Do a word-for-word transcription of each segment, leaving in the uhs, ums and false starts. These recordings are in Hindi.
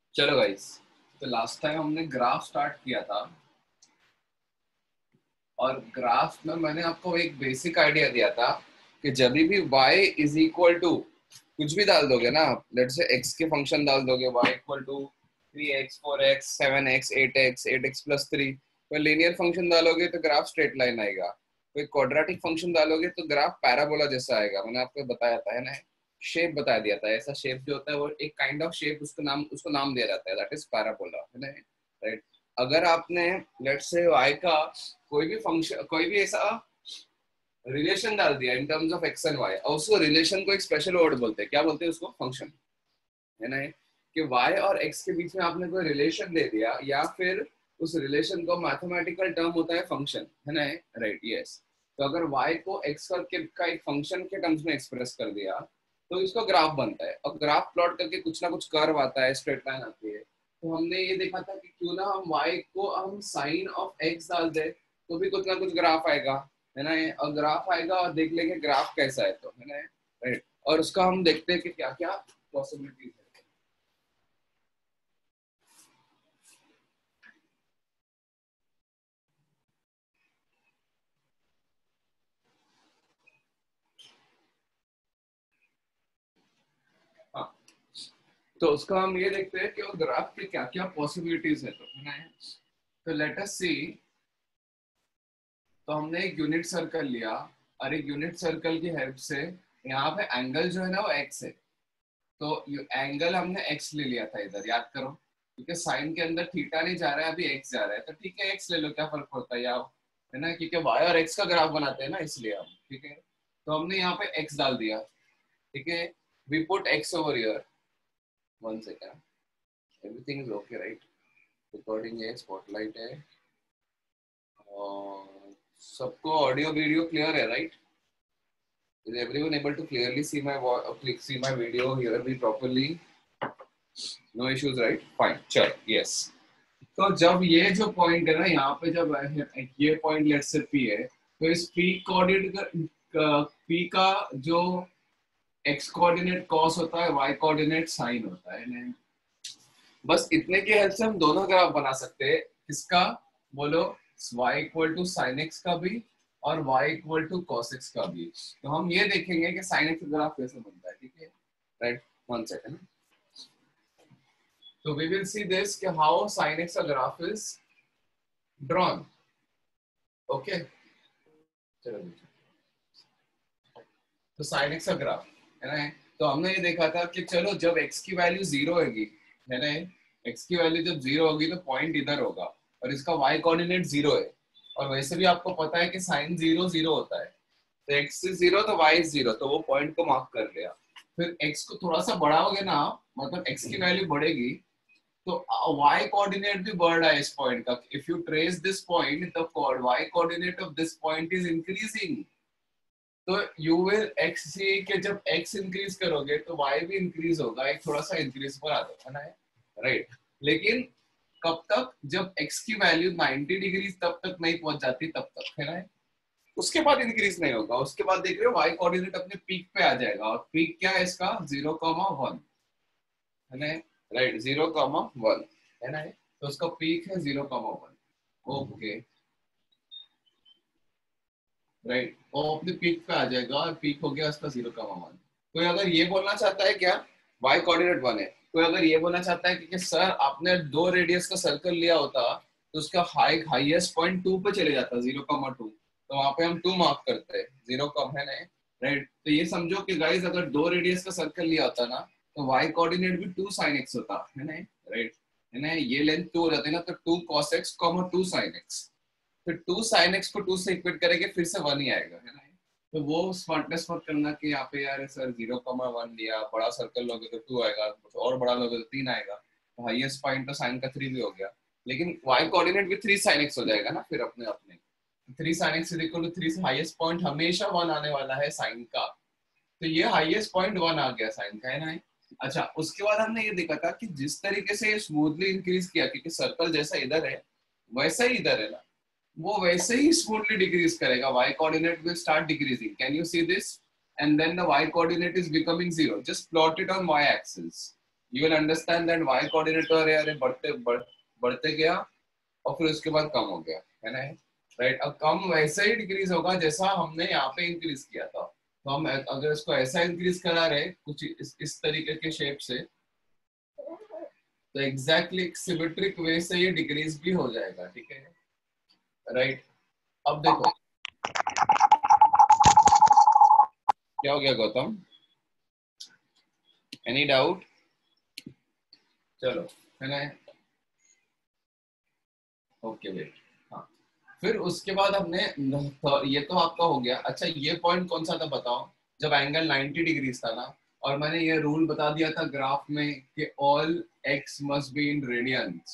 चलो गाइस, तो लास्ट टाइम हमने ग्राफ स्टार्ट किया था और ग्राफ में मैंने आपको एक बेसिक आइडिया दिया था कि जब भी y इज इक्वल टू कुछ भी डाल दोगे ना, लेट्स से x के फंक्शन डाल दोगे, y equal to three x, four x, seven x, eight x, eight x plus three, कोई लीनियर फंक्शन डालोगे तो ग्राफ स्ट्रेट लाइन आएगा, कोई क्वाड्रेटिक फंक्शन डालोगे तो ग्राफ पैराबोला जैसा आएगा। मैंने आपको बताया था है ना, शेप बता दिया था। ऐसा शेप जो होता है वो एक काइंड ऑफ शेप, उसको नाम उसको नाम दिया जाता है, दैट इज पैराबोला, है ना, राइट। अगर आपने लेट्स से y का कोई भी फंक्शन, कोई भी ऐसा रिलेशन डाल दिया in terms of x and y, और उसको रिलेशन को एक स्पेशल वर्ड बोलते हैं, क्या बोलते हैं उसको? फंक्शन, है ना, कि y और x के बीच में आपने कोई रिलेशन दे दिया, या फिर उस रिलेशन को मैथमेटिकल टर्म होता है फंक्शन, है ना, राइट, यस। तो अगर y को x का एक फंक्शन के टर्म्स में एक्सप्रेस कर दिया तो इसको ग्राफ बनता है, और ग्राफ प्लॉट करके कुछ ना कुछ कर्व आता है, स्ट्रेट लाइन आती है। तो हमने ये देखा था कि क्यों ना हम y को हम साइन ऑफ x डाल दे तो भी कुछ ना कुछ ग्राफ आएगा, है ना, और ग्राफ आएगा और देख लेंगे ग्राफ कैसा है, तो है ना, राइट। और उसका हम देखते हैं कि क्या क्या पॉसिबिलिटीज है। हाँ, तो उसका हम ये देखते हैं कि वो ग्राफ के क्या क्या पॉसिबिलिटीज है, तो है ना। तो लेट अस सी, तो हमने एक यूनिट सर्कल लिया और एक यूनिट सर्कल की हेल्प से यहाँ पे एंगल जो है ना वो एक्स है, तो एंगल हमने एक्स ले लिया था इधर, याद करो, क्योंकि साइन के अंदर थीटा नहीं जा रहा है, अभी एक्स जा रहा है, तो ठीक है एक्स ले लो, क्या फर्क पड़ता है, या है ना, क्योंकि वाई और एक्स का ग्राफ बनाते हैं ना, इसलिए हम, ठीक है। तो हमने यहाँ पे एक्स डाल दिया, ठीक है, we put x over here, one second, everything is okay right, recording है, स्पॉटलाइट है, और सबको ऑडियो वीडियो क्लियर है right? Is everyone able to clearly see my see my video, hear me properly? No issues, right? Fine. चल, yes. तो जब ये जो पॉइंट है ना यहाँ पे, जब ये पॉइंट लेट्स से P है, तो इस P कोऑर्डिनेट का P का जो x कोऑर्डिनेट cos होता है, y कोऑर्डिनेट sin होता है ना? बस इतने की हेल्प से हम दोनों ग्राफ बना सकते हैं। किसका बोलो? y equal to sine x का भी और y equal to cos x का भी। तो हम ये देखेंगे कि sin x ग्राफ कैसे बनता है, ठीक है, right, one second. So we will see this कि how sin x graph is drawn. Okay. चलो तो sin x ग्राफ है ना, तो हमने ये देखा था कि चलो जब x की वैल्यू जीरो होगी, है ना, x की वैल्यू जब जीरो होगी तो पॉइंट इधर होगा और इसका y कोऑर्डिनेट जीरो है, और वैसे भी आपको पता है कि sin जीरो जीरो होता है, तो x इज जीरो तो y इज जीरो, तो वो पॉइंट को मार्क कर लिया। फिर x को थोड़ा सा बढ़ाओगे ना, मतलब x की वैल्यू बढ़ेगी तो y कोऑर्डिनेट भी बढ़ रहा है इस पॉइंट का। If you trace this point, the y coordinate of this point is increasing, तो यू विल x सी के जब x इंक्रीज करोगे तो y भी इंक्रीज होगा, एक थोड़ा सा इंक्रीज पर आ जाता है ना, राइट। लेकिन कब तक? जब x की वैल्यू नाइंटी डिग्री तब तक नहीं पहुंच जाती, तब तक, है ना, उसके बाद इंक्रीज नहीं होगा। उसके बाद देख रहे हो y कोऑर्डिनेट अपने पीक पे आ जाएगा, और पीक क्या है इसका? जीरो कॉमा वन, है ना, राइट, जीरो कॉमा वन, है ना, तो उसका पीक है zero comma one, okay, right, वो अपने पीक पे आ जाएगा और पीक हो गया उसका जीरो कॉमा वन। कोई अगर ये बोलना चाहता है क्या y कोऑर्डिनेट वन है, कोई अगर ये बोलना चाहता है कि सर आपने दो रेडियस का सर्कल लिया होता तो उसका हाई हाईएस्ट पॉइंट टू पे चले जाता, जीरो कॉमा टू, तो वहां पे हम टू मार्क करते हैं, जीरो कॉम है ना, राइट। तो ये समझो कि गाइस अगर दो रेडियस का सर्कल लिया होता ना तो y कोऑर्डिनेट भी टू साइन एक्स होता, है ना, राइट, है ना, ये लेंथ टू हो जाती है ना, तो two cos x comma two sin x, फिर टू साइन एक्स को टू से इक्वेट करेंगे, फिर से वन ही आएगा, है ना। तो वो स्मार्टनेस मत करना कि यहाँ पे यार सर जीरो कॉमा वन लिया, बड़ा सर्कल लोगे तो टू आएगा, और बड़ा लोगे तो तीन आएगा, तो हाईएस्ट पॉइंट तो साइन का थ्री भी हो गया, लेकिन y कोऑर्डिनेट भी थ्री साइन एक्स हो जाएगा ना फिर अपने अपने, three sine x is equal to three, highest point हमेशा वन आने वाला है साइन का, तो ये हाईएस्ट पॉइंट वन आ गया साइन का, है ना। अच्छा, उसके बाद हमने ये देखा था कि जिस तरीके से स्मूथली इंक्रीज किया, क्योंकि सर्कल जैसा इधर है वैसा ही इधर है ना, वो वैसे ही स्मूथली डिक्रीज करेगा, y coordinate will start decreasing, can you see this, and then the y coordinate is becoming zero, just plot it on y axis, you will understand that y coordinate अरे अरे बढ़ते बढ़, बढ़ते गया और फिर उसके बाद कम हो गया, है ना, राइट। अब कम वैसे ही डिक्रीज होगा जैसा हमने यहाँ पे इंक्रीज किया था। तो हम अगर इसको ऐसा इंक्रीज करा रहे कुछ इस, इस तरीके के शेप से, तो एग्जैक्टली सिमेट्रिक वे से ये डिक्रीज भी हो जाएगा, ठीक है, राइट। अब देखो क्या हो गया गौतम, एनी डाउट? चलो, है ना, ओके वेट, हाँ। फिर उसके बाद हमने ये तो आपका हो गया। अच्छा ये पॉइंट कौन सा था बताओ, जब एंगल नाइंटी डिग्रीज था ना, और मैंने ये रूल बता दिया था ग्राफ में कि all x must be in radians.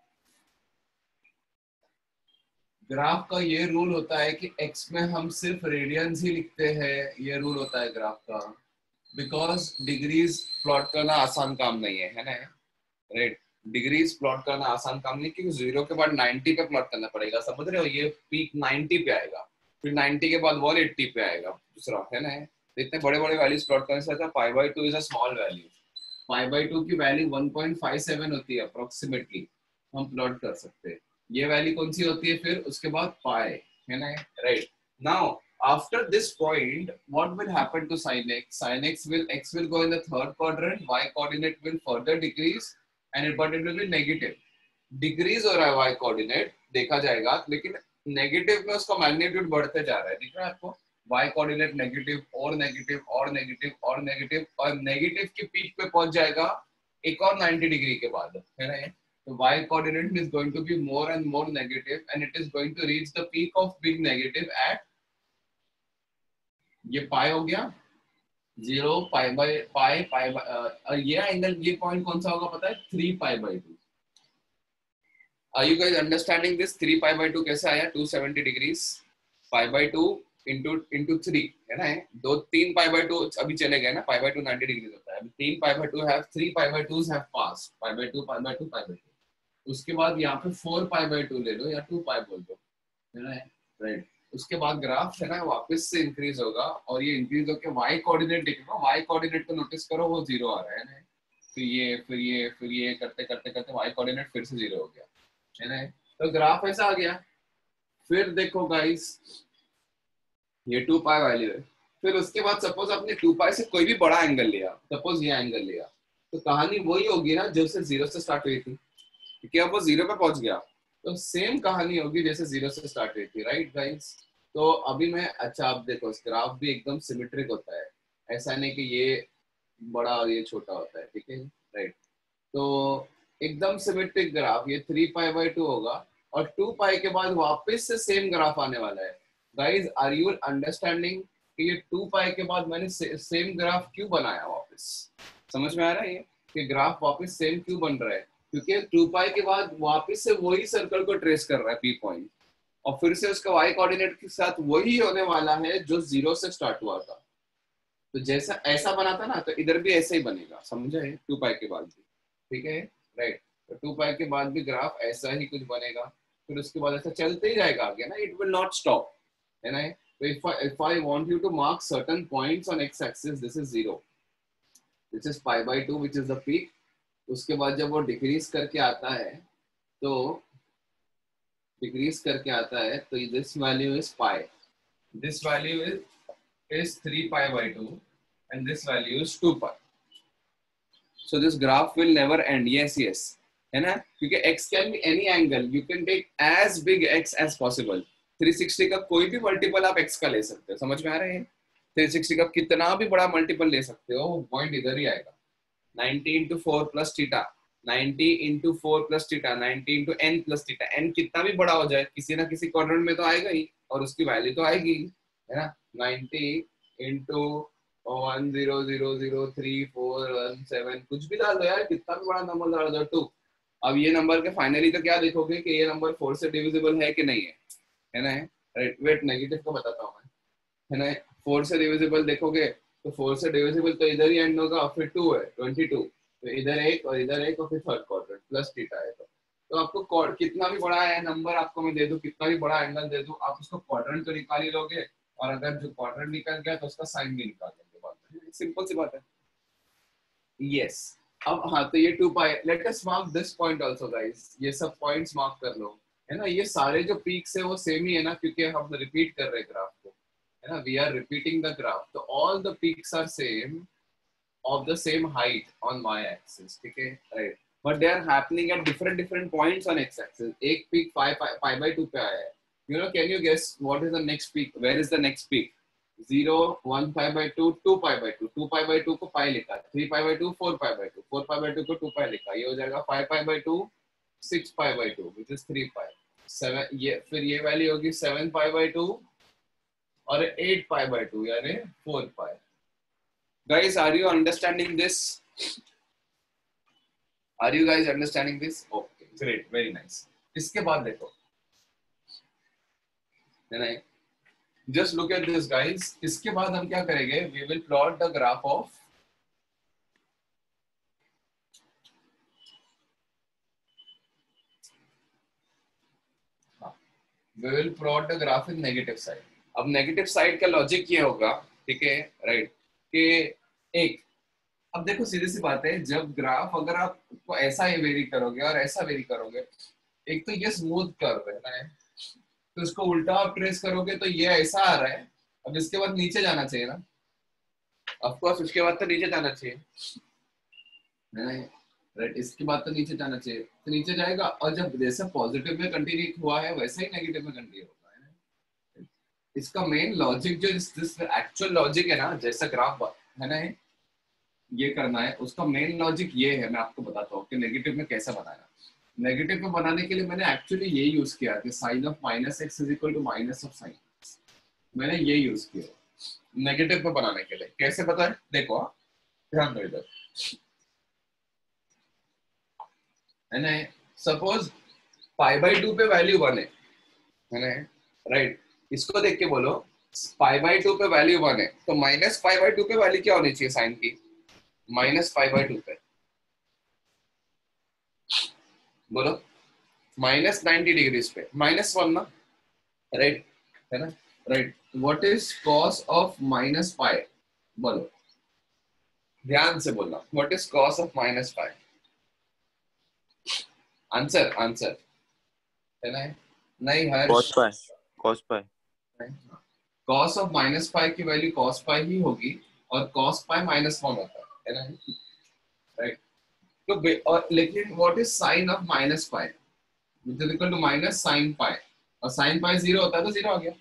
Graph का ये रूल होता है कि एक्स में हम सिर्फ रेडियंस ही लिखते हैं, ये रूल होता है ग्राफ का, बिकॉज डिग्रीज प्लॉट करना आसान काम नहीं है, है ना, राइट। डिग्रीज प्लॉट करना आसान काम नहीं, क्योंकि जीरो के बाद नाइंटी पे प्लॉट करना पड़ेगा, समझ रहे हो, ये पीक नाइंटी पे आएगा, फिर नाइंटी के बाद वन एट्टी पे आएगा दूसरा, है ना। तो इतने बड़े बड़े वैल्यूज प्लॉट करने से अच्छा pi by two is a small value. Pi by two की value one point five seven होती है अप्रोक्सीमेटली, हम प्लॉट कर सकते हैं। ये वैल्यू कौन सी होती है फिर उसके बाद पाई, है ना, right. Now after this point what will happen to sin x? Sin x will x will go in the third quadrant, y coordinate will further decrease and it, but it will be negative. Decrease हो रहा है y कोऑर्डिनेट देखा जाएगा, लेकिन नेगेटिव में उसका मैग्नीट्यूड बढ़ते जा रहा है, दिख रहा है आपको, y कोऑर्डिनेट नेगेटिव और नेगेटिव और नेगेटिव और नेगेटिव और नेगेटिव की पीक पे पहुंच जाएगा एक और नाइंटी डिग्री के बाद, है ना। तो y coordinate is going to be more and more negative and it is going to reach the peak of being negative at, ये पाई हो गया जीरो, पाई बाय पाई पाई और ये एंगल, ये पॉइंट कौन सा होगा पता है, three pi by two. Are you guys understanding this? Three pi by two कैसे आया, two seventy degrees, pi by two into into three, है ना, दो तीन पाई बाई टू अभी चले गए ना, pi by two ninety degrees होता है, तीन pi by two have three pi by twos have pass, pi by two pi by two pi by two, उसके बाद यहाँ पे फोर पाई बाई टू ले लो या टू पाई बोल दो, है ना, राइट। उसके बाद ग्राफ है ना वापस से इंक्रीज होगा और ये इंक्रीज होकर वाई कोऑर्डिनेट दिखेगा, वाई कोऑर्डिनेट को नोटिस करो वो जीरो आ रहा है ना, फिर ये फिर ये फिर ये करते करते करते वाई कोऑर्डिनेट फिर से जीरो हो गया, है ना। तो ग्राफ ऐसा आ गया। फिर देखो गाइस ये टू पाई वैल्यू है, फिर उसके बाद सपोज आपने टू पाई से कोई भी बड़ा एंगल लिया, सपोज ये एंगल लिया, तो कहानी वही होगी ना जो से जीरो से स्टार्ट हुई थी, क्योंकि अब वो जीरो पे पहुंच गया, तो सेम कहानी होगी जैसे जीरो से स्टार्ट हुई थी, राइट गाइस। तो अभी मैं, अच्छा आप देखो ग्राफ भी एकदम सिमेट्रिक होता है, ऐसा नहीं कि ये बड़ा और ये छोटा होता है, ठीक है, राइट। तो एकदम सिमेट्रिक ग्राफ, ये थ्री पाई बाई टू होगा और टू पाई के बाद वापस से सेम ग्राफ आने वाला है। गाइज आर यू अंडरस्टैंडिंग कि ये टू पाई के बाद मैंने से, सेम ग्राफ क्यों बनाया वापस, समझ में आ रहा है ये कि ग्राफ वापस सेम क्यों बन रहा है, क्योंकि टू पाई के बाद वापस से वही सर्कल को ट्रेस कर रहा है पी पॉइंट, और फिर से उसका वाई कोऑर्डिनेट के साथ वही होने वाला है जो जीरो से स्टार्ट हुआ था। तो जैसा ऐसा बना था ना, तो इधर भी ऐसा ही बनेगा, समझे, टू पाई के बाद भी, ठीक है, राइट। तो टू पाई के बाद भी ग्राफ ऐसा ही कुछ बनेगा, फिर उसके बाद ऐसा चलते ही जाएगा आगे ना, इट विल नॉट स्टॉप, है ना। तो if I if I want you to mark certain points on x axis, this is zero, this is pi by two which is the peak. उसके बाद जब वो डिक्रीज करके आता है, तो डिक्रीज करके आता है तो this value is pi, this value is is three pi by two and this value is two pi. So this graph will never end. Yes, yes, है ना, क्योंकि x can be any angle. You can take as big x as possible. Three sixty का कोई भी मल्टीपल आप x का ले सकते हो, समझ में आ रहा है, थ्री सिक्सटी का कितना भी बड़ा मल्टीपल ले सकते हो, वो पॉइंट इधर ही आएगा, ninety into four plus theta, ninety into four plus theta, ninety into n plus theta, n कितना भी बड़ा हो जाए किसी ना किसी क्वाड्रेंट में तो आएगा ही और उसकी वैल्यू तो आएगी, है ना, ninety into one zero zero zero three four one seven कुछ भी डाल दो यार, कितना भी बड़ा नंबर डाल दो टू। अब ये नंबर के फाइनली तो क्या देखोगे कि ये नंबर फोर से डिविजिबल है कि नहीं है, है ना, राइट। वेट नेगेटिव को बताता हूँ मैं, है ना, फोर से डिविजिबल देखोगे तो फोर से डिविजिबल तो इधर ही एंड होगा, फिर टू है ट्वेंटी टू, तो इधर एक और इधर एक और फिर थर्ड क्वाड्रेंट प्लस थीटा है, तो तो आपको कितना भी बड़ा है नंबर आपको मैं दे दूं, कितना भी बड़ा एंगल दे दूं, आप उसको क्वाड्रेंट तो निकाल ही लोगे, और अगर जो क्वाड्रेंट निकल गया तो उसका साइन भी निकाल लेंगे, बात है सिंपल सी बात है। यस, अब हाँ तो ये two pi, let us mark this point also guys, ये सब पॉइंट्स मार्क कर लो, है ना। ये सारे जो पीक्स है वो सेम ही है ना, क्योंकि हम रिपीट कर रहे हैं ग्राफ को, है ना, we are repeating the graph, तो all the peaks are same of the same height on y-axis, ठीक है, right? But they are happening at different different points on x-axis. एक peak pi pi pi by two पे आया है. You know, can you guess what is the next peak? Where is the next peak? Zero, one pi by two, two pi by two. Two pi by two को pi लिखा. Three pi by two, four pi by two. Four pi by two को two pi लिखा. ये हो जाएगा five pi by two, six pi by two, which is three pi. Seven, ये फिर ये वैल्यू होगी seven pi by two और eight pi by two, यानी four pi. Guys, are you understanding this? Are you guys understanding this? Okay, great, very nice. इसके बाद देखो, नहीं, just look at this guys. इसके बाद हम क्या करेंगे? We will plot the graph of we will plot the graph in negative side. अब negative side का logic ये होगा, ठीक है, right? कि एक, अब देखो सीधी सी बात है, जब ग्राफ अगर आप ऐसा ही वेरी करोगे और ऐसा वेरी करोगे, एक तो ये स्मूथ कर्व है ना, तो इसको उल्टा आप ट्रेस करोगे तो ये ऐसा आ रहा है, अब इसके बाद नीचे जाना चाहिए ना, ऑफ कोर्स उसके बाद तो नीचे जाना चाहिए, राइट, इसके बाद तो नीचे जाना चाहिए, तो नीचे जाएगा, और जब जैसे पॉजिटिव में कंटिन्यू हुआ है वैसा ही नेगेटिव में कंटिन्यू होगा, है ना। इसका मेन लॉजिक जो इस एक्चुअल लॉजिक है ना, जैसा ग्राफ है ना ये करना है, उसका मेन लॉजिक ये है, मैं आपको बताता हूँ कि नेगेटिव में कैसे बनाना। नेगेटिव में बनाने के लिए मैंने एक्चुअली ये यूज किया कि sine of minus x is equal to minus of sine, मैंने ये यूज किया नेगेटिव में बनाने के लिए। कैसे पता है? देखो ध्यान दो इधर, है ना, सपोज पाई बाई टू पे वैल्यू वन है, है ना, राइट, इसको देख के बोलो पाई बाई टू पे वैल्यू वन है, तो माइनस पाई बाई टू पे वैल्यू क्या होनी चाहिए साइन की? माइनस पाई बाई टू पे, बोलो, माइनस नाइनटी डिग्रीज पे, माइनस वन ना, राइट, है ना, right. What is cos of minus pi? बोलो, ध्यान से बोलना, what is cos of minus pi? Answer answer है ना, नहीं Harsh, cos pi, cos pi, cos of minus pi की वैल्यू कॉस पाई ही होगी, और कॉस पाई माइनस वन होता है ना, राइट। तो और लेकिन what is sine of minus pi? Is equal to minus sine pi, और साइन पाई जीरो होता है तो जीरो आ गया।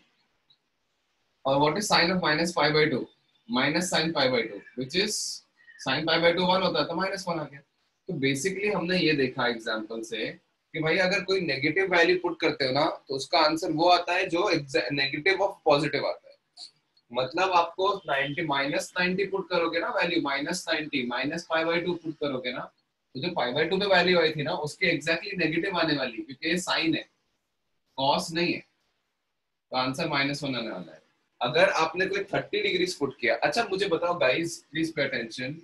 और what is sine of minus pi by two? Minus sine pi by two, which is sine pi by two one होता है तो माइनस वन आ गया। तो बेसिकली हमने ये देखा एग्जाम्पल से कि भाई अगर कोई नेगेटिव वैल्यू पुट करते हो ना, तो उसका आंसर वो आता है जो नेगेटिव ऑफ पॉजिटिव आता है। मतलब आपको नाइनटी माइनस नाइनटी पुट करोगे ना value, minus ninety minus pi by two put करोगे ना, तो जो पाई बाई टू पे वैल्यू आई थी ना उसके एग्जैक्टली नेगेटिव आने वाली, क्योंकि ये साइन है, कॉस नहीं है, तो आंसर माइनस वन आने वाला है। अगर आपने कोई थर्टी डिग्री पुट किया, अच्छा मुझे बताओ guys, please pay attention,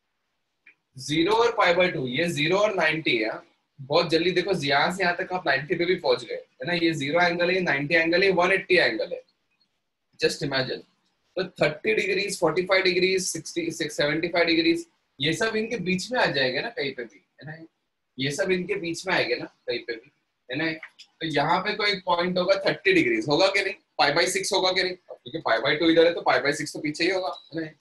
zero और पाई बाई टू, ये जीरो और नाइनटी है, बहुत जल्दी देखो यहाँ से यहाँ तक आप नाइनटी पे भी पहुंच गए, है ना, ये जीरो एंगल है, नाइनटी एंगल है, वन एट्टी एंगल है, जस्ट इमेजिन। तो thirty degrees, forty five degrees, sixty seventy five degrees, ये सब इनके बीच में आ जाएगा ना कहीं पे भी, है ना, ये सब इनके बीच में आएगा ना कहीं पे भी, है ना। तो यहाँ पे कोई पॉइंट होगा थर्टी डिग्रीज, होगा कि नहीं? पाई बाई सिक्स होगा कि नहीं? क्योंकि पाई बाई टू इधर है तो पाई बाई सिक्स तो पीछे ही होगा, है ना।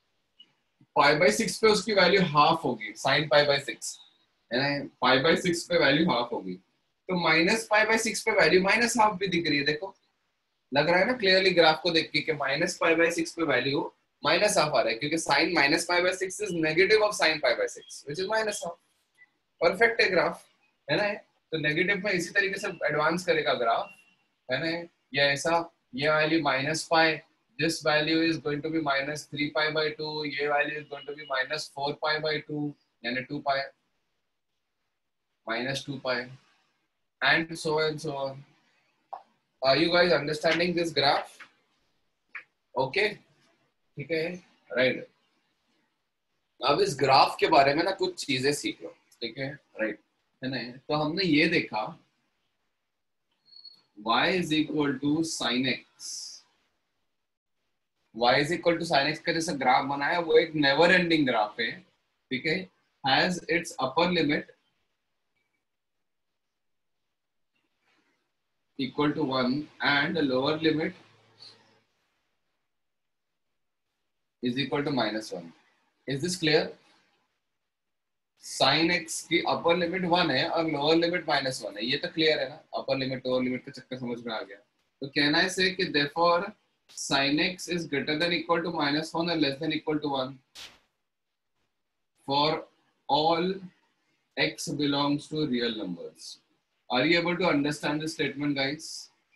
पाई बाई सिक्स पे उसकी वैल्यू हाफ होगी, साइन पाई बाई सिक्स, है ना, पाई बाई सिक्स पे वैल्यू हाफ होगी, तो माइनस पाई बाई सिक्स पे वैल्यू माइनस हाफ भी दिख रही है, देखो लग रहा है ना क्लियरली ग्राफ को देख के कि माइनस पाई बाई सिक्स पे वैल्यू माइनस हाफ आ रहा है, क्योंकि sine minus pi by six is negative of sine pi by six which is minus half. Perfect है ग्राफ, है ना। तो नेगेटिव में इसी तरीके से एडवांस करेगा ग्राफ, है ना, ये ऐसा, ये value minus pi, this value is going to be minus three pi by two, ये value is going to be minus four pi by two, यानी two pi, minus two pi, and so and so on. Are you guys understanding this graph? Okay, ठीक है, right. अब इस ग्राफ के बारे में ना कुछ चीजें सीख लो, ठीक है, राइट, है ना। तो हमने ये देखा y is equal to sin x, y is equal to sin x का जैसा ग्राफ बनाया वो एक नेवर एंडिंग ग्राफ है, ठीक है। has its upper limit equal to one and the lower limit is equal to minus one. Is this clear? Sine x की अपर लिमिट वन है और लोअर लिमिट माइनस वन है, ये तो क्लियर है ना? अपर लिमिट लोअर लिमिट का चक्कर समझ में आ गया. तो कैन आई से कि therefore sin x is greater than equal to minus one or less than equal to one for all x belongs to real numbers. Are you able to understand this statement, guys?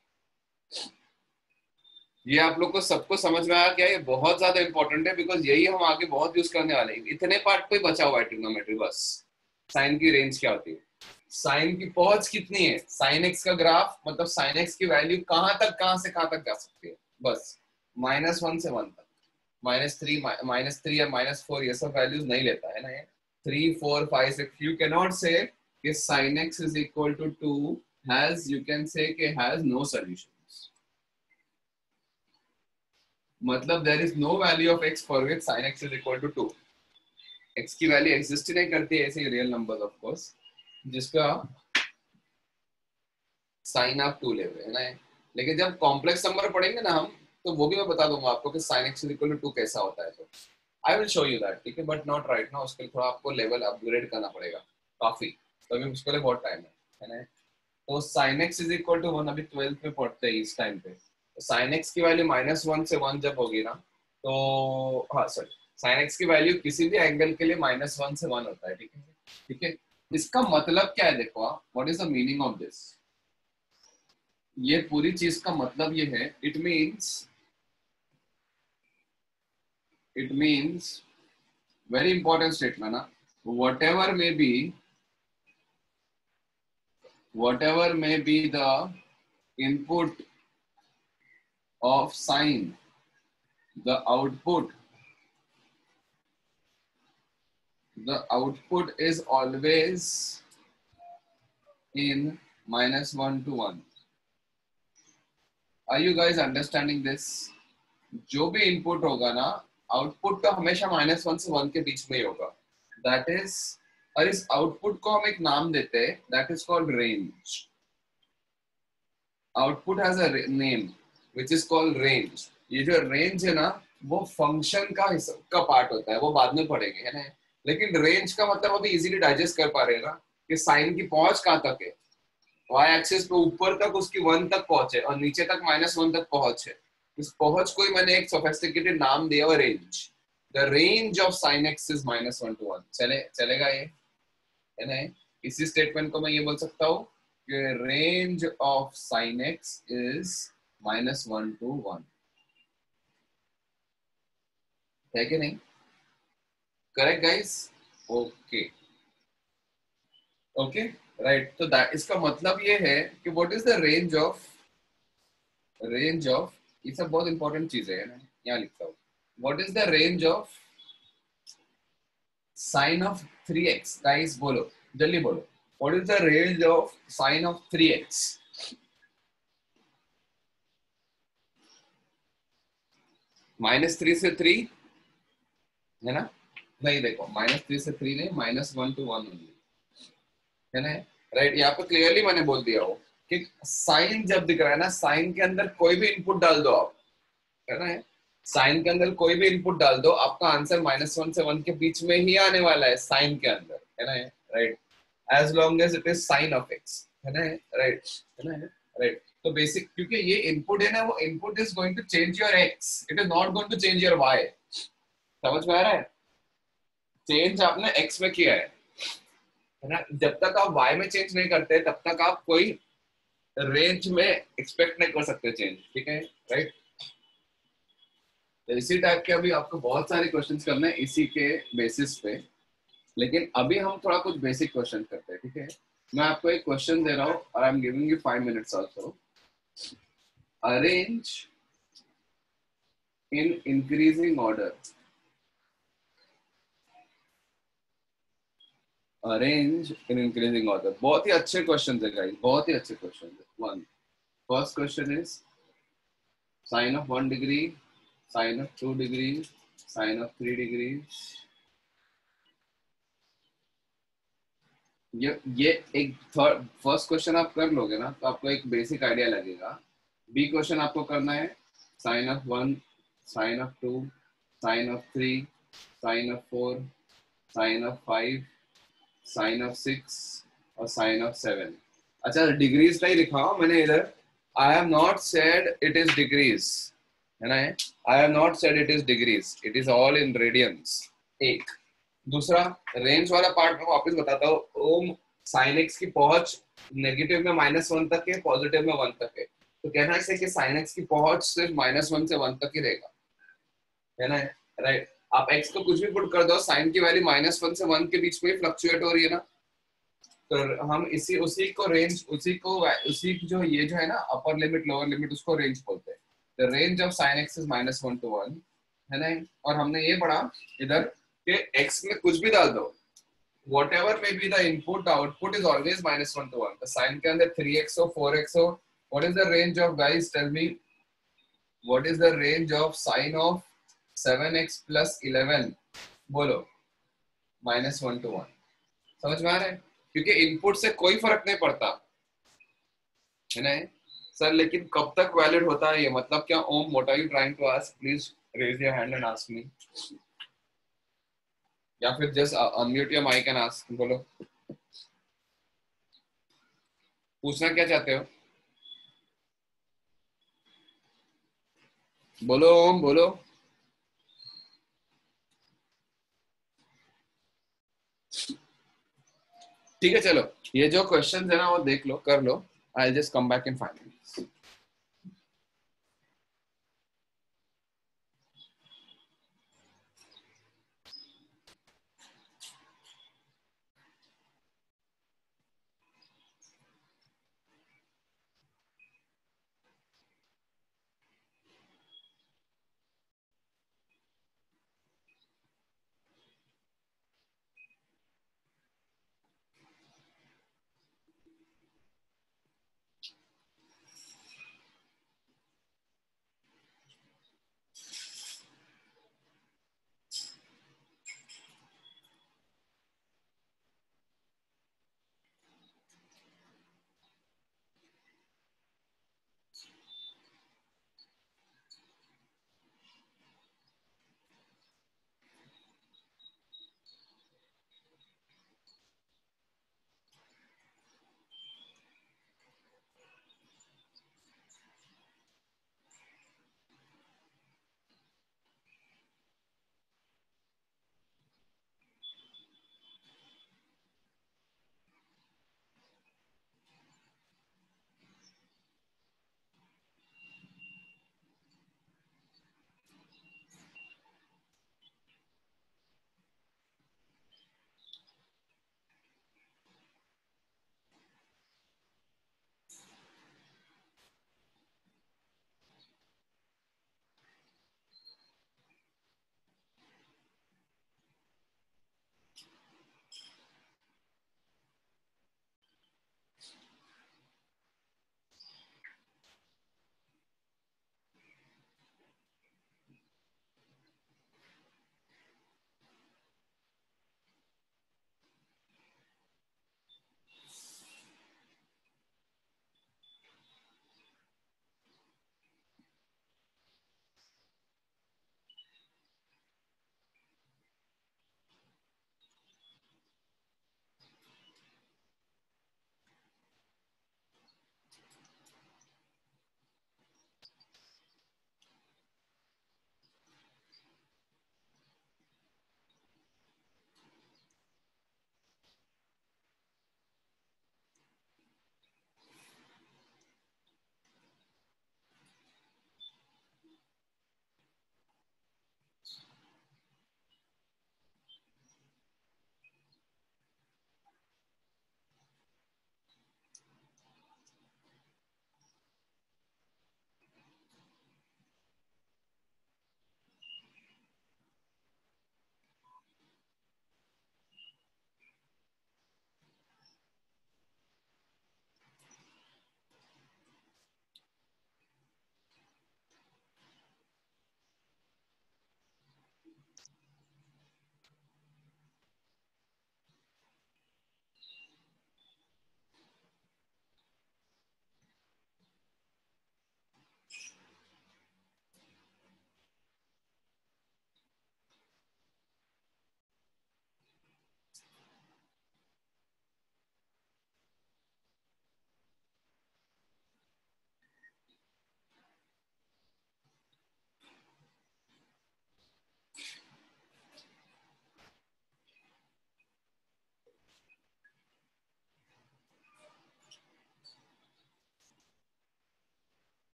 ये आप लोग को सबको समझ में आया क्या? ये बहुत ज्यादा इंपॉर्टेंट है बिकॉज यही हम आगे बहुत यूज करने वाले हैं. इतने पार्ट पे बचा हुआ है ट्रिग्नोमेट्री. बस साइन की रेंज क्या होती है, साइन की पहुंच कितनी है, साइन एक्स का ग्राफ मतलब साइन एक्स की वैल्यू कहां तक कहां से कहां तक जा सकती है. बस माइनस वन से वन तक, माइनस थ्री माइनस थ्री या माइनस फोर ये सब वैल्यूज नहीं लेता है ना. ये three four five six you can not say कि sin x is equal to two has you can say कि has no solutions. मतलब there is no value of x for which sin x is equal to two. x की वैल्यू एग्जिस्ट नहीं करती है ऐसे रियल नंबर्स ऑफ कोर्स जिसका sin आप टू ले रहे हैं ना. लेकिन जब कॉम्प्लेक्स नंबर पढ़ेंगे ना हम तो वो भी मैं बता दूंगा आपको कि sin x is equal to two कैसा होता है. तो I will show you that, ठीक है, बट नॉट राइट नाउ. उसके लिए थोड़ा आपको लेवल अपग्रेड करना पड़ेगा काफी, तो अभी उसके लिए बहुत टाइम है है ना. तो sin x is equal to one अभी ट्वेल्थ में पढ़ते हैं इस टाइम पे. तो sin x की वैल्यू माइनस वन से वन जब होगी ना तो हाँ सॉरी sin x की वैल्यू किसी भी एंगल के लिए माइनस वन से वन होता है. ठीक है ठीक है. इसका मतलब क्या है देखो, what is the meaning of this. ये पूरी चीज का मतलब ये है, it means it means very important statement ना, whatever may be whatever may be the input of sine, the output the output is always in minus one to one. Are you guys understanding this? जो भी इनपुट होगा ना आउटपुट तो हमेशा माइनस वन से वन के बीच में ही होगा. दैट इज, और इस आउटपुट को हम एक नाम देते हैं, that is called range. Output has a name which is called range. ये जो रेंज है ना वो फंक्शन का हिस्सा का पार्ट होता है, वो बाद में पढ़ेंगे है ना. लेकिन रेंज का मतलब अभी इजीली डाइजेस्ट कर पा रहे हैं ना कि साइन की पहुंच कहां तक है. वाई एक्सिस पे ऊपर तक उसकी वन तक पहुंचे और नीचे तक माइनस वन तक पहुंच है. इस पहुंच को ही मैंने एक सोफिस्टिकेटेड नाम दिया हुआ range. The range of sine x is minus one to one. चले चलेगा ये है ना. इसी स्टेटमेंट को मैं ये बोल सकता हूँ कि range of sine x is minus one to one. है कि नहीं? Correct guys? Okay okay right. तो दैट इसका मतलब ये है कि what is the range of range of ये सब बहुत इंपॉर्टेंट चीज है ना. यहाँ लिखता हूँ what is the range of sine of three x. Guys बोलो जल्दी बोलो, what is the range of sine of three x. Minus three से थ्री है ना. नहीं देखो माइनस थ्री से थ्री नहीं, minus one to one only है ना. राइट. यहाँ पे क्लियरली मैंने बोल दिया हो कि साइन जब दिख रहा है ना, साइन के अंदर कोई भी इनपुट डाल दो आप है ना. साइन के अंदर कोई भी इनपुट डाल दो, आपका आंसर माइनस वन से वन के बीच में ही आने वाला है साइन के अंदर है ना. Right. As long as it is sine of x है ना. राइट है ना. राइट. तो बेसिक क्योंकि ये इनपुट है ना, वो input is going to change your x, it is not going to change your y. समझ में आ रहा है? चेंज आपने एक्स में किया है है ना. जब तक आप वाई में चेंज नहीं करते तब तक आप कोई रेंज में एक्सपेक्ट नहीं कर सकते चेंज. ठीक है. राइट. तो इसी टाइप के अभी आपको बहुत सारे क्वेश्चंस करने हैं इसी के बेसिस पे. लेकिन अभी हम थोड़ा कुछ बेसिक क्वेश्चन करते हैं. ठीक है. मैं आपको एक क्वेश्चन दे रहा हूँ और I am giving you five minutes also. Arrange in increasing order. Arrange in increasing order. बहुत ही अच्छे क्वेश्चन है गाइस, बहुत ही अच्छे क्वेश्चन है. One first question is sine of one degree, sine of two degree, sine of three degree, ये ये एक फर्स्ट क्वेश्चन आप कर लोगे ना तो आपको एक बेसिक आइडिया लगेगा। बी क्वेश्चन आपको करना है sine of one, sine of two, sine of three, sine of four, sine of five, sine of six और साइन ऑफ सेवन। अच्छा डिग्रीज का ही लिखा हो मैंने इधर। I have not said it is degrees, है ना? I have not said it is degrees, it is all in radians. एक दूसरा रेंज वाला पार्ट मैं वापस बताता हूँ। ओम साइन एक्स की पहुंच नेगेटिव में माइनस वन तक है, पॉजिटिव में वन तक है, तो कहना है कि साइन एक्स की पहुंच सिर्फ माइनस वन से वन तक ही रहेगा, है ना? राइट। आप एक्स को कुछ भी पुट कर दो, साइन की वैल्यू माइनस वन से वन के बीच में फ्लक्चुएट हो रही है ना। तो हम इसी उसी को रेंज उसी को उसी जो ये जो है ना अपर लिमिट लोअर लिमिट उसको रेंज बोलते हैं। The range of sine x is minus one to one, है ना? और हमने ये पढ़ा इधर कि एक्स में कुछ भी डाल दो, whatever may be the input, the output is always minus one to one. The sign के अंदर थ्री एक्स हो फोर एक्स हो, what is the range of, guys tell me, what is the range of sin of seven x plus eleven? बोलो। Minus one to one. समझ में आ रहा है? क्योंकि इनपुट से कोई फर्क नहीं पड़ता, है ना सर? लेकिन कब तक वैलिड होता है ये, मतलब क्या? Um what are you trying to ask? Please raise your hand and ask me, या फिर just unmute your mic and ask. बोलो, पूछना क्या चाहते हो? बोलो ओम, बोलो। ठीक है चलो, ये जो क्वेश्चन है ना वो देख लो, कर लो। I just come back in five minutes.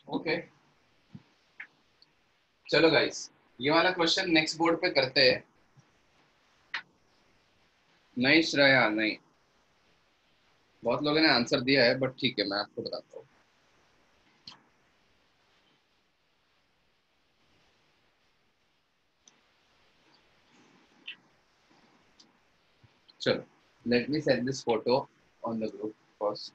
Okay चलो गाइस, ये वाला क्वेश्चन नेक्स्ट बोर्ड पे करते हैं। नहीं श्रेया नहीं, बहुत लोगों ने आंसर दिया है बट ठीक है मैं आपको बताता हूँ। चलो let me send this photo on the group first.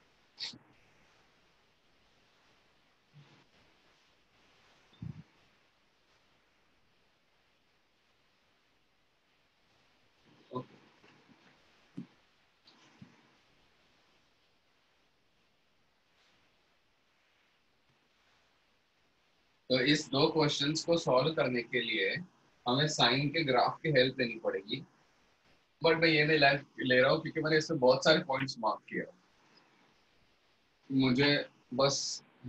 तो इस दो क्वेश्चंस को सॉल्व करने के लिए हमें साइन के ग्राफ की हेल्प लेनी पड़ेगी, बट मैं ये नहीं ले रहा हूँ क्योंकि मैंने इसमें बहुत सारे पॉइंट्स मार्क किए। मुझे बस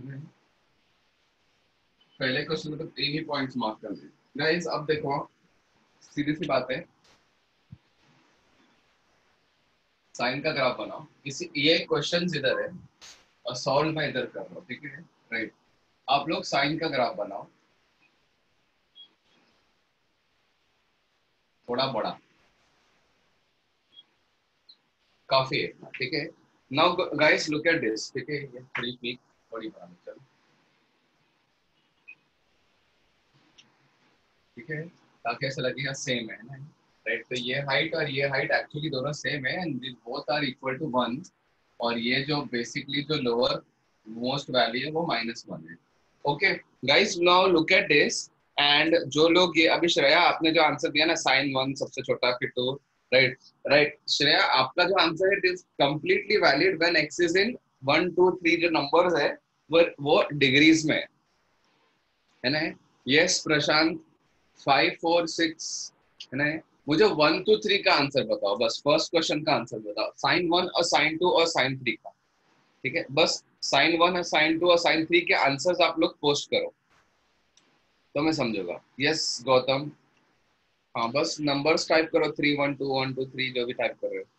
पहले क्वेश्चन में तो तीन ही पॉइंट्स मार्क करने। गाइस अब देखो, सीधी सी बात है, साइन का ग्राफ बनाओ। इसी ये क्वेश्चन इधर है और सॉल्व मैं इधर कर रहा हूँ, ठीक है राइट। आप लोग साइन का ग्राफ बनाओ थोड़ा बड़ा, काफी है इतना, ठीक है। Now guys look at this, ठीक है, ये थोड़ी पीक थोड़ी बड़ा चलो, ठीक है, ताकि ऐसा लगेगा सेम है ना, राइट। तो ये हाइट और ये हाइट एक्चुअली दोनों सेम है and this both are equal to one, और ये जो बेसिकली जो लोअर मोस्ट वैल्यू है वो माइनस वन है। Okay guys now look at this, and जो लोग ये अभी श्रेया आपने जो आंसर दिया ना, साइन वन सबसे छोटा फिर टू, राइट राइट श्रेया आपका जो आंसर है it is completely valid when x is in one two three, जो नंबर्स है वो वो डिग्रीज में है ना। Yes Prashant, five four six है ना। मुझे वन टू थ्री का आंसर बताओ, बस फर्स्ट क्वेश्चन का आंसर बताओ, साइन वन और साइन टू और साइन थ्री का, ठीक है। बस साइन वन और साइन टू और साइन थ्री के आंसर्स आप लोग पोस्ट करो तो मैं समझूंगा। यस गौतम, हाँ बस नंबर्स टाइप करो, three one to one two three जो भी टाइप कर रहे हो।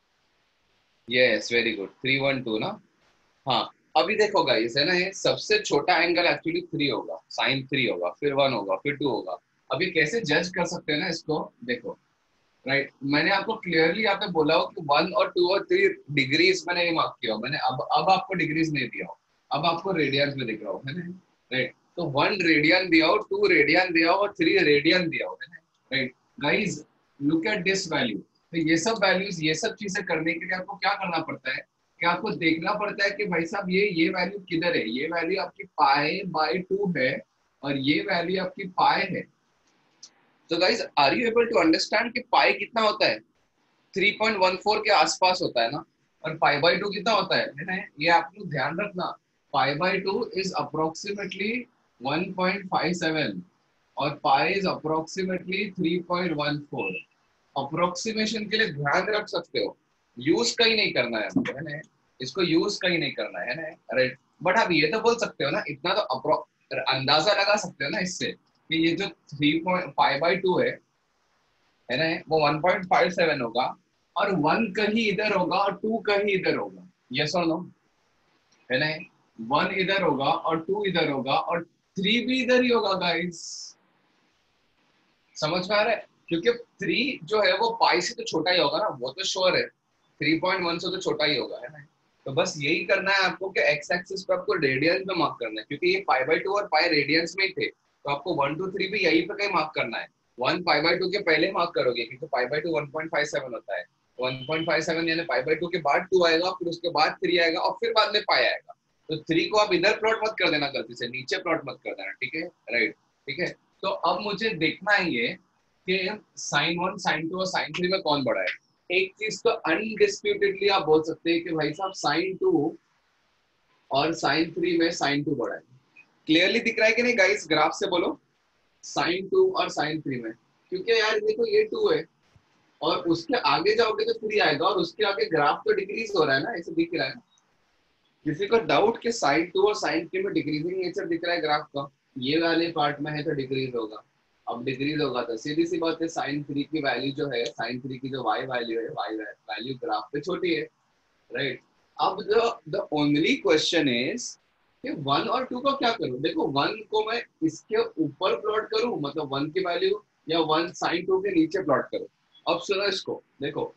Yes very good, three one two ना। हाँ अभी देखो गाइस है ना, ये सबसे छोटा एंगल एक्चुअली थ्री होगा, साइन थ्री होगा, फिर वन होगा, फिर टू होगा। अभी कैसे जज कर सकते हैं ना इसको, देखो राइट right. मैंने आपको क्लियरली यहाँ पे बोला हो कि वन और टू और थ्री डिग्रीज मैंने नहीं मार्क किया हो, मैंने अब अब आपको डिग्रीज नहीं दिया हो, अब आपको रेडियंस में दिख रहा हो है ना, राइट। तो वन रेडियन दिया हो, टू रेडियन दिया हो और थ्री रेडियन दिया हो, है ना, right. Guys look at this value. तो ये सब वैल्यूज, ये सब चीजें करने के लिए आपको क्या करना पड़ता है कि आपको देखना पड़ता है कि भाई साहब ये ये वैल्यू किधर है। ये वैल्यू आपकी पाई बाय टू है और ये वैल्यू आपकी पाई है। तो guys are you able to understand कि पाई कितना होता है, थ्री पॉइंट वन फोर के आसपास होता है ना, और पाई बाय टू कितना होता है, है ना? ये आप लोग ध्यान रखना, pi by two is approximately one point five seven और pi is approximately three point one four. Approximation के लिए ध्यान रख सकते हो, यूज कहीं नहीं करना है आपको, है ना, इसको यूज कहीं नहीं करना है ना, राइट। बट आप ये तो बोल सकते हो ना, इतना तो अप्रो अंदाजा लगा सकते हो ना इससे कि ये जो three point five by two है है ना, वो वन पॉइंट फाइव सेवन होगा और वन कहीं इधर होगा और टू कहीं इधर होगा। यस और नो, है ना, वन इधर होगा और टू इधर होगा और थ्री भी इधर ही होगा गाइस। समझ में आ रहा है? क्योंकि थ्री जो है वो पाई से तो छोटा ही होगा ना, वो तो श्योर है, थ्री पॉइंट वन से तो छोटा ही होगा, है ना। तो बस यही करना है आपको कि एक्स एक्सिस पे आपको रेडियंस में मार्क करना है, क्योंकि ये पाई बाई टू और पाई रेडियंस में ही थे, तो आपको वन टू थ्री भी यही पे कहीं मार्क करना है। वन पाई बाई टू के पहले मार्क करोगे क्योंकि pi by two one point five seven होता है, वन पॉइंट फाइव सेवन यानी पाई बाई टू के बाद टू आएगा, फिर उसके बाद थ्री आएगा और फिर बाद में पाई आएगा। तो थ्री को आप इधर प्लॉट मत कर देना, गलती से नीचे प्लॉट मत कर देना, ठीक है राइट, ठीक है। तो अब मुझे देखना है ये कि साइन वन साइन टू और साइन थ्री में कौन बड़ा है। एक चीज तो अनडिस्प्यूटेडली आप बोल सकते हैं कि भाई साहब साइन टू और साइन थ्री में साइन टू बड़ा है। क्लियरली दिख रहा है कि नहीं गाइस, ग्राफ से बोलो, साइन टू और साइन थ्री में, क्योंकि यार देखो ये टू है और उसके आगे जाओगे तो थ्री आएगा और उसके आगे ग्राफ तो डिक्रीज हो रहा है ना, ऐसे दिख रहा है ना। किसी को डाउट कि साइन टू और साइन थ्री में डिक्रीजिंग नेचर दिख रहा है ग्राफ का, ये वाले पार्ट में है तो डिक्रीज होगा। अब डिक्रीज होगा तो सीधी सी बात है, साइन थ्री की वैल्यू जो है, साइन थ्री की जो वाई वैल्यू है, वाई वैल्यू ग्राफ पे छोटी है, राइट। अब the the only question is कि वन और टू को क्या करूं, देखो वन को मैं इसके ऊपर प्लॉट करूं, मतलब वन की वैल्यू, या वन साइन टू के नीचे प्लॉट करूं। अब सुनो इसको, देखो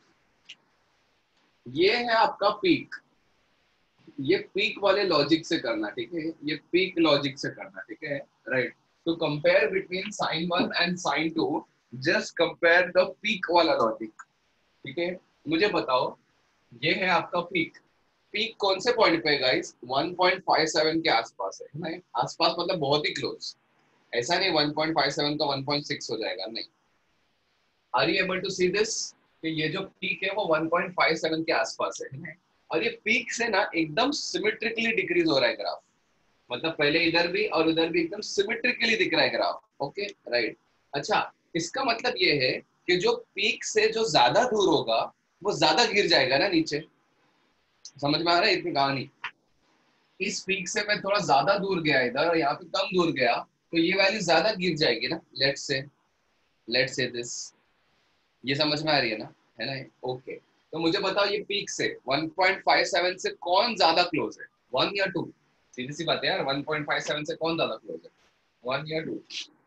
ये है आपका पीक, ये पीक वाले लॉजिक से करना, ठीक है, ये पीक लॉजिक से करना, ठीक है, राइट। तो compare between sine one and sine two, just compare the peak वाला लॉजिक, ठीक है। मुझे बताओ, ये है आपका पीक, पीक कौन से पॉइंट पे है guys, one point five seven के आसपास है, नहीं आसपास मतलब बहुत ही क्लोज, ऐसा नहीं वन पॉइंट फाइव सेवन का वन पॉइंट सिक्स हो जाएगा, नहीं। Are you able to see this, कि ये जो पीक है वो वन पॉइंट फाइव सेवन के आसपास है, है? और ये पीक से ना एकदम सिमेट्रिकली डिक्रीज हो रहा है ग्राफ, मतलब पहले इधर भी और उधर भी एकदम सिमेट्रिकली दिख रहा है ग्राफ, ओके राइट। अच्छा, इसका मतलब ये है कि जो पीक से जो ज्यादा दूर होगा वो ज्यादा गिर जाएगा ना नीचे, समझ में आ रहा है इतनी कहानी। इस पीक से मैं थोड़ा ज्यादा दूर गया इधर और यहाँ पे कम दूर गया, तो ये वैल्यू ज्यादा गिर जाएगी ना, let's say let's say this, ये समझ में आ रही है ना, है ना, ओके। तो मुझे बताओ ये पीक से वन पॉइंट फाइव सेवन से कौन ज्यादा क्लोज है, वन या टू, सीधी सी बात है यार, वन पॉइंट फाइव सेवन से कौन ज्यादा क्लोज है, वन या टू,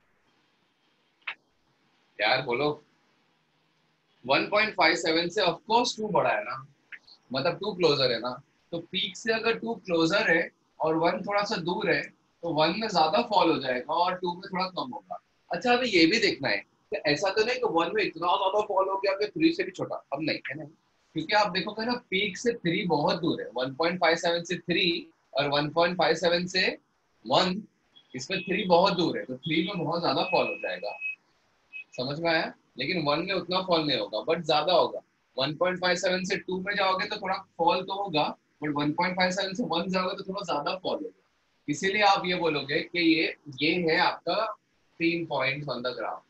यार बोलो। वन पॉइंट फाइव सेवन से ऑफ कोर्स टू बड़ा है ना, मतलब टू क्लोजर है ना, तो पीक से अगर टू क्लोजर है और वन थोड़ा सा दूर है, तो वन में ज्यादा फॉल हो जाएगा और टू में थोड़ा कम होगा। अच्छा, अभी ये भी देखना है कि ऐसा तो नहीं कि वन में इतना ज्यादा फॉल हो गया कि थ्री से भी छोटा, अब नहीं है ना, क्योंकि आप देखोगे ना पीक से थ्री बहुत दूर है, वन पॉइंट फाइव सेवन से थ्री और वन पॉइंट फाइव सेवन से वन, इसमें थ्री बहुत दूर है, तो थ्री में बहुत ज्यादा फॉल हो जाएगा, समझ में आया। लेकिन वन में उतना फॉल नहीं होगा बट ज्यादा होगा, वन पॉइंट फाइव सेवन से टू में जाओगे तो थोड़ा फॉल तो होगा, but one point five seven से वन जाओगे तो थोड़ा ज्यादा फॉल होगा, इसीलिए आप ये बोलोगे कि ये ये है आपका तीन पॉइंट ऑन द ग्राफ।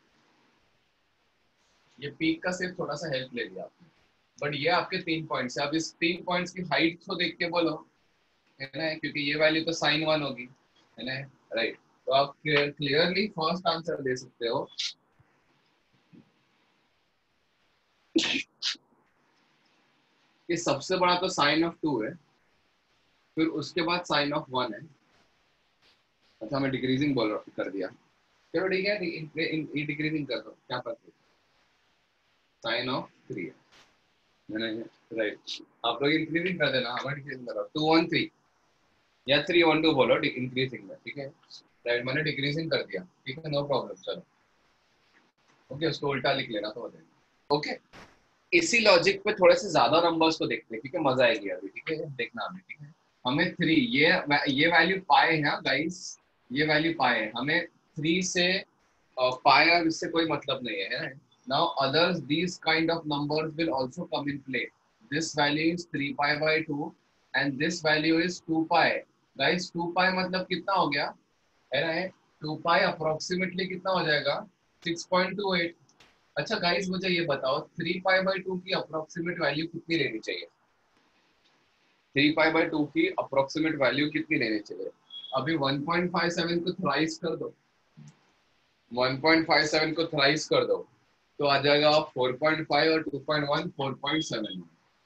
ये पीक का सिर्फ थोड़ा सा हेल्प ले लिया आपने, बट ये आपके तीन पॉइंट्स है। अब इस तीन पॉइंट्स की हाइट को देख के बोलो, है ना, क्योंकि ये वैल्यू तो साइन वन होगी, है ना, राइट। तो आप क्लियरली फर्स्ट आंसर दे सकते हो कि सबसे बड़ा तो साइन ऑफ टू है, फिर उसके बाद साइन ऑफ वन है। अच्छा, मैं डिक्रीजिंग बोल कर दिया, चलो ठीक है, डिक्रीजिंग कर दो, क्या पता, साइन ऑफ थ्री है, राइट। आप लोग इंक्रीजिंग कर देना, हमें डिक्रीजिंग करो, टू वन थ्री या थ्री वन टू बोलो इंक्रीजिंग में, ठीक है, राइट, मैंने डिक्रीजिंग कर दिया, ठीक है, नो प्रॉब्लम, चलो ओके, उसको उल्टा लिख लेना तो हो जाएगा, ओके। इसी लॉजिक पे थोड़े से ज्यादा नंबर्स को देखते हैं, ठीक है, मजा आएगी अभी, ठीक है, देखना अभी, ठीक है। हमें थ्री, ये ये वैल्यू पाए है गाइस, ये वैल्यू पाए है, हमें थ्री से पाए और इससे कोई मतलब नहीं है। Now others these kind of numbers will also come in play, this value is three pi by two and this value is two pi. Guys two pi मतलब कितना हो गया, है ना, टू पाई अप्रोक्सीमेटली कितना हो जाएगा, सिक्स पॉइंट टू एट। अच्छा गाइस, मुझे ये बताओ थ्री पाई बाई टू की अप्रोक्सीमेट वैल्यू कितनी लेनी चाहिए, थ्री पाई बाई टू की अप्रोक्सीमेट वैल्यू कितनी लेनी चाहिए। अभी वन पॉइंट फाइव सेवन को थ्राइस कर दो, वन पॉइंट फाइव सेवन को थ्राइस कर दो, तो आ जाएगा फोर पॉइंट फाइव और two point one, four point seven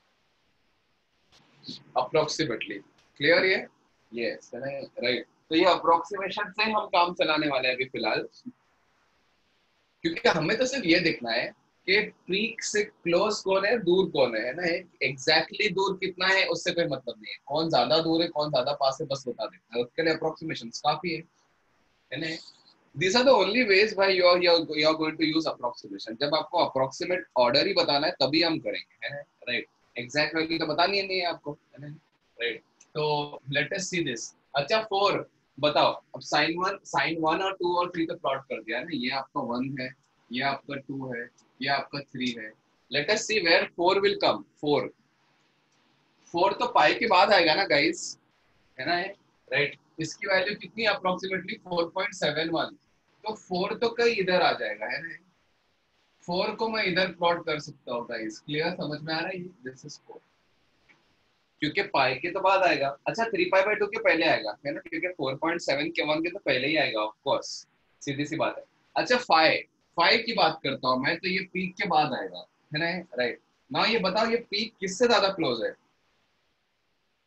approximately. Clear ये, यस राइट। तो ये अप्रोक्सीमेशन से हम काम चलाने वाले हैं अभी फिलहाल, क्योंकि हमें तो सिर्फ ये देखना है कि पीक से क्लोज कौन है, दूर कौन है, है ना, एग्जैक्टली दूर कितना है उससे कोई मतलब नहीं है, कौन ज्यादा दूर है कौन ज्यादा पास है बस बता देना है, उसके लिए अप्रोक्सीमेशन काफी है, है ना। These are the only ways why you are you are, you are going to use approximation। जब आपको अप्रोक्सीमेट ऑर्डर ही बताना है तभी हम करेंगे, है ना, राइट। एग्जैक्ट वैल्यू तो बतानी है नहीं है आपको, है ना, राइट। तो लेट अस सी दिस। अच्छा फोर बताओ, अब साइन वन साइन वन और टू और थ्री तो प्लॉट कर दिया है ना, ये आपका वन है, ये आपका टू है, ये आपका थ्री है। Let us see where four will come. Four four तो पाई के बाद आएगा ना गाइस, है ना, राइट। इसकी वैल्यू कितनी approximately four point seven one, तो फोर तो कहीं इधर आ जाएगा, है ना, फोर को मैं इधर प्लॉट कर सकता हूँ गाइस, क्लियर, समझ में आ रहा है, दिस इज फोर, क्योंकि पाई के तो बाद आएगा। अच्छा थ्री पाई बाई टू के पहले आएगा, है ना, क्योंकि फोर पॉइंट सेवन के वन के तो पहले ही आएगा ऑफ कोर्स, सीधी सी बात है। अच्छा फाइव फाइव की बात करता हूँ मैं, तो ये पीक के बाद आएगा, है ना, राइट। नाउ ये बताओ ये पीक किससे ज्यादा क्लोज है,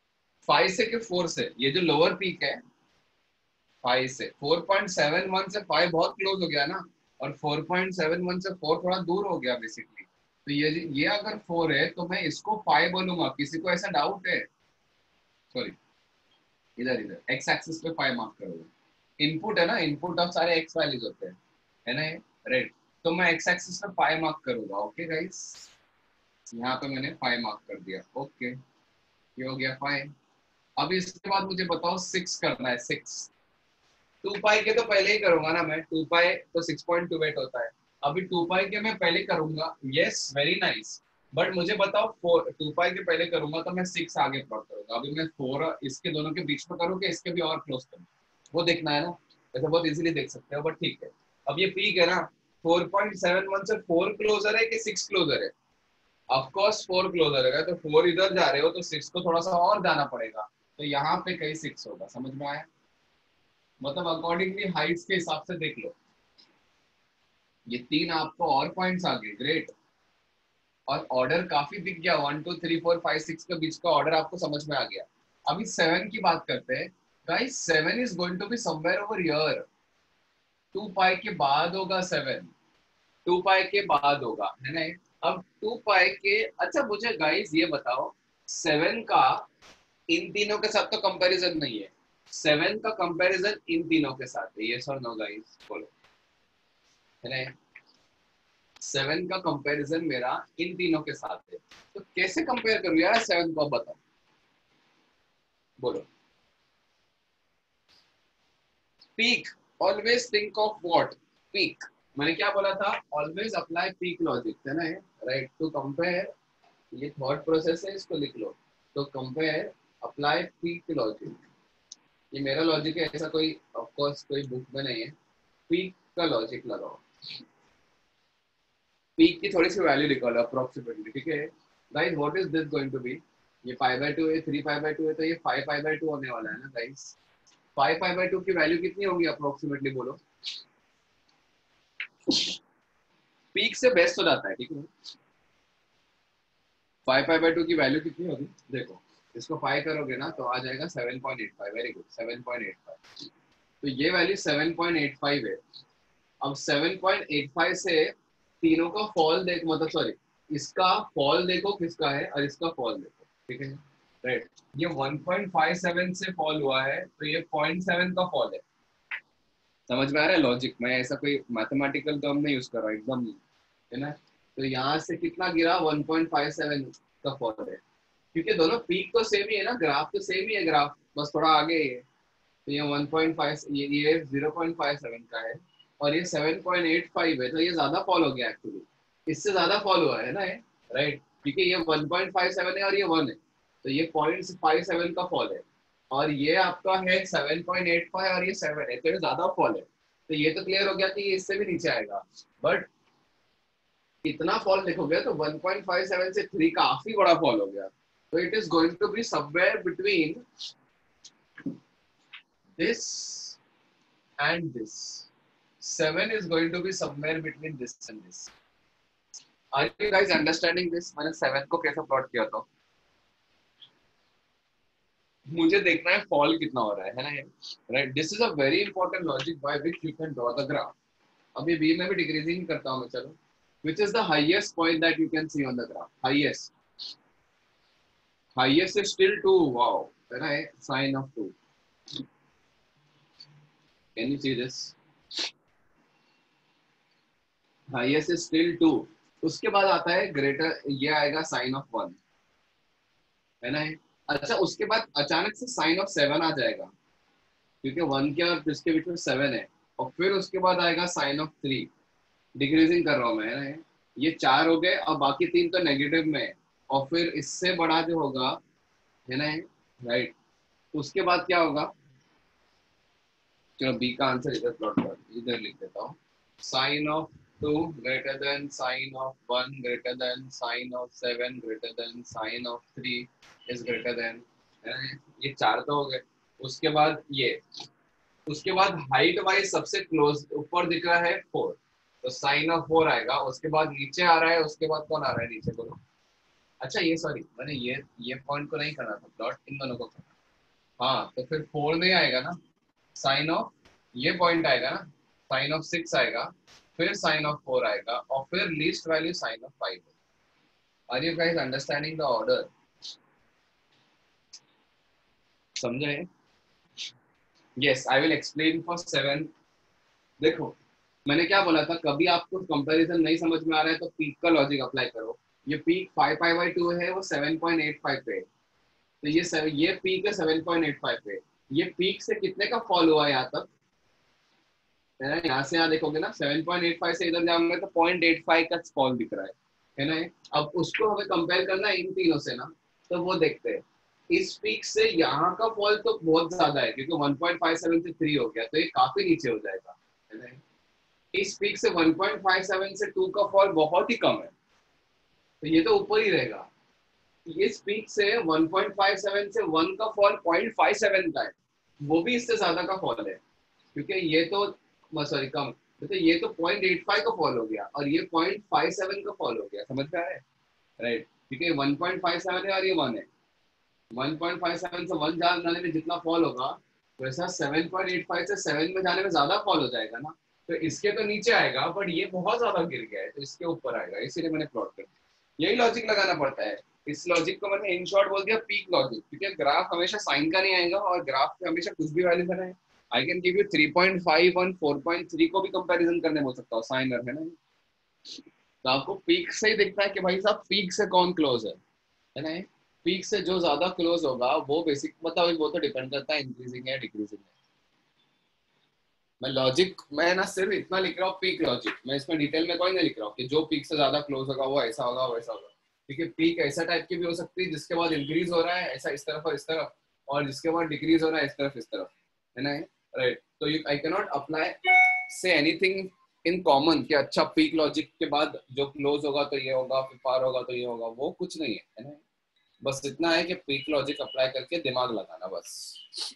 फाइव से कि फोर से, ये जो लोअर पीक है फाइव से फोर पॉइंट सेवन वन से फाइव बहुत क्लोज हो गया ना, और फोर पॉइंट सेवन वन से फोर थोड़ा दूर हो गया बेसिकली। तो ये ये अगर फोर है तो मैं इसको फाइव बोलूंगा। किसी को ऐसा डाउट है? सॉरी, इधर इधर एक्स एक्सिस पे फाइव मार्क करोगे। इनपुट है ना, इनपुट ऑफ सारे एक्स वैल्यूज होते हैं, है ना ये राइट। तो मैं एक्स एक्सिस पे फाइव मार्क करूंगा। ओके गाइस, यहाँ पे मैंने फाइव मार्क कर दिया। ओके, ये हो गया फाइव। अब इसके बाद मुझे बताओ सिक्स करना है। सिक्स टू पाई के तो पहले ही करूंगा ना मैं, टू पाई तो सिक्स पॉइंट टू एट होता है। अभी टू पाई के मैं पहले करूंगा, यस वेरी नाइस। बट मुझे बताओ फोर, टू पाई के पहले करूंगा तो मैं सिक्स आगे प्लॉट करूंगा। अभी मैं फोर इसके दोनों के बीच में करूँ कि इसके भी और क्लोज करूँ, वो देखना है ना। वैसे बहुत इजीली देख सकते हो, बट ठीक है। अब ये पीक है ना, फोर पॉइंट सेवन वन से फोर क्लोजर है कि सिक्स क्लोजर है? ऑफ कोर्स फोर क्लोजर है, तो फोर इधर जा रहे हो तो सिक्स को थोड़ा सा और जाना पड़ेगा, तो यहाँ पे कहीं सिक्स होगा। समझ में आया? मतलब अकॉर्डिंगली हाइट्स के हिसाब से देख लो, ये तीन आपको और पॉइंट्स आ गए, ग्रेट। और ऑर्डर काफी दिख गया, one two three four five six के बीच का ऑर्डर आपको समझ में आ गया। अभी सेवन की बात करते हैं guys. Seven is going to be somewhere over here. Two pi के बाद होगा सेवन, टू पाई के बाद होगा, है ना। अब टू पाई के, अच्छा मुझे गाइस ये बताओ, सेवन का इन तीनों के साथ तो कंपैरिजन नहीं है, सेवन का कंपैरिजन इन तीनों के साथ है, ये सर नो गाइस बोलो, है ना। सेवन का कंपैरिजन मेरा इन तीनों के साथ है, तो कैसे कंपेयर करूं यार सेवन को? बताओ, बोलो। Peak, always think of what? Peak. मैंने क्या बोला था? ऑलवेज अप्लाई पीक लॉजिक, है ना, राइट। टू कंपेयर, ये थॉट प्रोसेस है, इसको लिख लो। तो कंपेयर, अप्लाई पीक लॉजिक, ये मेरा लॉजिक है, ऐसा कोई ऑफ कोर्स कोई बुक में नहीं है। पीक का लॉजिक लगाओ, पीक की थोड़ी सी वैल्यू निकालो अप्रोक्सीमेटली, ठीक है guys. What is this going to be? ये फाइव बाई टू है, थ्री फाइव बाई टू है, तो ये फाइव फाइव बाई टू होने वाला है ना guys. Five five by two की वैल्यू कितनी होगी अप्रोक्सीमेटली, बोलो। पीक से बेस्ट हो जाता है, ठीक है। फाइव फाइव बाई टू की वैल्यू कितनी होगी देखो, इसको फाइव करोगे ना तो आ जाएगा seven point eight five. Very good, seven point eight five. तो ये value seven point eight five है। अब सेवन पॉइंट एट फाइव से तीनों का फॉल देख, मतलब सॉरी, इसका फॉल देखो किसका है और इसका फॉल देखो, ठीक है राइट। ये वन पॉइंट फाइव सेवन से फॉल हुआ है, तो ये ज़ीरो पॉइंट सेवन का फॉल है। समझ में आ रहा है लॉजिक? मैं ऐसा कोई मैथमेटिकल टर्म नहीं यूज कर रहा, एकदम नहीं, है ना। तो यहाँ से कितना गिरा? वन पॉइंट फाइव सेवन का फॉल है, क्योंकि दोनों पीक तो सेम ही है ना, ग्राफ तो सेम ही है, ग्राफ बस थोड़ा आगे है। तो ये वन पॉइंट फाइव, ये ये ज़ीरो पॉइंट फाइव सेवन का है और ये सेवन पॉइंट एट फाइव है, तो ये ज्यादा फॉल हो गया एक्चुअली, इससे ज्यादा फॉल हुआ है ना ये, राइट। क्योंकि ये वन पॉइंट फाइव सेवन है और ये वन है, तो ये ज़ीरो पॉइंट फाइव सेवन का फॉल है, और ये आपका है सेवन पॉइंट एट फाइव और ये सेवन है, तो ये ज्यादा फॉल है। तो ये तो क्लियर हो गया कि ये इससे भी नीचे आएगा, बट इतना फॉल देखोगे तो वन पॉइंट फाइव सेवन से थ्री काफी बड़ा फॉल हो गया। तो it is going to be somewhere between this and this. seven is going to be somewhere between this and this. Are you guys understanding this? मैंने seven को कैसे प्लॉट किया था? मुझे देखना है फॉल कितना हो रहा है, है ना ये, right. This is a very important logic by which you can draw the graph. अभी बी में भी डिक्रीजिंग करता हूँ मैं, चलो। Which is the highest point that you can see on the graph? Highest. Highest is still two. Wow. है ना, sign of two. Can you see this? Highest is still two. उसके बाद आता है ग्रेटर, ये आएगा साइन ऑफ वन, है ना। अच्छा, उसके बाद अचानक से साइन ऑफ सेवन आ जाएगा, क्योंकि वन के और इसके बीच में सेवन है, और फिर उसके बाद आएगा साइन ऑफ थ्री। डिक्रीजिंग कर रहा हूँ मैं, है ना। ये चार हो गए और बाकी तीन तो नेगेटिव में है, और फिर इससे बड़ा जो होगा, है ना, राइट। उसके बाद क्या होगा? चलो बी का आंसर इधर प्लॉट कर, इधर लिख देता हूँ। Sine of two greater than sine of one greater than sine of seven greater than sine of three is greater than, ये चार तो हो गए। उसके बाद ये, उसके बाद हाइट वाइज सबसे क्लोज ऊपर दिख रहा है फोर, तो साइन ऑफ फोर आएगा। उसके बाद नीचे आ रहा है, उसके बाद कौन आ रहा है नीचे, बोलो। अच्छा ये सॉरी, मैंने ये ये पॉइंट को नहीं करना था प्लॉट, इन दोनों को करना, हाँ तो फिर फोर नहीं आएगा ना, साइन ऑफ ये पॉइंट आएगा ना, साइन ऑफ सिक्स आएगा, फिर साइन ऑफ फोर आएगा, और फिर least value sine of five. Are you guys understanding the order? समझे? Yes, I will explain for seven. देखो मैंने क्या बोला था, कभी आपको कंपैरिजन नहीं समझ में आ रहा है तो पीक का लॉजिक अप्लाई करो। ये peak five pi by two है, वो सेवन पॉइंट एट फाइव पे है, तो ये सेवन, ये पीक है सेवन पॉइंट एट फाइव पे। ये पीक से कितने का फॉल हुआ यहाँ तक, है ना? यहाँ से यहाँ देखोगे ना, सेवन पॉइंट एट फाइव से इधर जाओगे तो पॉइंट एट फाइव का फॉल दिख रहा है है ना? अब उसको हमें कंपेयर करना है इन तीनों से ना, तो वो देखते हैं। इस पीक से यहाँ का फॉल तो बहुत ज्यादा है, क्योंकि वन पॉइंट फाइव सेवन से थ्री हो गया, तो ये काफी नीचे हो जाएगा, है ना? इस पीक से वन पॉइंट फाइव सेवन से टू का फॉल बहुत ही कम है, तो ये तो ऊपर ही रहेगा। इस पीक से वन पॉइंट फाइव सेवन से वन का fall zero point five seven का है, वो भी इससे ज्यादा का फॉल है, क्योंकि ये तो सॉरी कम, तो ये तो ज़ीरो पॉइंट एट फाइव का फॉल हो गया और ये ज़ीरो पॉइंट फाइव सेवन का फॉल हो गया। समझ में आ रहा है? राइट, क्योंकि वन पॉइंट फाइव सेवन है और ये वन है। वन पॉइंट फाइव सेवन से वन जाने में जितना फॉल होगा, वैसा सेवन पॉइंट एट फाइव से सेवन में जाने में ज्यादा फॉल हो जाएगा ना, तो इसके तो नीचे आएगा, बट ये बहुत ज्यादा गिर गया है तो इसके ऊपर आएगा, इसीलिए मैंने प्लॉट कर दिया। यही लॉजिक लगाना पड़ता है। इस लॉजिक को मैंने इन शॉर्ट बोल दिया पीक लॉजिक, क्योंकि ग्राफ हमेशा साइन का नहीं आएगा और ग्राफ पे हमेशा कुछ भी वैल्यू देना है। I can give you three point five और फोर पॉइंट थ्री को भी कंपैरिजन करने बोल सकता हूँ, साइन है ना? तो आपको पीक से ही दिखता है कि भाई साहब पीक से कौन क्लोज है है ना? पीक से जो ज्यादा क्लोज होगा वो बेसिक, मतलब वो तो डिपेंड करता है इंक्रीजिंग है डिक्रीजिंग है। मैं लॉजिक मैं ना सिर्फ इतना लिख रहा हूँ पीक लॉजिक, मैं इसमें डिटेल में कोई नहीं लिख रहा हूँ कि जो पीक से ज्यादा क्लोज होगा वो ऐसा होगा वैसा होगा, क्योंकि पीक ऐसा टाइप की भी हो सकती है जिसके बाद इंक्रीज हो रहा है ऐसा इस तरफ और इस तरफ, और जिसके बाद डिक्रीज हो रहा है इस तरफ इस तरफ, है ना? राइट, तो you I can not apply say anything in common कि अच्छा पीक लॉजिक के बाद जो क्लोज होगा तो ये होगा, फिर पार होगा तो ये होगा, वो कुछ नहीं है, है ना? बस इतना है कि पीक लॉजिक अप्लाई करके दिमाग लगाना बस।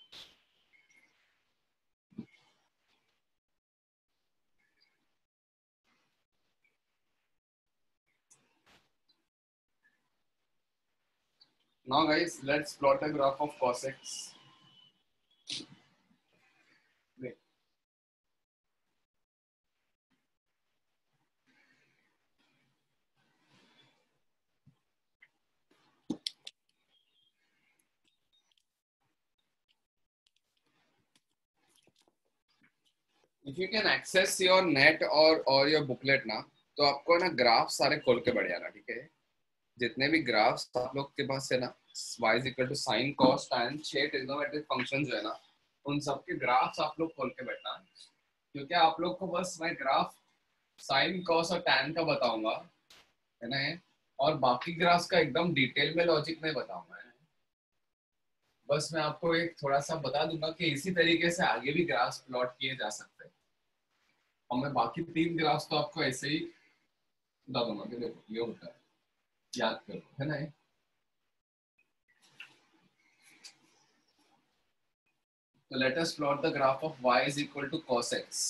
Now guys, let's plot a graph of cos x. Wait. If you can access your net or or your booklet ना, तो आपको ना ग्राफ सारे खोल के बढ़ जाना, ठीक है? जितने भी ग्राफ्स आप लोग के पास है ना, y is equal to sin cos tan छह ट्रिग्नोमेट्रिक फंक्शन जो है ना, उन सब के ग्राफ्स आप लोग खोल के बैठना, क्योंकि आप लोग को बस मैं ग्राफ sin cos और tan का बताऊंगा, है ना? और बाकी ग्राफ्स का एकदम डिटेल में लॉजिक नहीं बताऊंगा, है ना? बस मैं आपको एक थोड़ा सा बता दूंगा कि इसी तरीके से आगे भी ग्राफ्स प्लॉट किए जा सकते हैं, और मैं बाकी तीन ग्राफ्स तो आपको ऐसे ही बता दूंगा कि देखो ये होता है, याद करो, है ना? तो let us plot the graph of y is equal to cos x।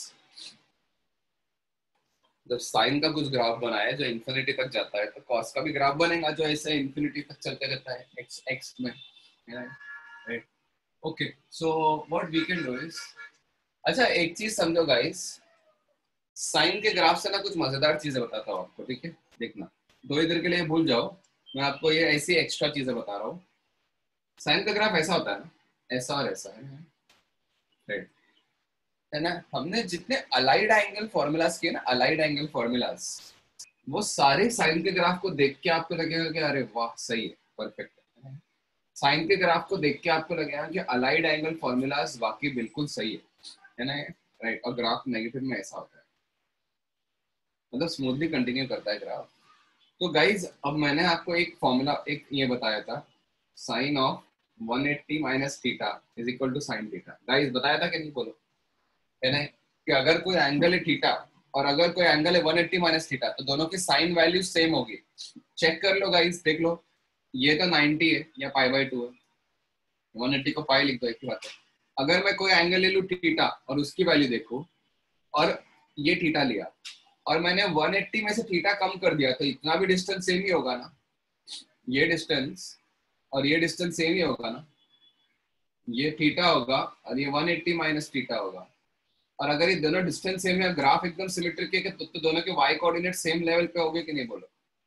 जब साइन का कुछ ग्राफ बनाए जो इंफिनिटी तक जाता है, तो cos का भी ग्राफ बनेगा जो ऐसे इंफिनिटी तक चलते रहता है x x में, right? Okay, so what we can do is, अच्छा एक चीज समझो गाइस, साइन के ग्राफ से ना कुछ मजेदार चीजें बताता हूँ आपको, ठीक है? देखना, थोड़ी देर के लिए भूल जाओ, मैं आपको ये ऐसी एक्स्ट्रा चीजें बता रहा हूँ। साइन का ग्राफ ऐसा होता है ना, ऐसा और ऐसा, है राइट, है ना? हमने जितने अलाइड एंगल फॉर्मूलाज किए ना, अलाइड एंगल फॉर्मूलाज, वो सारे साइन के ग्राफ को देख के आपको लगेगा कि अरे वाह सही है, परफेक्ट है। साइन के ग्राफ को देख के आपको लगेगा कि अलाइड एंगल फॉर्मूलाज वाकई बिल्कुल सही है, है ना? राइट, और ग्राफ नेगेटिव में ऐसा होता है, मतलब स्मूथली कंटिन्यू करता है ग्राफ। तो गाइज अब मैंने आपको एक फॉर्मूला एक ये बताया था, sine of one eighty minus theta is equal to sine theta. Guys बताया था कि नहीं, बोलो, है ना? कि अगर कोई एंगल है थीटा और अगर कोई एंगल है वन एट्टी माइनस थीटा, तो दोनों की साइन वैल्यू सेम होगी। चेक कर लो गाइज, देख लो, ये तो नाइंटी है या पाई बाई टू है, वन एट्टी को पाई लिख दो, एक ही बात है। अगर मैं कोई एंगल ले लूँ थीटा और उसकी वैल्यू देखो, और ये थीटा लिया और मैंने वन एट्टी में से थीटा कम कर दिया, तो इतना भी डिस्टेंस सेम ही होगा ना, ये डिस्टेंस और ये डिस्टेंस सेम ही होगा ना, ये थीटा होगा और ये वन एट्टी माइनस थीटा होगा। और अगर ये दोनों डिस्टेंस सेम है, ग्राफ एकदम सिमेट्रिक है, तो, तो दोनों के वाई कोऑर्डिनेट सेम लेवल पे होंगे कि नहीं बोलो।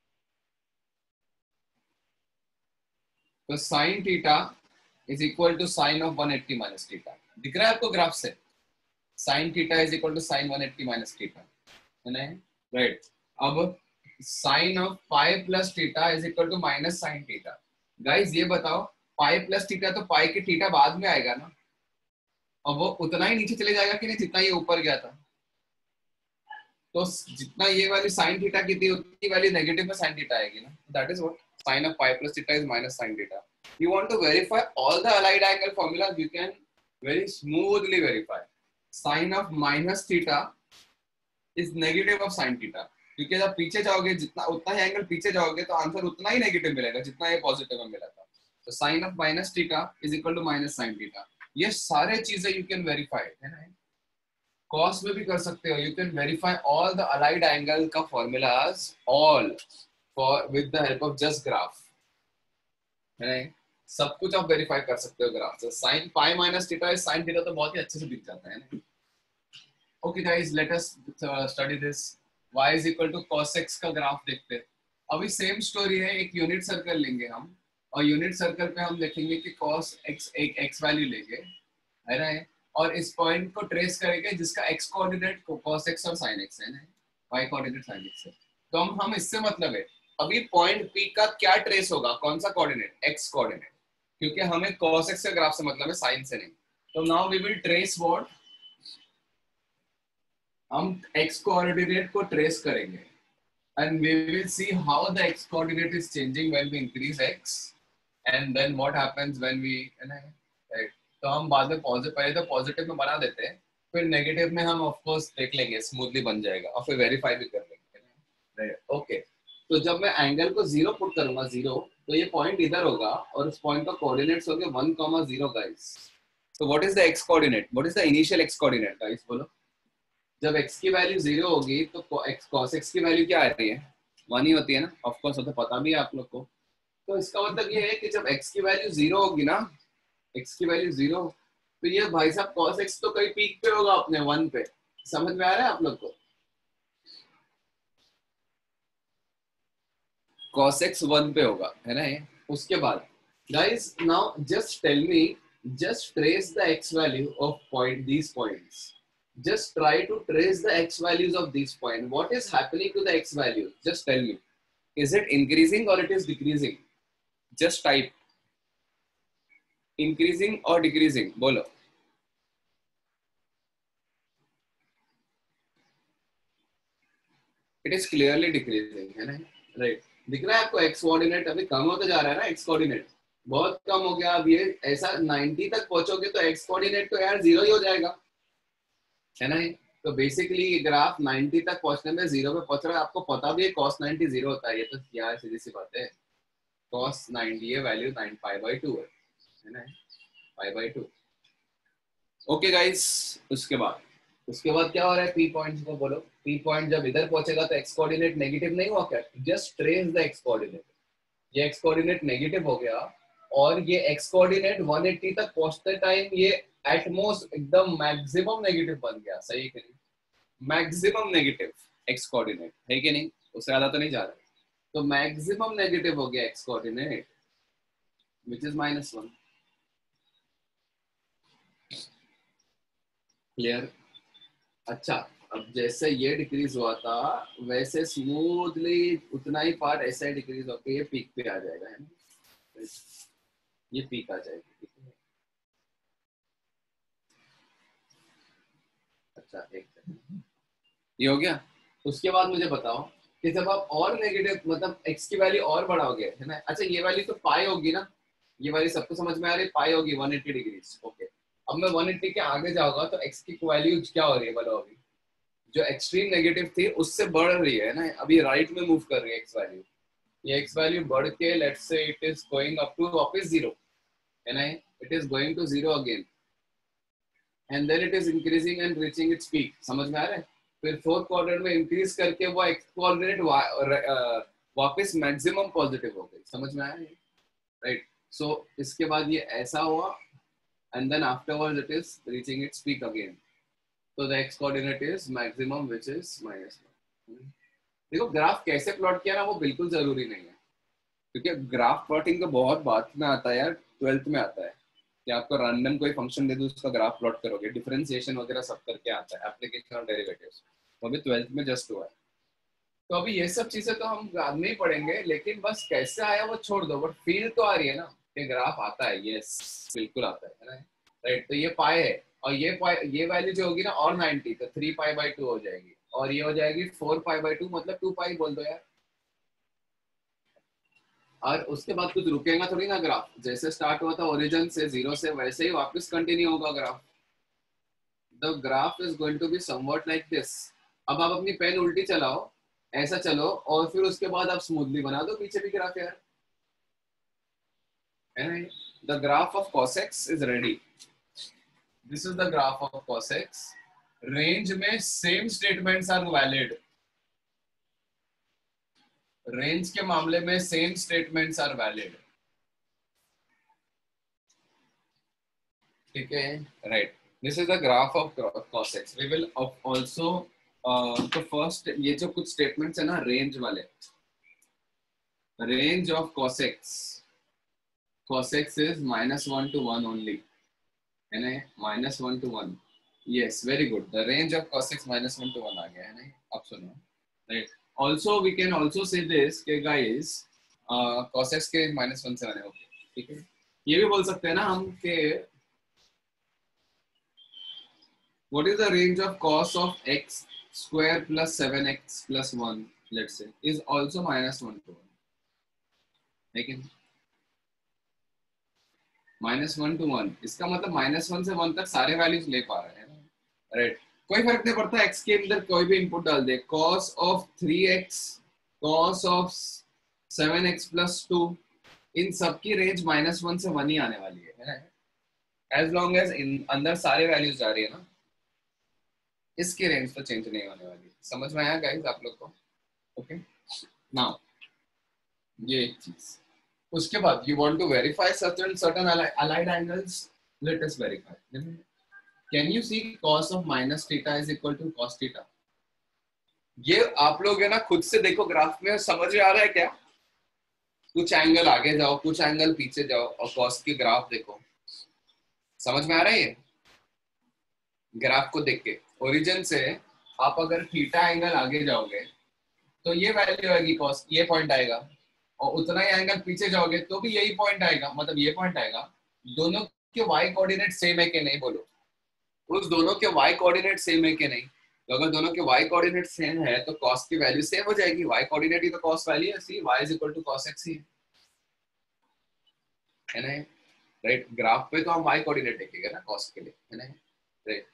तो sine theta is equal to sine of one eighty minus theta. दिख रहा है आपको ग्राफ से? Sine theta is equal to sine one eighty minus theta, है ना? राइट। अब sine of pi plus theta is equal to minus sine theta. Guys ये बताओ, पाई प्लस थीटा तो पाई के थीटा बाद में आएगा ना, और वो उतना ही नीचे चले जाएगा कि नहीं जितना ये ऊपर गया था। तो जितना ये वाली साइन थीटा की थी उतनी वाली नेगेटिव में साइन थीटा आएगी ना। That is what sine of pi plus theta is minus sine theta. You want to verify all the allied angle formulas, you can very smoothly verify. Sin of minus theta is negative of sin theta. क्योंकि जब पीछे जाओगे जितना उतना ही एंगल पीछे जाओगे तो आंसर उतना ही नेगेटिव मिलेगा जितना ये पॉजिटिव में मिला था। तो sin of minus theta is equal to minus sin theta. ये सारे चीजें you can verify, है ना? cos में भी कर सकते हो। You can verify all the allied angle का formulas all for with the help of just graph, है ना? सब कुछ आप वेरीफाई कर सकते हो ग्राफ से। Sine pi minus theta is sine theta तो बहुत ही अच्छे से दिख जाता है ना। Okay guys, let us study this. y is equal to cos x का ग्राफ देखते हैं। अभी सेम स्टोरी है, एक यूनिट सर्कल लेंगे हम, और यूनिट सर्कल पे हम देखेंगे कि cos x एक x वैल्यू लेंगे, है ना? और इस पॉइंट को ट्रेस करेंगे जिसका x कोऑर्डिनेट cos x और sin x है ना, y कोऑर्डिनेट sin x है। तो हम हम इससे मतलब है अभी पॉइंट P का क्या ट्रेस होगा, कौन सा कोऑर्डिनेट? x कोऑर्डिनेट, क्योंकि हमें cos x के ग्राफ से मतलब है साइन से नहीं। तो now we will trace what, हम x कोऑर्डिनेट को ट्रेस करेंगे and we will see how the x coordinate is changing when we increase x and then what happens when we, right? तो हम बाद में पॉजिटिव, पहले तो पॉजिटिव में बना देते हैं, फिर नेगेटिव में हम ऑफ कोर्स देख लेंगे, स्मूथली बन जाएगा और फिर वेरीफाई भी कर लेंगे, राइट? ओके, तो जब मैं एंगल को जीरो पुट करूंगा, जीरो, तो ये पॉइंट इधर होगा और उस पॉइंट का कोऑर्डिनेट्स होंगे वन कॉमा जीरो गाइस। तो what is the x coordinate, what is the initial x coordinate guys, बोलो? जब x की वैल्यू जीरो होगी तो x cos x की वैल्यू क्या आ रही है? वन ही होती है ना, ऑफ कोर्स, वो तो पता भी है आप लोग को। तो इसका मतलब ये है कि जब x की वैल्यू जीरो होगी ना, x की वैल्यू जीरो, तो ये भाई साहब cos x तो कहीं पीक पे होगा अपने वन पे। समझ में आ रहा है आप लोग को? cos x वन पे होगा, है ना ये? उसके बाद guys now just tell me, just trace the x value of point these points, just try to trace the x values of these points. What is happening to the x values? Just tell me, is it increasing or it is decreasing? Just type increasing or decreasing, bolo. It is clearly decreasing, है ना? Right. दिख रहा है आपको x कोऑर्डिनेट अभी कम होता जा रहा है ना, x कोऑर्डिनेट बहुत कम हो गया। अब ये ऐसा नाइंटी तक पहुंचोगे तो x कोऑर्डिनेट तो यार जीरो ही हो जाएगा, है ना? तो बेसिकली ये ग्राफ नाइंटी तक पहुंचने में जीरो पे पहुंच रहा है। आपको पता भी है cos नाइंटी जीरो होता है, ये तो यार सीधी सी बात है। cos नाइंटी ये value nine pi by two है, है ना? Pi by two. Okay guys, उसके बाद उसके बाद क्या हो रहा है? P पॉइंट को बोलो। P पॉइंट जब इधर पहुंचेगा तो x कोऑर्डिनेट नेगेटिव नहीं हुआ क्या? Just trace the x coordinate. ये x कोऑर्डिनेट नेगेटिव हो गया और ये x कोऑर्डिनेट वन एट्टी तक पहुंचते टाइम ये एटमोस्ट एकदम मैक्सिमम नेगेटिव बन गया। सही कि नहीं? मैक्सिमम नेगेटिव x कोऑर्डिनेट है कि नहीं? उससे ज्यादा तो नहीं जा रहा। तो मैक्सिमम नेगेटिव हो गया x coordinate which is minus one. Clear? अच्छा, अब जैसे ये डिक्रीज हुआ था वैसे स्मूथली उतना ही पार्ट ऐसा ही डिक्रीज होकर ये पीक पे आ जाएगा, है ना? ये पीक आ जाएगी। अच्छा, एक सेकंड, ये हो गया। उसके बाद मुझे बताओ कि जब आप और नेगेटिव मतलब x की वैल्यू और बढ़ाओगे, है ना? अच्छा, ये वैल्यू तो पाई होगी ना, ये वैल्यू सबको समझ में आ रही है, पाई होगी वन एट्टी डिग्रीज। ओके, अब मैं वन एट्टी के आगे जाऊंगा तो x की वैल्यू क्या हो रही है? बोलो अभी जो एक्सट्रीम नेगेटिव थी उससे बढ़ रही है ना, अभी राइट में मूव कर रही है x वैल्यू। ये x वैल्यू बढ़ के let's say it is going up to वापस जीरो, है ना? It is going to zero again and then it is increasing and reaching its peak. समझ में आ रहा है? फिर फोर्थ क्वाड्रेंट में इंक्रीज करके वो x कोऑर्डिनेट वापस मैक्सिमम पॉजिटिव हो गई। समझ में आ रहा है? राइट। सो इसके बाद ये ऐसा हुआ and then afterwards it is reaching its peak again. So the x coordinate is maximum which is minus one. देखो ग्राफ कैसे प्लॉट किया ना वो बिल्कुल जरूरी नहीं है, क्योंकि ग्राफ प्लॉटिंग तो बहुत बाद में आता है यार, ट्वेल्थ में आता है कि आपको रैंडम कोई फंक्शन दे दो उसका ग्राफ प्लॉट करोगे, डिफरेंशिएशन वगैरह सब करके आता है, एप्लीकेशन और डेरिवेटिव्स वो भी ट्वेल्थ में जस्ट हुआ है। तो अभी ये सब चीजें तो हम बाद में ही पढ़ेंगे, लेकिन बस कैसे आया वो छोड़ दो, बट फील तो आ रही है ना कि ग्राफ आता है। यस बिल्कुल आता है ना, राइट। तो ये पाई है और ये पाई, ये वैल्यू जो होगी ना और नाइनटी, तो थ्री पाई बाई टू हो जाएगी, और ये हो जाएगी फोर पाई बाई टू, मतलब टू पाई बोल दो यार। और उसके बाद कुछ रुकेगा थोड़ी ना ग्राफ, जैसे स्टार्ट हुआ था ओरिजिन से जीरो से वैसे ही वापस कंटिन्यू होगा graph. The graph is going to be somewhat like this. अब आप अपनी पेन उल्टी चलाओ, ऐसा चलो, और फिर उसके बाद आप स्मूथली बना दो पीछे भी ग्राफ यार, है ना। The graph of cos x is ready. This is the graph of cos x। Range में same statements are valid, range के मामले में सेम स्टेटमेंट्स आर वैलिड, ठीक है, right. This is the graph of cos x। We will also तो फर्स्ट ये जो कुछ स्टेटमेंट्स है ना रेंज वाले, range of cos x, cos x is minus one to one only, है ना, minus one to one। yes very good, the range of cos x minus one to one आ गया है ना। अब सुनो, right, also we can also say this कि guys uh, cos x के minus one से बने, ओके ठीक है। ये भी बोल सकते हैं ना हम कि what is the range of cos of x square plus seven x plus one, let's say, is also minus one to one, लेकिन माइनस वन टू वन, इसका मतलब माइनस वन से वन तक सारे वैल्यूज ले पा रहे हैं, राइट। कोई फर्क नहीं पड़ता, एक्स के अंदर कोई भी इनपुट डाल दे, cos of three x, cos of seven x plus two, इन सब की रेंज माइनस वन से वन ही आने वाली है, एज लॉन्ग एज अंदर सारे वैल्यूज जा रही है ना, इसकी रेंज तो चेंज नहीं होने वाली। समझ में आया गाइस आप लोग को? ओके नाउ ये एक चीज। उसके बाद you want to verify certain certain allied angles, let us verify। can you see cos of minus theta is equal to cos theta? ये आप लोग है ना खुद से देखो ग्राफ में, समझ में आ रहा है क्या? कुछ एंगल आगे जाओ, कुछ एंगल पीछे जाओ और cos की ग्राफ देखो, समझ में आ रहा है ये ग्राफ को देख के? ओरिजिन से आप अगर थीटा एंगल आगे जाओगे तो ये वैल्यू आएगी cos, ये पॉइंट आएगा, और उतना ही एंगल पीछे जाओगे तो भी यही पॉइंट आएगा, मतलब ये पॉइंट आएगा। दोनों के y कोऑर्डिनेट सेम है कि नहीं बोलो? उस दोनों के y कोऑर्डिनेट सेम है कि नहीं? तो अगर दोनों के y कोऑर्डिनेट सेम है तो cos की वैल्यू सेम हो जाएगी, y कोऑर्डिनेट ही तो cos वैल्यू है, see y is equal to cos x ही है ना, राइट। ग्राफ पे तो हम y कोऑर्डिनेट देखेंगे ना cos के लिए, है ना, राइट।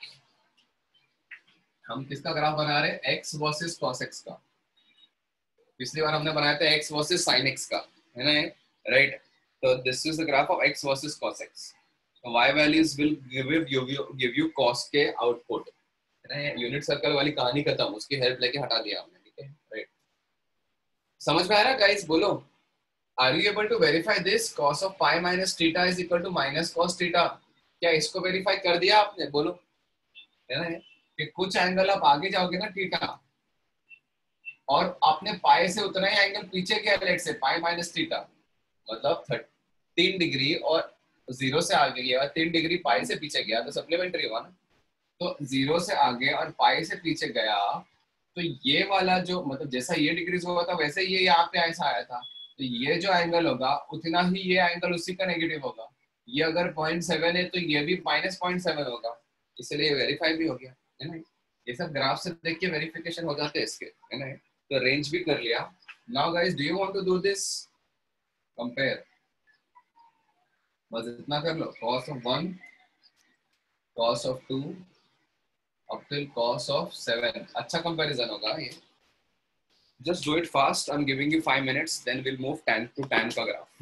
हम किसका ग्राफ बना रहे हैं? x वर्सेस cos x का। पिछली बार हमने बनाया था x वर्सेस sin x का, है ना, राइट। तो this is the graph of x versus cos x। so y values will give you give you give you cos के आउटपुट, है ना। यूनिट सर्कल वाली कहानी खत्म, उसकी हेल्प लेके हटा दिया हमने, ठीक है, राइट। समझ में आ रहा है गाइस? बोलो, are you able to verify this? cos of pi minus theta is equal to minus cos theta। क्या इसको वेरीफाई कर दिया आपने? बोलो, है ना, कि कुछ एंगल आप आगे जाओगे ना थीटा, और आपने पाई से उतना ही एंगल पीछे किया, लेट से पाई माइनस थीटा, मतलब तीन डिग्री, और जीरो से आगे गया, तीन डिग्री पाई से पीछे गया तो सप्लीमेंट्री हुआ ना। तो जीरो से आगे और पाई से पीछे गया, तो ये वाला जो, मतलब जैसा ये डिग्रीज हुआ था वैसे ये यहाँ पे ऐसा आया था, तो ये जो एंगल होगा उतना ही ये एंगल उसी का नेगेटिव होगा। ये अगर पॉइंट सेवन है तो ये भी माइनस पॉइंट सेवन होगा, इसलिए वेरीफाई भी हो गया, है ना। ये सब ग्राफ से देख के वेरिफिकेशन हो जाते हैं इसके, है ना। तो रेंज भी कर लिया। Now guys, do you want to do this compare? बस इतना कर लो, cos of one, cos of two, अब फिर cos of सेवन। अच्छा कंपैरिजन होगा ये। Just do it fast. I'm giving you five minutes. Then we'll move tan to tan का ग्राफ।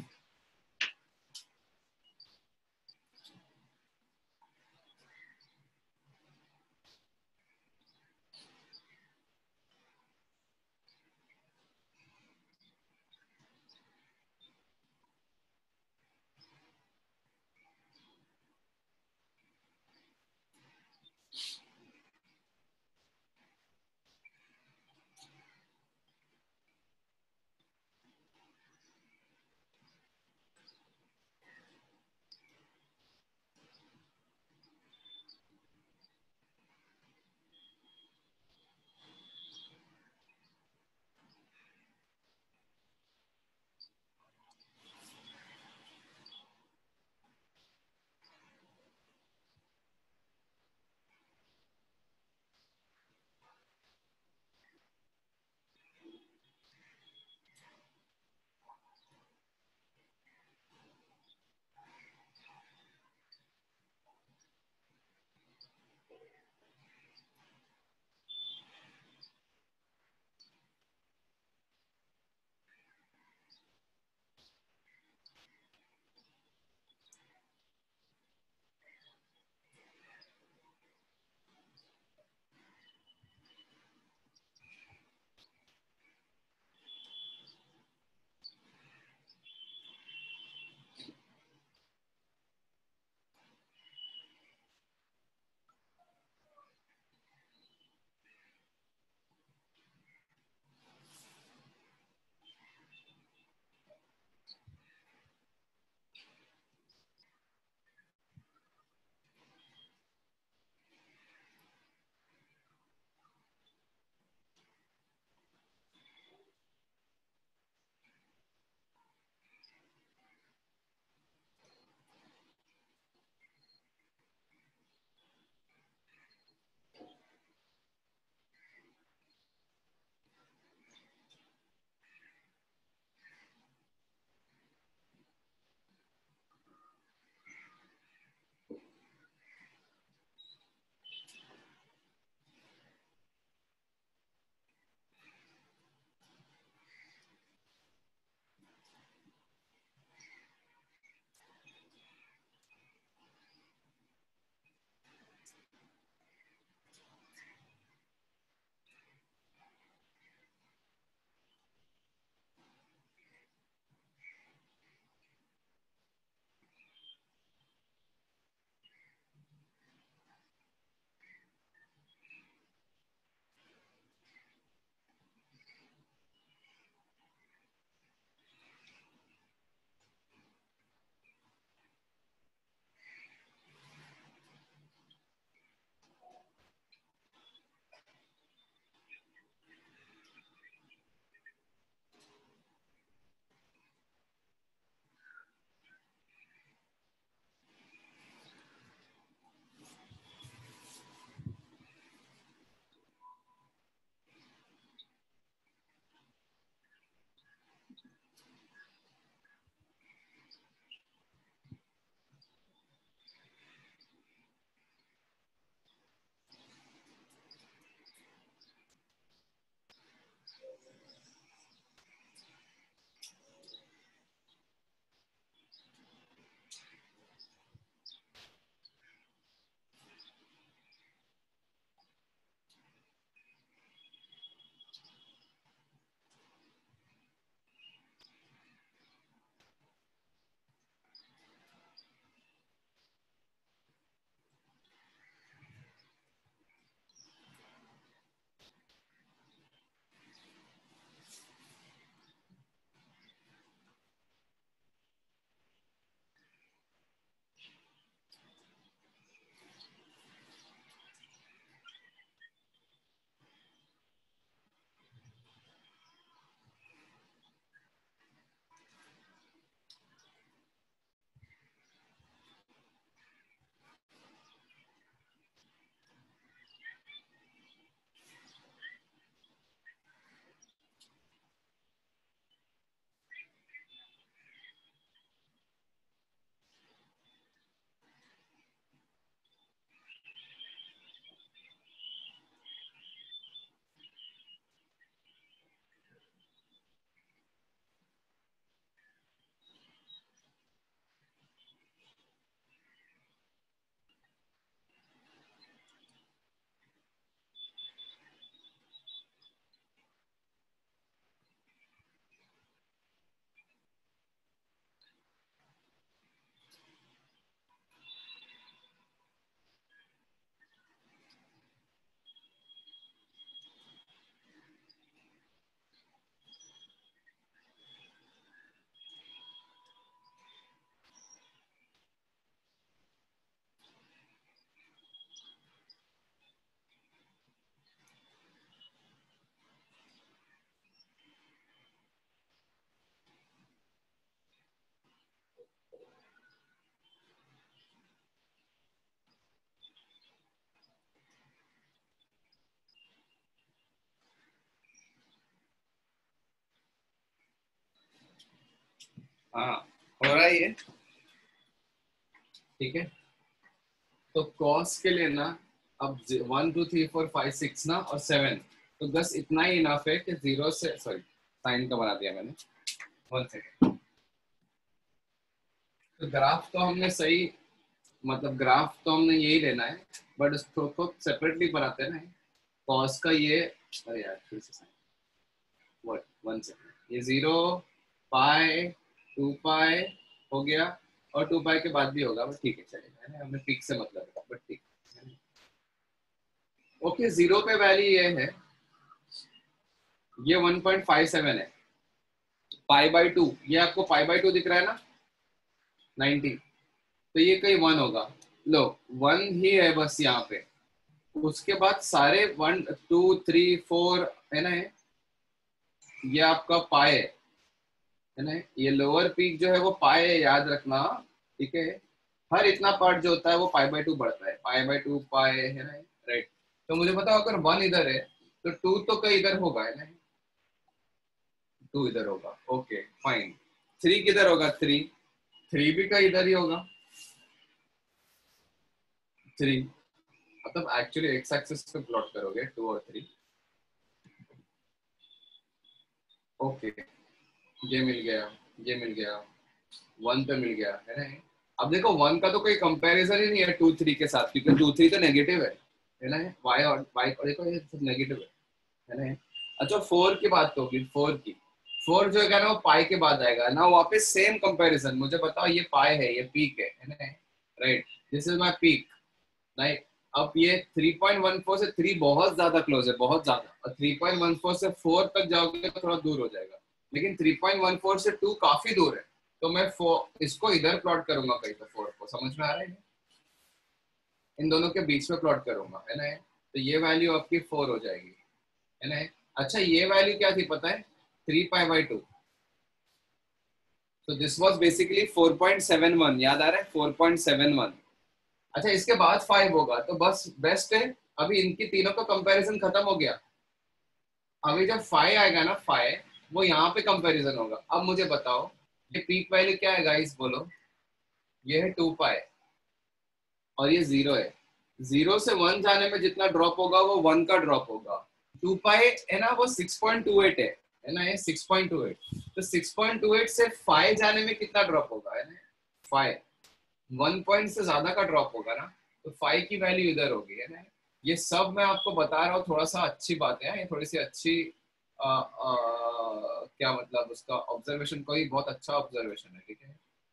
हाँ हो रहा है ये, ठीक है। तो कॉस के लिए ना अब one two three four five six ना और सेवन, तो बस इतना ही इनफ है कि जीरो से, सॉरी साइन का बना दिया मैंने, वन सेकेंड। तो ग्राफ तो हमने सही, मतलब ग्राफ तो हमने यही लेना है, बट उसको तो सेपरेटली बनाते हैं ना। कॉस का ये, अरे यार फिर से साइन, वन सेकेंड, ये जीरो पाई टू पाई हो गया, और टू पाई के बाद भी होगा, बट ठीक है चलेगा, हमें पीक से मतलब है, बट ठीक। ओके, जीरो पे वैल्यू ये है, ये वन पॉइंट फाइव सेवन है, पाई बाई टू, ये आपको पाई बाई टू दिख रहा है ना, नाइनटी, तो ये कहीं वन होगा, लो वन ही है बस यहाँ पे, उसके बाद सारे वन टू थ्री फोर है ना, ये आपका पाए है ना, ये लोअर पीक जो है वो पाए है, याद रखना, ठीक है। हर इतना पार्ट जो होता है वो पाई बाई टू बढ़ता है, पाई बाई टू पाए है ना, राइट। तो मुझे बताओ अगर वन इधर है तो टू तो कहीं इधर होगा है ना, टू इधर होगा, ओके फाइन। थ्री किधर होगा, थ्री थ्री भी कहीं इधर ही होगा, थ्री, मतलब एक्चुअली एक्स एक्सिस पे प्लॉट करोगे टू और थ्री, ओके ये मिल गया, ये मिल गया, वन पे मिल गया है ना। अब देखो वन का तो कोई कंपैरिजन ही नहीं है टू थ्री के साथ, क्योंकि टू थ्री तो नेगेटिव है है ना, वाई और वाई और देखो ये सब नेगेटिव है है ना। अच्छा फोर की बात होगी, फोर की, फोर जो है ना वो पाई के बाद आएगा ना, वापस सेम कंपैरिजन, मुझे बताओ ये पाई है, ये पीक है है ना, right, this is my peak, right. अब ये थ्री पॉइंट वन फोर से थ्री बहुत ज्यादा क्लोज है, बहुत ज्यादा, और थ्री पॉइंट वन फोर से फोर तक जाओगे तो थोड़ा दूर हो जाएगा, लेकिन थ्री पॉइंट वन फोर से टू काफी दूर है, तो मैं फोर इसको इधर प्लॉट करूंगा कहीं तो, फोर को समझ में आ रहा है, इन दोनों के बीच में प्लॉट करूंगा है ना, तो ये वैल्यू आपकी फोर हो जाएगी है ना। अच्छा ये वैल्यू क्या थी पता है, थ्री पाई बाई टू, तो this was basically four point seven one, याद आ रहा है फोर पॉइंट सेवन वन। अच्छा इसके बाद फाइव होगा तो बस बेस्ट है, अभी इनकी तीनों का कंपैरिजन खत्म हो गया, अभी जब फाइव आएगा ना, फाइव वो यहाँ पे कंपैरिजन होगा। अब मुझे बताओ ये पीक वैल्यू क्या है गाइस, बोलो, ये है टू पाई और ये जीरो है, जीरो से वन जाने में जितना ड्रॉप होगा वो वन का ड्रॉप होगा, टू पाई है ना वो सिक्स पॉइंट टू एट है है ना, ये सिक्स पॉइंट टू एट, तो सिक्स पॉइंट टू एट से फाइव जाने में कितना ड्रॉप होगा है ना, फाइव, वन पॉइंट से ज्यादा का ड्रॉप होगा ना, तो फाइव की वैल्यू इधर होगी है ना। ये सब मैं आपको बता रहा हूँ, थोड़ा सा अच्छी बात है, ये थोड़ी सी अच्छी आ, आ, क्या मतलब उसका ऑब्जर्वेशन, कोई बहुत अच्छा ऑब्जर्वेशन है, ठीक है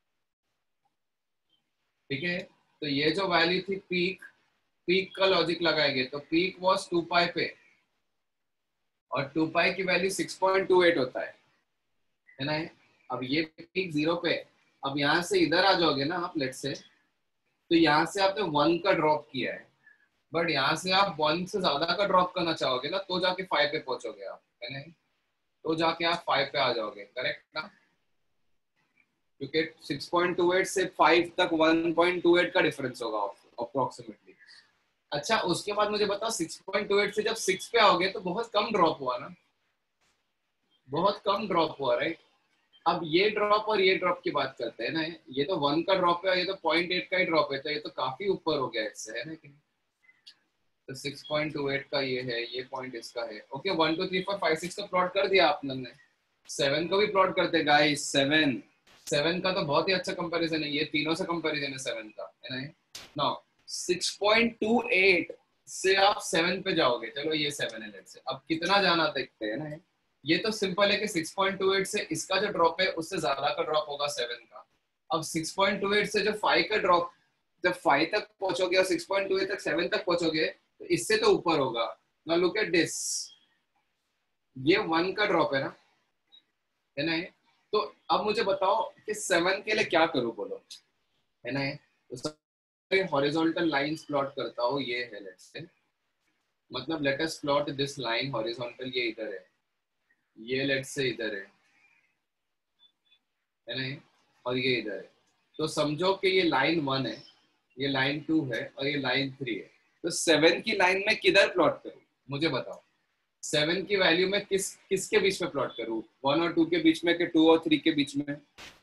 ठीक है। तो ये जो वैल्यू थी पीक, पीक का लॉजिक लगाएंगे तो पीक वॉज टू पाई पे, और टू पाई की value six point two eight होता है है ना। अब ये पीक जीरो पे, अब यहाँ से इधर आ जाओगे ना आप, लेट से, तो यहाँ से आपने वन का ड्रॉप किया है, बट यहाँ से आप वन से ज्यादा का ड्रॉप करना चाहोगे ना, तो जाके फाइव पे पहुंचोगे आप है ना, तो जाके आप फाइव पे आ जाओगे, करेक्ट ना, क्योंकि सिक्स पॉइंट टू एट से फाइव तक वन पॉइंट टू एट का डिफरेंस होगा अप्रोक्सीमेटली। अच्छा उसके बाद मुझे बताओ सिक्स पॉइंट टू एट से जब सिक्स पे आओगे तो बहुत कम ड्रॉप हुआ ना, बहुत कम ड्रॉप हुआ, राइट। अब ये ड्रॉप और ये ड्रॉप की बात करते हैं ना, ये तो वन का ड्रॉप है, ये तो पॉइंट एट का ही ड्रॉप है, तो ये तो काफी ऊपर हो गया इससे है ना, तो सिक्स पॉइंट टू एट का ये है, ये पॉइंट इसका है, okay one two three four five six का प्लॉट कर दिया आपने, सेवन का भी प्लॉट करते गाइस, सेवन, सेवन का तो बहुत ही अच्छा कंपैरिजन है, ये तीनों से कंपैरिजन है सेवन का है ना। Now six point two eight से आप सेवन पे जाओगे, चलो ये सेवन है लेट्स से, अब कितना जाना देखते हैं ना, ये तो सिंपल है कि सिक्स पॉइंट टू एट से इसका जो ड्रॉप है उससे ज्यादा का ड्रॉप होगा सेवन का। अब सिक्स पॉइंट टू एट से जो फाइव का ड्रॉप, जब फाइव तक पहुंचोगे और सिक्स पॉइंट टू एट तक सेवन तक पहुंचोगे तो इससे तो ऊपर होगा। नाउ लुक एट दिस, ये वन का ड्रॉप है ना है ना, तो अब मुझे बताओ कि सेवन के लिए क्या करूं बोलो है ना, तो हॉरिजॉन्टल लाइंस प्लॉट करता हूँ, ये है लेट्स से, मतलब let us plot this line horizontal, ये इधर है, ये लेट्स से इधर है है ना, और ये इधर है, तो समझो कि ये लाइन वन है, ये लाइन टू है और ये लाइन थ्री है। तो सेवन की लाइन में किधर प्लॉट करूं, मुझे बताओ। सेवन की वैल्यू में किस किसके बीच में प्लॉट करूं, वन और टू के बीच में कि टू और थ्री के बीच में,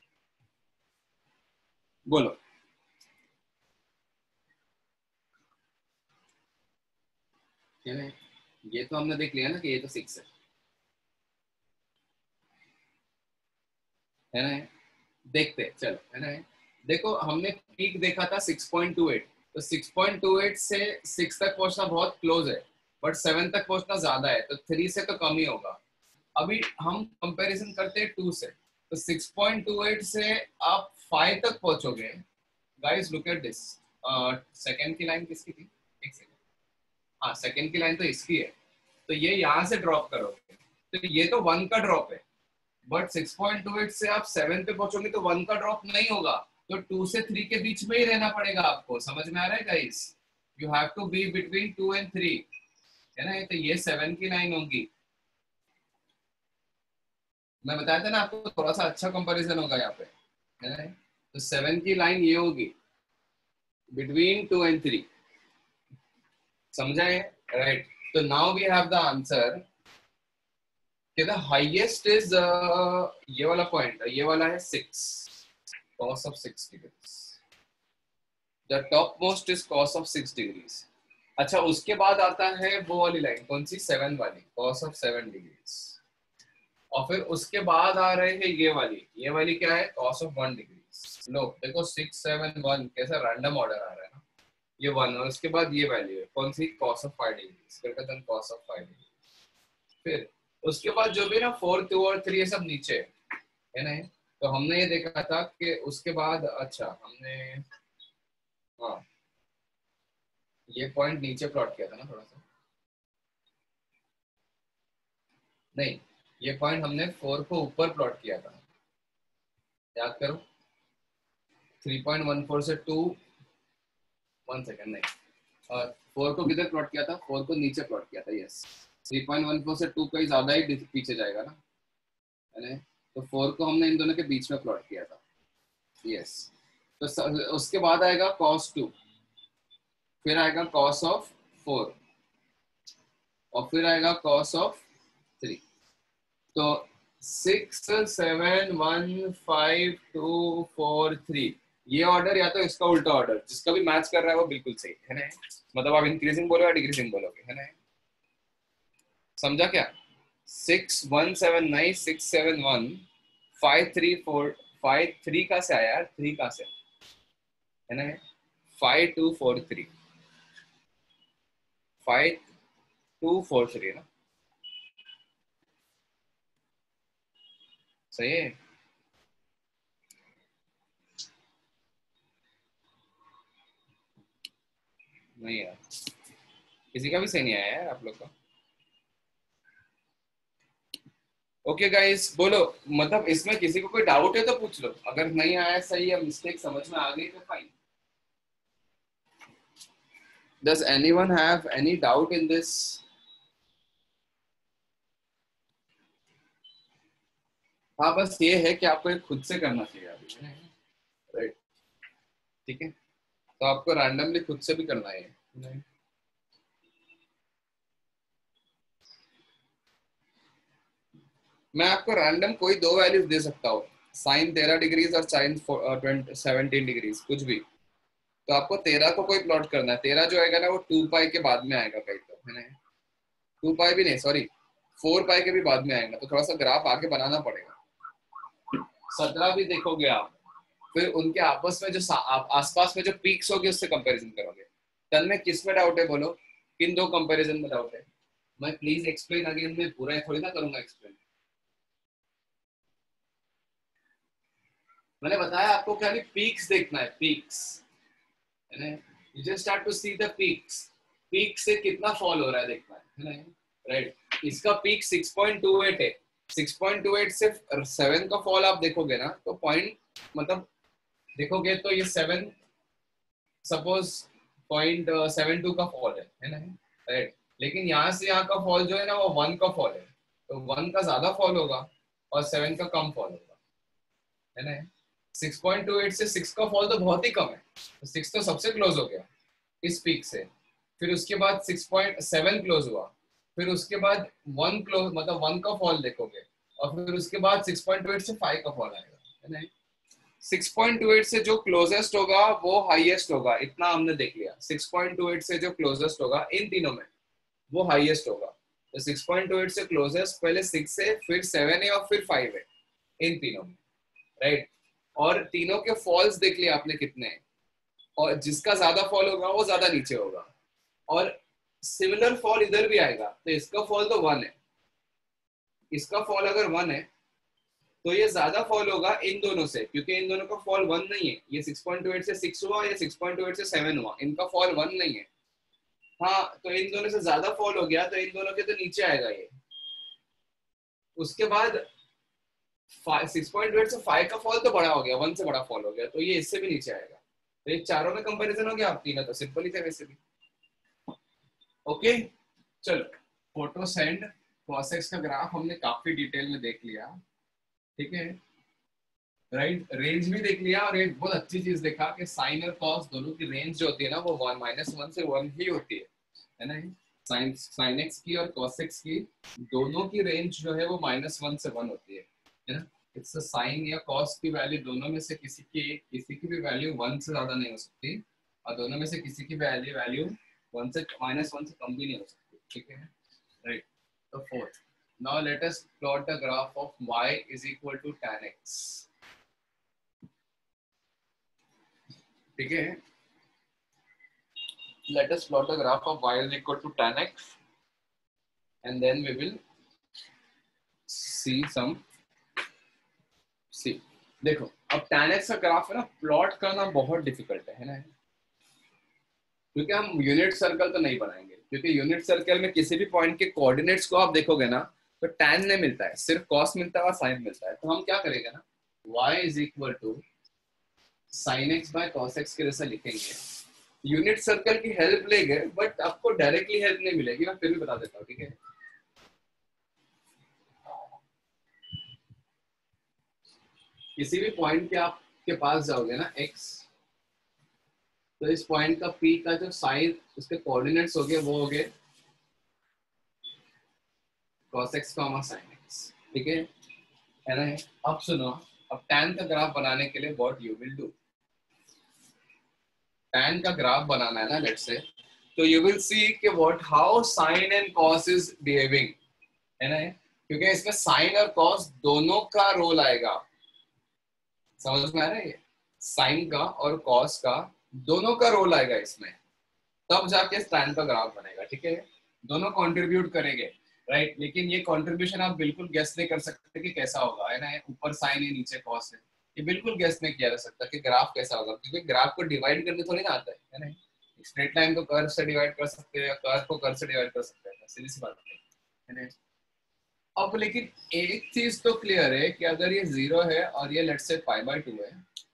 बोलो। ये तो हमने देख लिया ना कि ये तो सिक्स है, है ना। देखते चलो, है ना। देखो हमने पीक देखा था सिक्स पॉइंट टू एट, तो सिक्स पॉइंट टू एट से सिक्स तक पहुंचना बहुत क्लोज है, बट सेवन तक पहुंचना ज्यादा है, तो थ्री से तो कम ही होगा। अभी हम कंपैरिजन करते हैं टू से, तो सिक्स पॉइंट टू एट से आप फाइव तक पहुंचोगे। Guys look at this, second की लाइन किसकी थी, एक सेकंड, हाँ सेकंड की लाइन तो इसकी है, तो ये यहाँ से ड्रॉप करोगे तो ये तो वन का ड्रॉप है, but six point two eight से आप सेवन पे पहुंचोगे तो वन का ड्रॉप नहीं होगा, तो टू से थ्री के बीच में ही रहना पड़ेगा आपको। समझ में आ रहा है guys, you have to be between two and three, है ना। तो ये सेवन की लाइन होगी, मैं बताया था ना आपको, थोड़ा सा अच्छा कंपैरिजन होगा यहाँ पे, है ना। तो सेवन की लाइन ये होगी बिटवीन टू एंड थ्री, समझा है, राइट। तो now we have the answer कि द हाईएस्ट इज ये वाला पॉइंट, ये वाला है six, cos of six degrees, the topmost is cos of six degrees। अच्छा उसके बाद आता है वो वाली लाइन, कौन सी, सेवन वाली, cos of सेवन degrees। और फिर उसके बाद आ रहे हैं ये वाली, ये वाली क्या है, cos of वन degrees। लो देखो सिक्स सेवन वन कैसा रैंडम ऑर्डर आ रहा है ना, ये वन, और उसके बाद ये वैल्यू है कौन सी, cos of five degrees, greater than cos of five degrees। फिर उसके बाद जो भी ना फोर, टू और थ्री, ये सब नीचे है ना। तो हमने ये देखा था कि उसके बाद, अच्छा हमने, हाँ ये पॉइंट नीचे प्लॉट किया था ना थोड़ा सा, नहीं ये पॉइंट हमने फोर को ऊपर प्लॉट किया था, याद करो। थ्री पॉइंट वन फोर से टू, वन सेकेंड नहीं, और फोर को किधर प्लॉट किया था, फोर को नीचे प्लॉट किया था, yes. Three point one four से टू कहीं ज्यादा ही पीछे जाएगा ना, है ना। तो फोर को हमने इन दोनों के बीच में प्लॉट किया था, यस। तो उसके बाद आएगा cos टू, फिर आएगा cos ऑफ फोर, और फिर आएगा cos ऑफ थ्री। तो six seven one five two four three, ये ऑर्डर या तो इसका उल्टा ऑर्डर, जिसका भी मैच कर रहा है वो बिल्कुल सही है ना। मतलब आप इंक्रीजिंग बोलो या डिक्रीजिंग बोलोगे, है ना। समझा क्या, six one seven nine six seven one five three four, five three का से आया, थ्री का से, है ना। Five two four three, five two four three ना, सही है। नहीं यार, किसी का भी सही नहीं आया यार आप लोग का। ओके गाइस बोलो, मतलब इसमें किसी को कोई डाउट है तो पूछ लो, अगर नहीं आया सही या मिस्टेक समझ में आ गई तो fine. Does anyone have any doubt in this? हाँ बस ये है कि आपको खुद से करना चाहिए अभी, राइट, ठीक है। तो आपको रैंडमली खुद से भी करना है, मैं आपको रैंडम कोई दो वैल्यूज दे सकता हूँ, साइन तेरह डिग्रीज और साइन सेवनटीन डिग्रीज, कुछ भी। तो आपको तेरह को कोई प्लॉट करना है, तेरह जो आएगा ना वो टू पाई के बाद में आएगा कहीं तो, है ना। टू पाई भी नहीं, सॉरी फोर पाई के भी बाद में आएगा, तो थोड़ा सा ग्राफ आगे बनाना पड़ेगा। सत्रह भी देखोगे आप, फिर उनके आपस में जो आसपास में जो पीक्स होगी उससे कंपैरिजन करोगे। तन में किस में डाउट है बोलो, किन दो कंपैरिजन में डाउट है। मैं प्लीज एक्सप्लेन अगेन, मैं पूरा थोड़ी ना करूंगा एक्सप्लेन। मैंने बताया आपको खाली पीक्स देखना है, पीक्स, है ना। You just start to see the peaks, peak से कितना फॉल हो रहा है देखना है ना, राइट। इसका peak six point two eight है, सिक्स पॉइंट टू एट से सेवन का फॉल आप देखोगे ना तो पॉइंट, मतलब देखोगे तो ये seven suppose point seven two का फॉल है, है ना, राइट। लेकिन यहाँ से यहाँ का फॉल जो है ना वो वन का फॉल है, तो वन का ज्यादा फॉल होगा और सेवन का कम फॉल होगा, है ना। सिक्स पॉइंट टू एट से सिक्स का फॉल तो बहुत ही कम है, तो सिक्स तो सबसे क्लोज हो गया इस पीक से। फिर उसके बाद सिक्स पॉइंट सेवन क्लोज हुआ, फिर उसके बाद वन क्लोज मतलब वन का फॉल देखोगे, और फिर उसके बाद सिक्स पॉइंट टू एट से फाइव का फॉल आएगा, है ना। सिक्स पॉइंट टू एट से जो क्लोजेस्ट होगा वो हाईएस्ट होगा, इतना हमने देख लिया। सिक्स पॉइंट टू एट से जो क्लोजेस्ट होगा इन तीनों में वो हाईएस्ट होगा। तो सिक्स पॉइंट टू एट से क्लोजेस्ट पहले सिक्स है, फिर सेवन है और फिर फाइव है इन तीनों में, राइट। और तीनों के फॉल्स देख लिया आपने कितने हैं, और जिसका ज्यादा फॉल होगा वो ज्यादा नीचे होगा, और सिमिलर फॉल इधर भी आएगा। तो इसका फॉल तो वन है, इसका फॉल अगर वन है तो ये ज्यादा फॉल होगा इन दोनों से, क्योंकि इन दोनों का फॉल वन नहीं है। ये सिक्स पॉइंट टू एट से सिक्स हुआ, या सिक्स पॉइंट टू एट से सेवन हुआ, इनका फॉल वन नहीं है। हाँ, तो इन दोनों से ज्यादा फॉल हो गया तो इन दोनों के तो नीचे आएगा ये। उसके बाद सिक्स पॉइंट टू एट से फाइव का फॉल तो बड़ा हो गया, वन से बड़ा फॉल हो गया, तो ये इससे भी नीचे आएगा। तो ये चारों में कंपैरिजन हो गया। आप तीनों तो सिंपल ही थे वैसे भी। ओके, चलो फोटो सेंड cos x का ग्राफ हमने काफी डिटेल में देख लिया, ठीक है, राइट। रेंज भी देख लिया, और एक बहुत अच्छी चीज देखा कि साइन और कॉस दोनों की रेंज जो होती है ना वो वन माइनस वन से वन ही होती है, है ना। साइन साइन एक्स की और कॉस एक्स की दोनों की रेंज जो है वो माइनस वन से वन होती है, है ना। इट्स साइन या कॉस की वैल्यू दोनों में से किसी की किसी की भी वैल्यू वन से ज्यादा नहीं हो सकती, और दोनों में से किसी की वैल्यू वैल्यू वन से माइनस वन से कम भी नहीं हो सकती, ठीक है, राइट। तो fourth, now let us plot the graph of y is equal to tan x, ठीक है। Let us plot the graph of y is equal to tan x, and then we will see some. see, देखो अब tan x का ग्राफ है ना, प्लॉट करना बहुत डिफिकल्ट है, है ना, क्योंकि हम यूनिट सर्कल तो नहीं बनाएंगे, क्योंकि यूनिट सर्कल में किसी भी पॉइंट के कोऑर्डिनेट्स को आप देखोगे ना तो tan नहीं मिलता है, सिर्फ cos मिलता है और sin मिलता है। तो हम क्या करेंगे ना, y is equal to sin x by cos x के जैसा लिखेंगे। यूनिट सर्कल की हेल्प लेंगे, बट आपको डायरेक्टली हेल्प नहीं मिलेगी, मैं फिर भी बता देता हूँ, ठीक है। किसी भी पॉइंट के आपके पास जाओगे ना x, तो इस पॉइंट का p का जो साइड उसके कोऑर्डिनेट्स हो गए वो हो गए cos x, sin x, ठीक है, है ना। अब सुनो, अब tan का ग्राफ बनाने के लिए what you will do, tan का ग्राफ बनाना है ना लेट्स से, तो यू विल सी कि what how sin and cos is behaving, है ना, क्योंकि इसमें sin और cos दोनों का रोल आएगा। समझ में आ रहा है, sin का और cos का दोनों का रोल आएगा इसमें, तब जाके tan का ग्राफ बनेगा, ठीक है। दोनों कंट्रीब्यूट करेंगे, राइट। लेकिन ये कंट्रीब्यूशन आप बिल्कुल गेस नहीं कर सकते कि कैसा होगा, है ना। ऊपर साइन है नीचे कॉस है, ये बिल्कुल गेस नहीं किया जा सकता कि ग्राफ कैसा होगा, क्योंकि ग्राफ को डिवाइड करने थोड़ी ना आता है, है ना। स्ट्रेट लाइन को कर्व से डिवाइड कर सकते हैं, कर्व को कर्व से डिवाइड कर सकते हैं, सीधी सी बात है ना। अब लेकिन एक चीज तो क्लियर है कि अगर ये जीरो है और ये let's say pi by two है,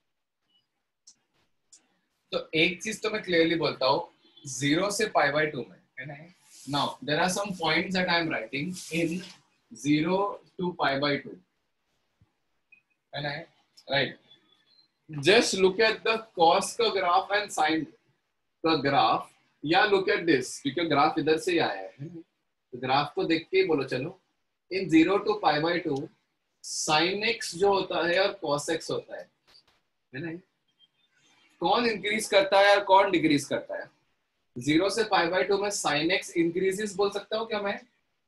तो एक चीज तो मैं क्लियरली बोलता हूँ, जीरो से पाई बाय टू में, है ना। Now there are some points that I am writing in zero to pi by two, and I right. Just look at the cos का graph and sin का graph, या look at this, क्योंकि ग्राफ इधर से ही आया है, तो ग्राफ को देख के बोलो चलो, in zero to pi by two sin x जो होता है और cos x होता है, है ना। कौन इंक्रीज करता है और कौन डिक्रीज करता है? जीरो से पाई बाय टू में साइन एक्स इंक्रीजेस बोल सकता हूँ क्या मैं,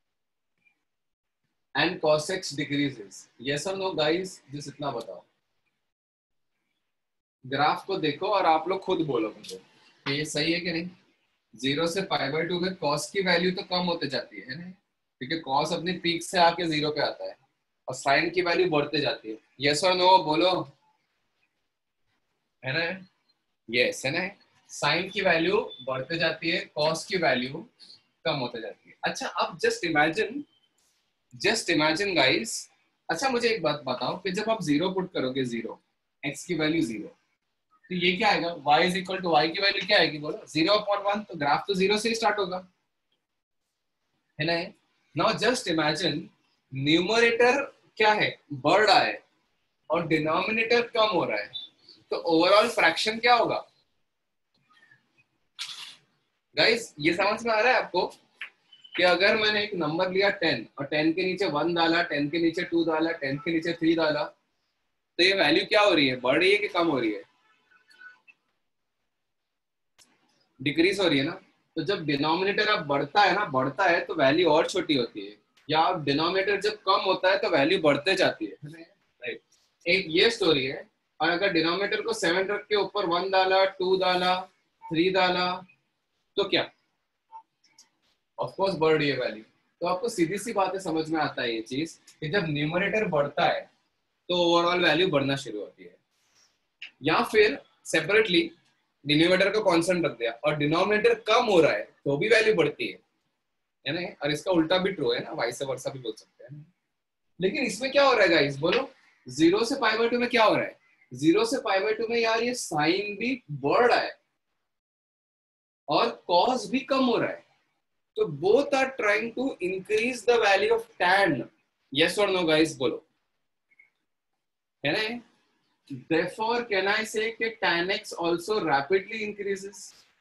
and cos x decreases, yes और नो गाइस, जिस इतना बताओ। ग्राफ को देखो और आप लोग खुद बोलो मुझे कि ये सही है कि नहीं। जीरो से पाई बाय टू में कॉस की वैल्यू तो कम होते जाती है ना, क्योंकि कॉस अपनी पीक से आके जीरो पे आता है, और साइन की वैल्यू बढ़ते जाती है, यस और नो बोलो, है ना, यस है ना। साइन की वैल्यू बढ़ते जाती है, कॉस की वैल्यू कम होते जाती है। अच्छा अब just imagine just imagine guys, अच्छा मुझे एक बात बताओ कि जब आप जीरो पुट करोगे, जीरो एक्स की वैल्यू जीरो, तो ये क्या आएगा, y is equal to y की वैल्यू क्या आएगी बोलो, जीरो अपॉन वन, तो ग्राफ तो जीरो से ही स्टार्ट होगा, है ना। नाउ जस्ट इमेजिन न्यूमरेटर क्या है, बढ़ रहा है, और डिनोमिनेटर कम हो रहा है, तो ओवरऑल फ्रैक्शन क्या होगा गाइस? ये समझ में आ रहा है आपको कि अगर मैंने एक नंबर लिया टेन और टेन के नीचे वन डाला, टेन के नीचे टू डाला, टेन के नीचे थ्री डाला, तो ये वैल्यू क्या हो रही है? बढ़ रही है कि कम हो रही है? डिक्रीज हो रही है ना। तो जब डिनोमिनेटर अब बढ़ता है ना, बढ़ता है तो वैल्यू और छोटी होती है, या अब डिनोमिनेटर जब कम होता है तो वैल्यू बढ़ते जाती है, राइट? एक ये स्टोरी है। और अगर डिनोमिनेटर को सेवन रख के ऊपर वन डाला, टू डाला, थ्री डाला, तो क्या ऑफ कोर्स बढ़ रही है वैल्यू। तो आपको सीधी सी बातें समझ में आता है ये चीज कि जब न्यूमरेटर बढ़ता है तो ओवरऑल वैल्यू बढ़ना शुरू होती है। या फिर सेपरेटली डिनोमिनेटर को कांस्टेंट रख दिया और डिनोमिनेटर कम हो रहा है तो भी वैल्यू बढ़ती है, है ना? और इसका उल्टा भी ट्रू है ना, वाइस वर्सा भी बोल सकते हैं। लेकिन इसमें क्या हो रहा है गाइस, बोलो? जीरो से पाई बाय टू में क्या हो रहा है? जीरो से पाई बाय टू में यार ये साइन भी बढ़ रहा है और कॉस भी कम हो रहा है। तो both are trying to increase the value of tan. Yes और नो गाइस, बोलो, है ना? Therefore, can I say that tan x also rapidly increases?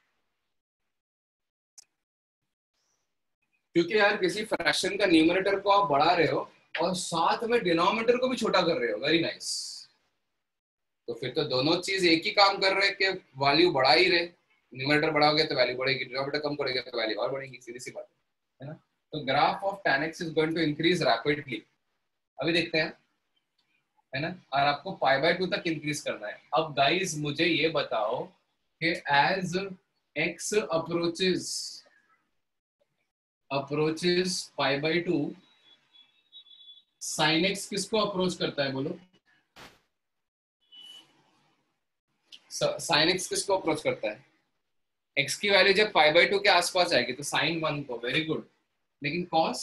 क्योंकि यार किसी फ्रैक्शन का न्यूमरेटर को आप बढ़ा रहे हो और साथ में डिनोमिनेटर को भी छोटा कर रहे हो, वेरी नाइस nice. तो फिर तो दोनों चीज एक ही काम कर रहे हैं कि वैल्यू बढ़ा ही रहे। न्यूमरेटर बढ़ाओगे तो वैल्यू बढ़ेगी, डिनोमिनेटर कम करोगे तो वैल्यू और बढ़ेगी, सीधी सी बात है ना? तो graph of tan x is going to increase rapidly. अभी देखते हैं, है ना? और आपको पाई बाय टू तक इंक्रीज करना है। अब गाइस मुझे ये बताओ कि as x approaches approaches pi by two, sine x किसको अप्रोच करता है, बोलो? साइन x किसको अप्रोच करता है? x की वैल्यू जब पाई बाय टू के आसपास आएगी तो साइन वन को, वेरी गुड। लेकिन कॉस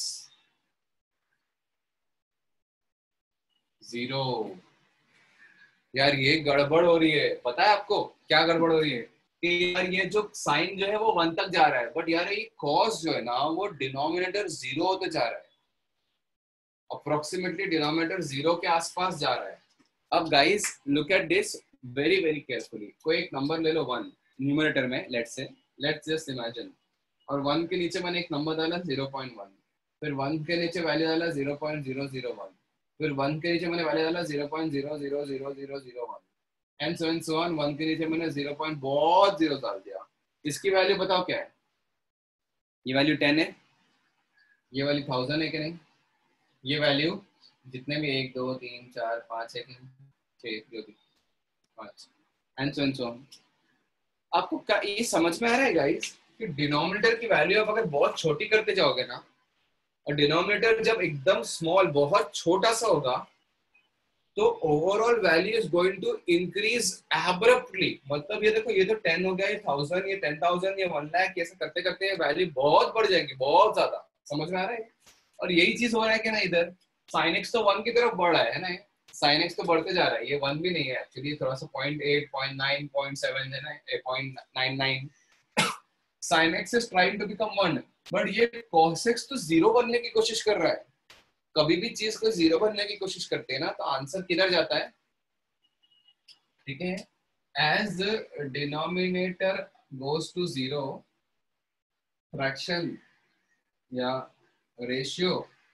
जीरो। यार ये गड़बड़ हो रही है, पता है आपको क्या गड़बड़ हो रही है? कि यार ये जो साइन जो है वो वन तक जा रहा है, बट यार ये कॉस जो है ना वो डिनोमिनेटर जीरो होते जा रहा है, अप्रोक्सीमेटली डिनोमिनेटर जीरो के आसपास जा रहा है। अब guys look at this very very carefully. कोई एक नंबर ले लो वन न्यूमरेटर में, let's say, let's just imagine, और वन के नीचे मैंने एक नंबर डाला जीरो पॉइंट वन, फिर वन के नीचे वैल्यू डाला zero point zero zero one, फिर वन के नीचे मैंने वैल्यू डाला zero point zero zero zero zero zero one, and so and so on. One के नीचे मैंने जीरो पॉइंट बहुत जीरो डाल दिया। इसकी वैल्यू बताओ क्या है? ये वैल्यू टेन है, ये वैल्यू थाउजेंड है कि नहीं? ये वैल्यू जितने भी एक दो तीन चार पाँच एक छः जो भी पाँच, and so and so on. आपको क्या ये समझ में आ रहा है गाइस कि डिनोमिनेटर की वैल्यू आप अगर बहुत छोटी करते जाओगे ना, और डिनोमिनेटर जब एकदम स्मॉल बहुत छोटा सा होगा, तो overall value is going to increase abruptly. मतलब ये देखो, ये तो टेन हो गया, ये थाउजेंड, ये टेन थाउजेंड, ये वन लाख, ऐसे करते करते वैल्यू बहुत बढ़ जाएगी, बहुत ज्यादा। समझ में आ रहा है? और यही चीज हो रहा है कि ना, इधर साइन एक्स तो वन की तरफ बढ़ रहा है ना, साइन एक्स तो बढ़ते जा रहा है, ये वन भी नहीं है एक्चुअली, थोड़ा सा point eight point nine point seven है ना, point nine nine. Sine x is trying to become one, but ये कॉस एक्स तो जीरो बनने की कोशिश कर रहा है। कभी भी चीज को जीरो बनने की कोशिश करते हैं ना, तो आंसर किधर जाता है? ठीक है, as denominator goes to zero, fraction या रेशियो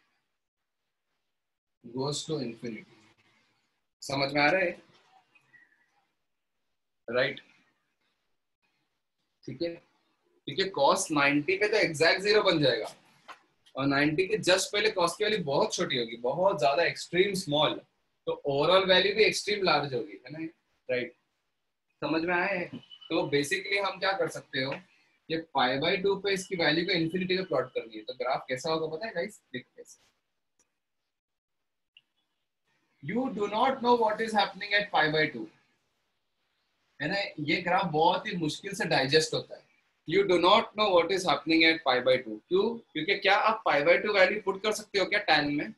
गोज टू इंफिनिटी। समझ में आ रहा है? राइट, ठीक है, ठीक है। कॉस नाइंटी पे तो एग्जैक्ट जीरो बन जाएगा, और नाइंटी के जस्ट पहले कॉस की वैल्यू बहुत छोटी होगी, बहुत ज्यादा एक्सट्रीम स्मॉल, तो ओवरऑल वैल्यू भी एक्सट्रीम लार्ज होगी, है ना? राइट, समझ में आए? तो बेसिकली हम क्या कर सकते हो, ये पाई बाय टू पे इसकी वैल्यू को इन्फिनिटी पे प्लॉट करनी है, तो ग्राफ कैसा होगा पता है गाइस? देखो कैसे। You do not know what is happening at pi by two, है ना? ये ग्राफ बहुत ही मुश्किल से डाइजेस्ट होता है। You do not know what is happening at pi by two. क्यों? क्योंकि क्या आप pi by two value put कर सकते हो क्या tan में?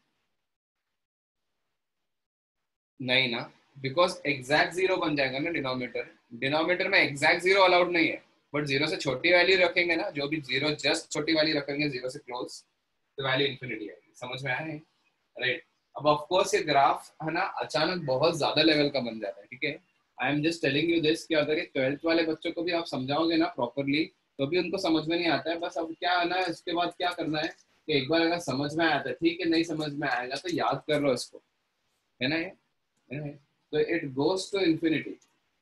नहीं ना, बिकॉज एग्जैक्ट जीरो बन जाएगा ना डिनोमिनेटर। डिनोमिनेटर में एग्जैक्ट जीरो अलाउड नहीं है, बट जीरो से छोटी वैल्यू रखेंगे ना, जो भी जीरो जस्ट छोटी वैल्यू रखेंगे जीरो से क्लोज, तो वैल्यू इन्फिनिटी आएगी। समझ में आया है? राइट, अब ऑफ कोर्स ये ग्राफ है ना अचानक बहुत ज्यादा लेवल का बन जाता है, ठीक है। I am just telling you this कि अगर ये ट्वेल्थ वाले बच्चों को भी आप समझाओगे ना प्रॉपरली तो भी उनको समझ में नहीं आता है। बस अब क्या है ना, इसके बाद क्या करना है कि एक बार अगर समझ में आया तो ठीक है, नहीं समझ में आएगा तो याद कर लो इसको, है ना ये, है ना? तो it goes to infinity.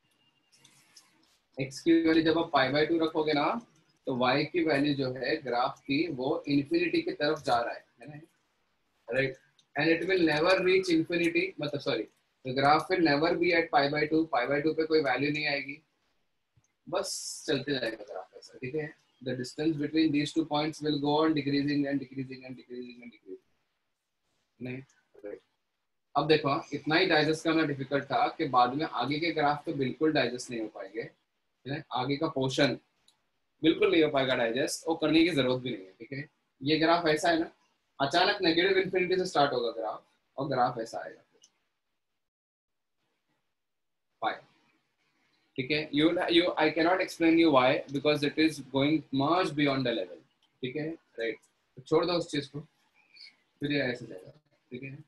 X की वैल्यू जब आप पाई बाय टू रखोगे ना तो वाई की वैल्यू जो है ग्राफ की वो इन्फिनिटी की तरफ जा रहा है, है ना, right. And it will never reach infinity, मतलब sorry the graph will never be at pi by two, pi by two पे कोई वैल्यू नहीं आएगी, बस चलते जाएगा ग्राफ ऐसा, ठीक है। The distance between these two points will go on decreasing and decreasing and decreasing and decreasing, नहीं, राइट। अब देखो इतना ही डाइजेस्ट करना डिफिकल्ट था कि बाद में आगे के ग्राफ तो बिल्कुल डाइजेस्ट नहीं हो पाएंगे, है ना? आगे का पोर्शन बिल्कुल नहीं हो पाएगा डाइजेस्ट, वो करने की जरूरत भी नहीं है, ठीक है। ये ग्राफ ऐसा है ना, अचानक नेगेटिव इन्फिनिटी से स्टार्ट होगा ग्राफ और ग्राफ ऐसा आएगा फिर पाई, ठीक है। You you I can not explain you why because it is going much beyond the level, ठीक है, राइट। तो छोड़ दो उस चीज को, फिर ये ऐसे जाएगा, ठीक है।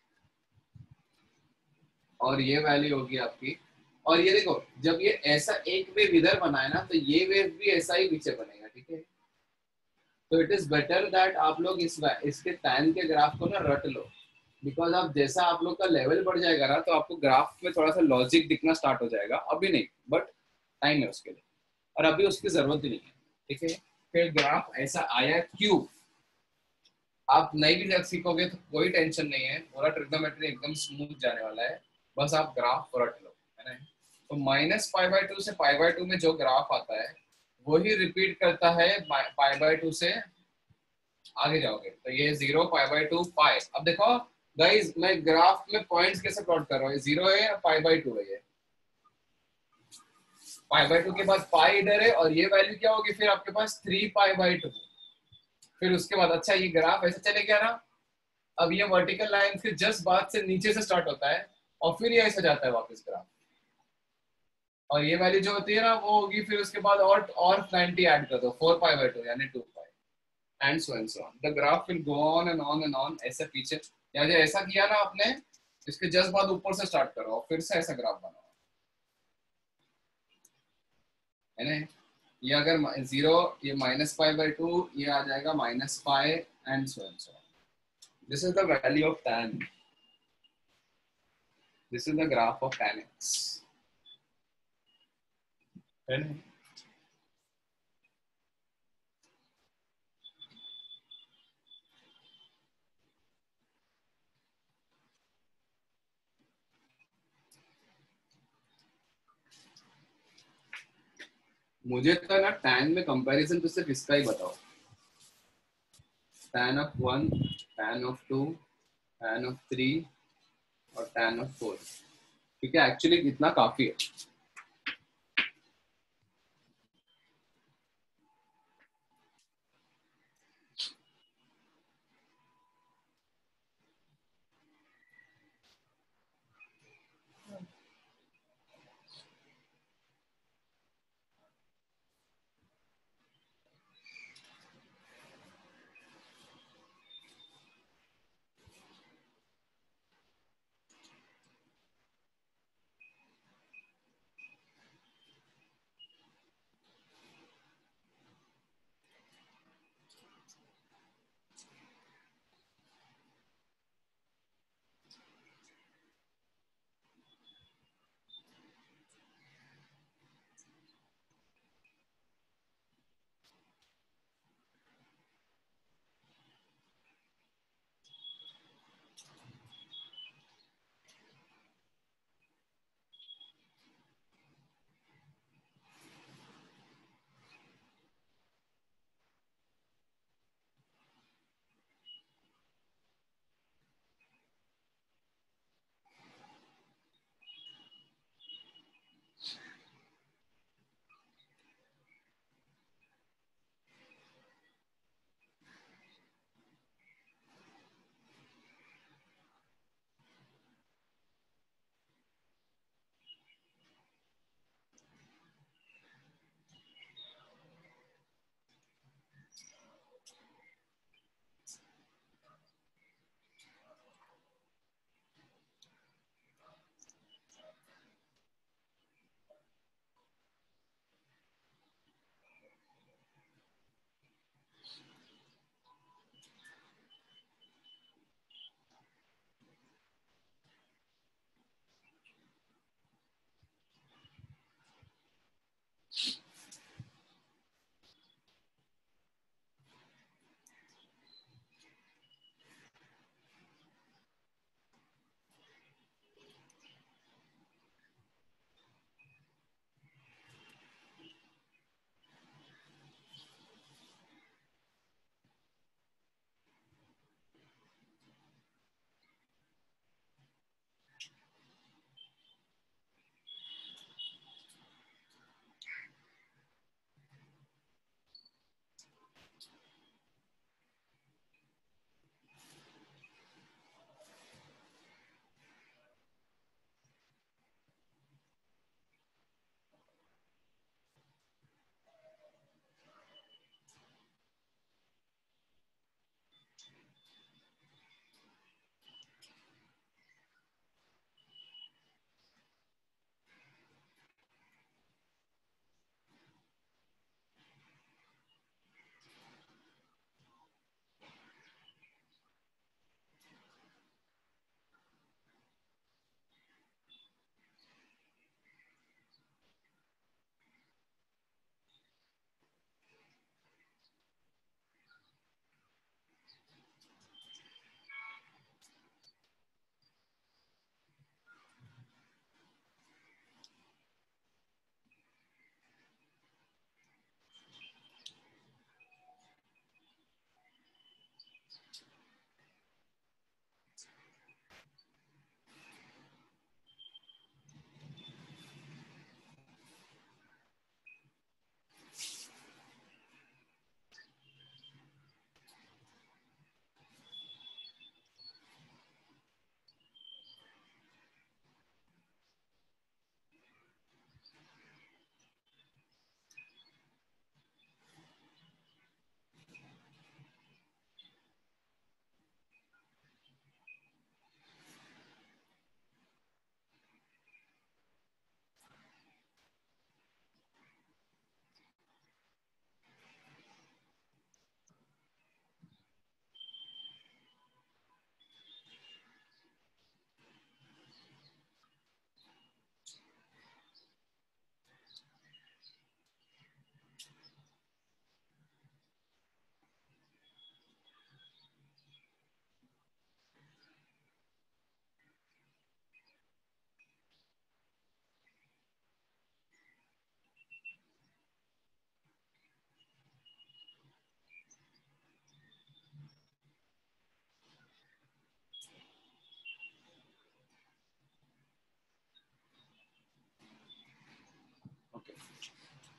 और ये वैल्यू होगी आपकी, और ये देखो जब ये ऐसा एक वेव इधर बना है ना तो ये वेव भी ऐसा ही पीछे बनेगा, ठीक है। तो इट इज बेटर दैट आप लोग इस इसके टाइम के ग्राफ को ना रट लो, बिकॉज आप जैसा आप लोग का लेवल बढ़ जाएगा ना तो आपको ग्राफ में थोड़ा सा लॉजिक दिखना स्टार्ट हो जाएगा, अभी नहीं बट टाइम है उसके लिए, और अभी उसकी जरूरत ही नहीं है, ठीक है। फिर ग्राफ ऐसा आया क्यों, आप नहीं भी सीखोगे तो कोई टेंशन नहीं है, पूरा ट्रिग्नोमेट्री एकदम स्मूथ जाने वाला है, बस आप ग्राफ रट लो, है ना। तो माइनस पाई बाय टू से पाई बाय टू में जो ग्राफ आता है वही रिपीट करता है पाई बाय टू से आगे जाओगे, तो ये zero pi by two pi. अब देखो गाइस मैं ग्राफ में पॉइंट्स कैसे प्लॉट कर रहा हूँ, जीरो है या पाई बाय टू है, ये पाई बाय टू के बाद पाई इधर है और ये वैल्यू क्या होगी फिर आपके पास थ्री पाई बाय टू। फिर उसके बाद अच्छा ये ग्राफ ऐसे चले गया ना, अब ये वर्टिकल लाइन फिर जस्ट बाद से नीचे से स्टार्ट होता है और फिर ये ऐसे जाता है वापस ग्राफ, और ये वैल्यू जो होती है ना वो होगी फिर उसके बाद और और नाइंटी ऐड कर दो, फोर पाई बाय टू यानी two pi and so and so on, the graph will go on and on and on, ऐसे पीछे या जो ऐसा किया ना आपने इसके जस्ट बाद ऊपर से स्टार्ट करो फिर से ऐसा ग्राफ बनाओ, है ना। ये अगर जीरो ये माइनस पाई बाय टू ये आ जाएगा minus pi and so and so, this is the value of tan, this is the graph of tan x, है ना। मुझे तो ना tan में कंपैरिजन तो सिर्फ इसका ही बताओ, tan of one, tan of two, tan of three और tan of फोर, ठीक है। एक्चुअली इतना काफी है,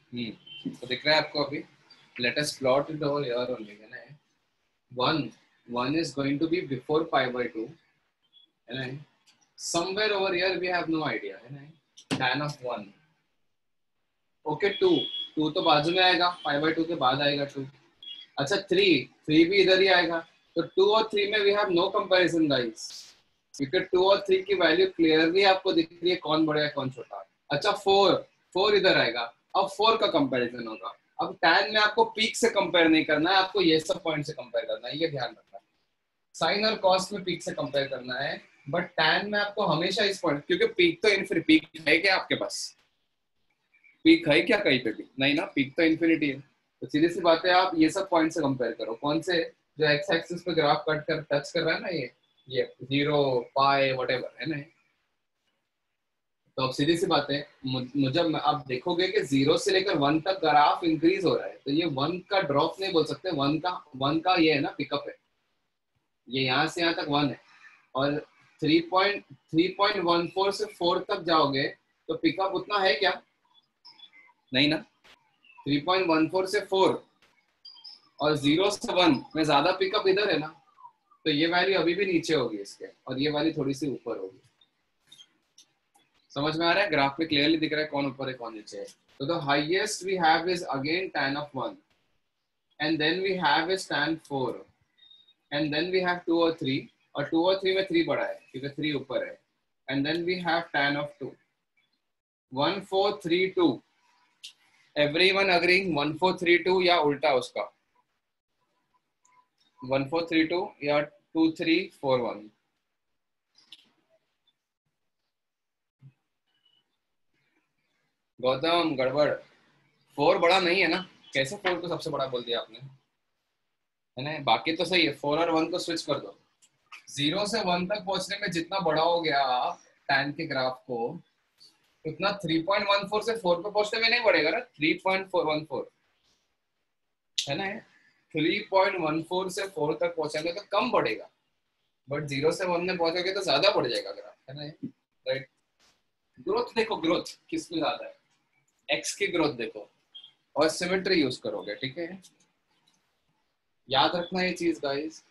हम्म तो दिख रहा है आपको अभी? Let us plot it over here only, है ना? one one is going to be before pi by two, है ना? somewhere over here we have no idea, है ना? tan of one, okay two two तो बाजू में आएगा, pi by two के बाद आएगा two. अच्छा three three भी इधर ही आएगा, तो two और three में we have no comparison guys, क्योंकि two और three की वैल्यू क्लियरली आपको दिख रही है कौन बड़ा है कौन छोटा. अच्छा four four इधर आएगा, अब four का कंपैरिजन होगा. अब tan में आपको पीक से कंपेयर नहीं करना है, आपको ये सब पॉइंट से कंपेयर करना है, ये ध्यान रखना है. साइन और कॉस में पीक से कंपेयर करना है, बट tan में आपको हमेशा इस पॉइंट, क्योंकि पीक तो इनफिनिटी, पीक है क्या आपके पास? पीक है क्या कहीं पे भी? नहीं ना, पीक तो इन्फिनिटी है. तो सीधी सी बात है, आप ये सब पॉइंट से कंपेयर करो. कौन से? जो एक्स एक्सिस पे ग्राफ कट कर टच कर रहा है ना, ये ये जीरो पाई व्हाटएवर, है ना? तो अब सीधी सी बात है, मुझे आप देखोगे कि जीरो से लेकर वन तक ग्राफ इंक्रीज हो रहा है, तो ये वन का ड्रॉप नहीं बोल सकते, वन का वन का ये है ना पिकअप है, ये यहाँ से यहाँ तक वन है. और three point three point one four से फोर तक जाओगे तो पिकअप उतना है क्या? नहीं ना. थ्री पॉइंट वन फोर से फोर और जीरो से वन में ज्यादा पिकअप इधर है ना, तो ये वैल्यू अभी भी नीचे होगी इसके, और ये वैल्यू थोड़ी सी ऊपर होगी. समझ में आ रहा है? ग्राफ में क्लियरली दिख रहा है कौन ऊपर है कौन नीचे है. तो the highest we have is again tan of one, and then we have is tan four, and then we have two और थ्री, और टू और थ्री में थ्री बड़ा है क्योंकि थ्री ऊपर है, and then we have tan of two. One four three two, everyone agreeing one four three two या उल्टा उसका? वन फोर थ्री टू या two three four one? Gautam गड़बड़, फोर बड़ा नहीं है ना? कैसे फोर को सबसे बड़ा बोल दिया आपने, है ना? बाकी तो सही है, फोर और वन को स्विच कर दो. जीरो से वन तक पहुंचने में जितना बड़ा हो गया tan के ग्राफ को, उतना थ्री पॉइंट वन फोर से फोर पे पहुंचने में नहीं बढ़ेगा ना. Three point four one four, है ना? थ्री पॉइंट वन फोर से फोर तक पहुंचेंगे तो कम बढ़ेगा, बट जीरो से वन में पहुंचोगे तो ज्यादा बढ़ जाएगा ग्राफ, है ना? राइट. ग्रोथ देखो, ग्रोथ किसमें ज्यादा है? एक्स की ग्रोथ देखो, और सिमेट्री यूज करोगे, ठीक है? याद रखना ये चीज गाइस.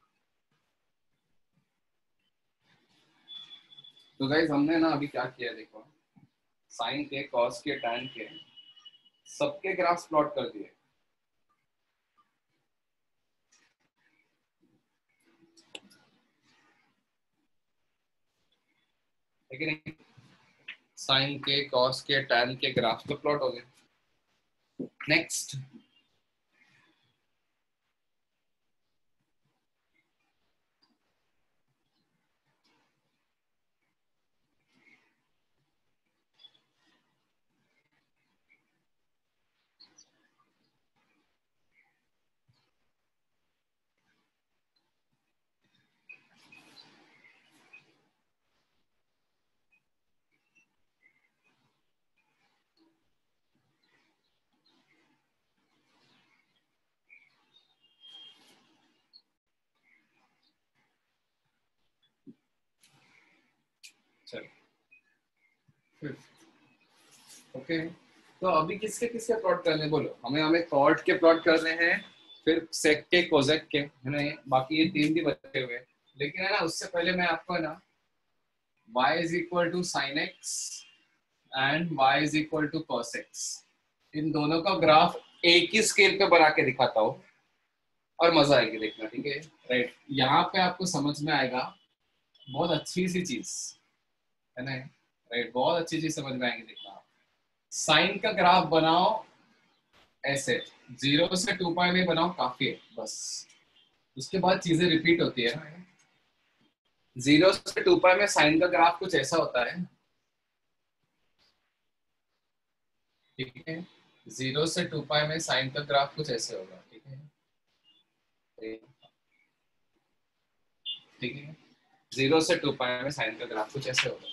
तो गाइस हमने ना अभी क्या किया देखो, साइन के, कॉस के, टैन के सबके ग्राफ्स प्लॉट कर दिए. लेकिन साइन के, कॉस के, टैन के ग्राफ्स तो प्लॉट हो गए. Next, okay. तो अभी किसके किसके प्लॉट करने बोलो? हमें हमें कॉट के प्लॉट करने हैं, फिर सेक के, कोजेक के, है ना? बाकी ये तीन भी बचे हुए. लेकिन है ना, उससे पहले मैं आपको है ना y is equal to sin x and y is equal to cos x, इन दोनों का ग्राफ एक ही स्केल पे बना के दिखाता हूँ, और मजा आएगी देखना, ठीक है? राइट. यहाँ पे आपको समझ में आएगा बहुत अच्छी सी चीज, है ना? राइट, बहुत अच्छी चीज समझ में आएगी देखना. साइन का ग्राफ बनाओ ऐसे, जीरो से टू पाई में बनाओ, काफी है बस. उसके बाद चीजें रिपीट होती है ना. जीरो से टू पाई में साइन का ग्राफ कुछ ऐसा होता है, ठीक है? जीरो से टू पाई में साइन का ग्राफ कुछ ऐसे होगा, ठीक है? ठीक है, जीरो से टू पाई में साइन का ग्राफ कुछ ऐसे होगा.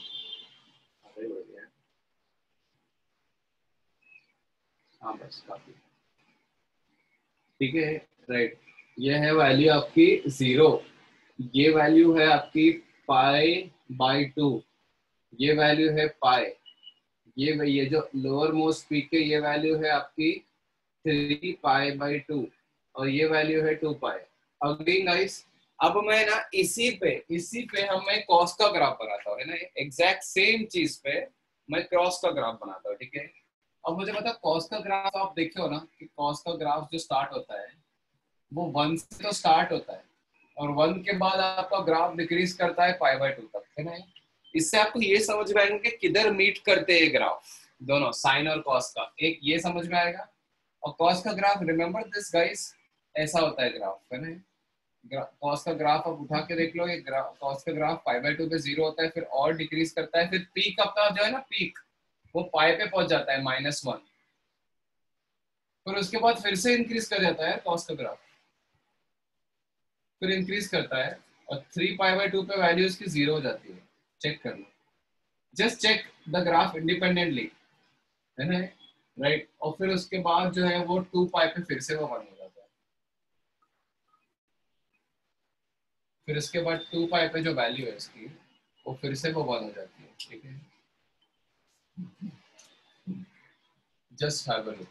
हाँ बस काफी, ठीक है? राइट. ये है वैल्यू आपकी जीरो, ये वैल्यू है आपकी पाई बाई टू, ये वैल्यू है पाई, ये ये जो लोअर मोस्ट पीक के ये वैल्यू है आपकी थ्री पाई बाई टू और ये वैल्यू है टू पाई। अगेन गाइस अब मैं ना इसी पे इसी पे हम मैं कॉस का ग्राफ बनाता हूँ है ना, एग्जैक्ट सेम चीज पे मैं क्रॉस का ग्राफ बनाता हूँ, ठीक है। अब मुझे पता कॉस का ग्राफ आप देखे हो ना कि कॉस का ग्राफ जो स्टार्ट होता है वो वन से तो स्टार्ट होता है और वन के बाद आपका ग्राफ डिक्रीज करता है पाई बाय टू तक, है ना। इससे आपको ये समझ में आएगा कि किधर मीट करते हैं ग्राफ दोनों, साइन और कॉस का, एक ये समझ में आएगा। और कॉस का ग्राफ रिमेंबर दिस गाइस ऐसा होता है ग्राफ, है ना। कॉस का ग्राफ आप उठा के देख लो, ये कॉस का ग्राफ पाई बाय टू पे जीरो होता है, फिर और डिक्रीज करता है, फिर पीक आपका जो है ना पीक वो पाई पे पहुंच जाता है माइनस वन, फिर उसके बाद फिर से इंक्रीज कर जाता है कॉस का ग्राफ, फिर इंक्रीज करता है और थ्री पाई बाय टू पे वैल्यू इसकी जीरो हो जाती है। चेक कर लो, just check the graph independently, है ना, राइट। और फिर उसके बाद जो है वो टू पाई पे फिर से वो वन हो जाता है, फिर उसके बाद टू पाई पे जो वैल्यू है इसकी वो फिर से वो वन हो जाती है, ठीक है। जस्ट हैव अ लुक,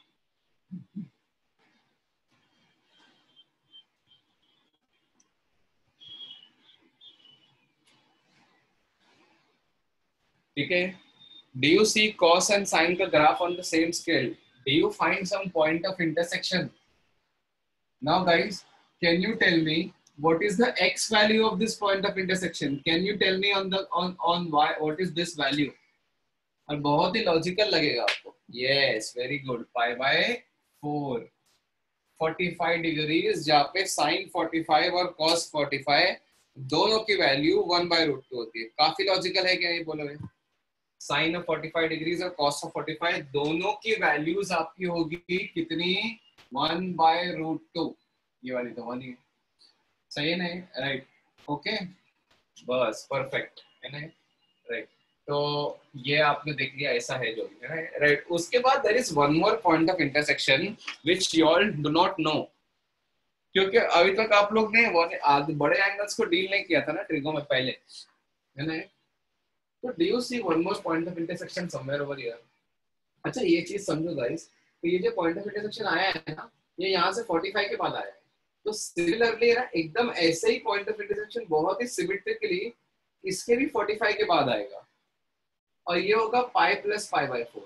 ठीक है। Do you see cos and sin का graph on the same scale? Do you find some point of intersection? Now guys, can you tell me what is the x value of this point of intersection? Can you tell me on the on on y what is this value? और बहुत ही लॉजिकल लगेगा आपको। Yes, very good. Pi by four, forty-five degrees, जहाँ पे sin forty-five और cos forty-five दोनों की value one by root two होती है। काफी लॉजिकल है क्या ये बोलोगे? साइन ऑफ forty-five डिग्रीज और कॉस ऑफ forty-five दोनों की वैल्यूज आपकी होगी कितनी? वन बाय रूट टू, ये वाली तो वन ही है, सही है नहीं? राइट, ओके, बस परफेक्ट है ना, राइट। तो ये आपने देख लिया, ऐसा है जो भी है, राइट। उसके बाद there is one more point of intersection which you all do not know, क्योंकि अभी तक आप लोग ने बड़े एंगल्स को डील नहीं किया था ना ट्रिगो में पहले, है ना। तो do you see one more point of intersection somewhere over here? अच्छा ये चीज समझो गाइस, तो ये जो पॉइंट ऑफ इंटरसेक्शन आया है ना, ये यहाँ से forty-five के बाद आया है। तो सिमिलरली ना एकदम ऐसे ही पॉइंट ऑफ इंटरसेक्शन बहुत ही सिमेट्रिकली इसके भी forty-five के बाद आएगा और ये होगा pi plus pi by four.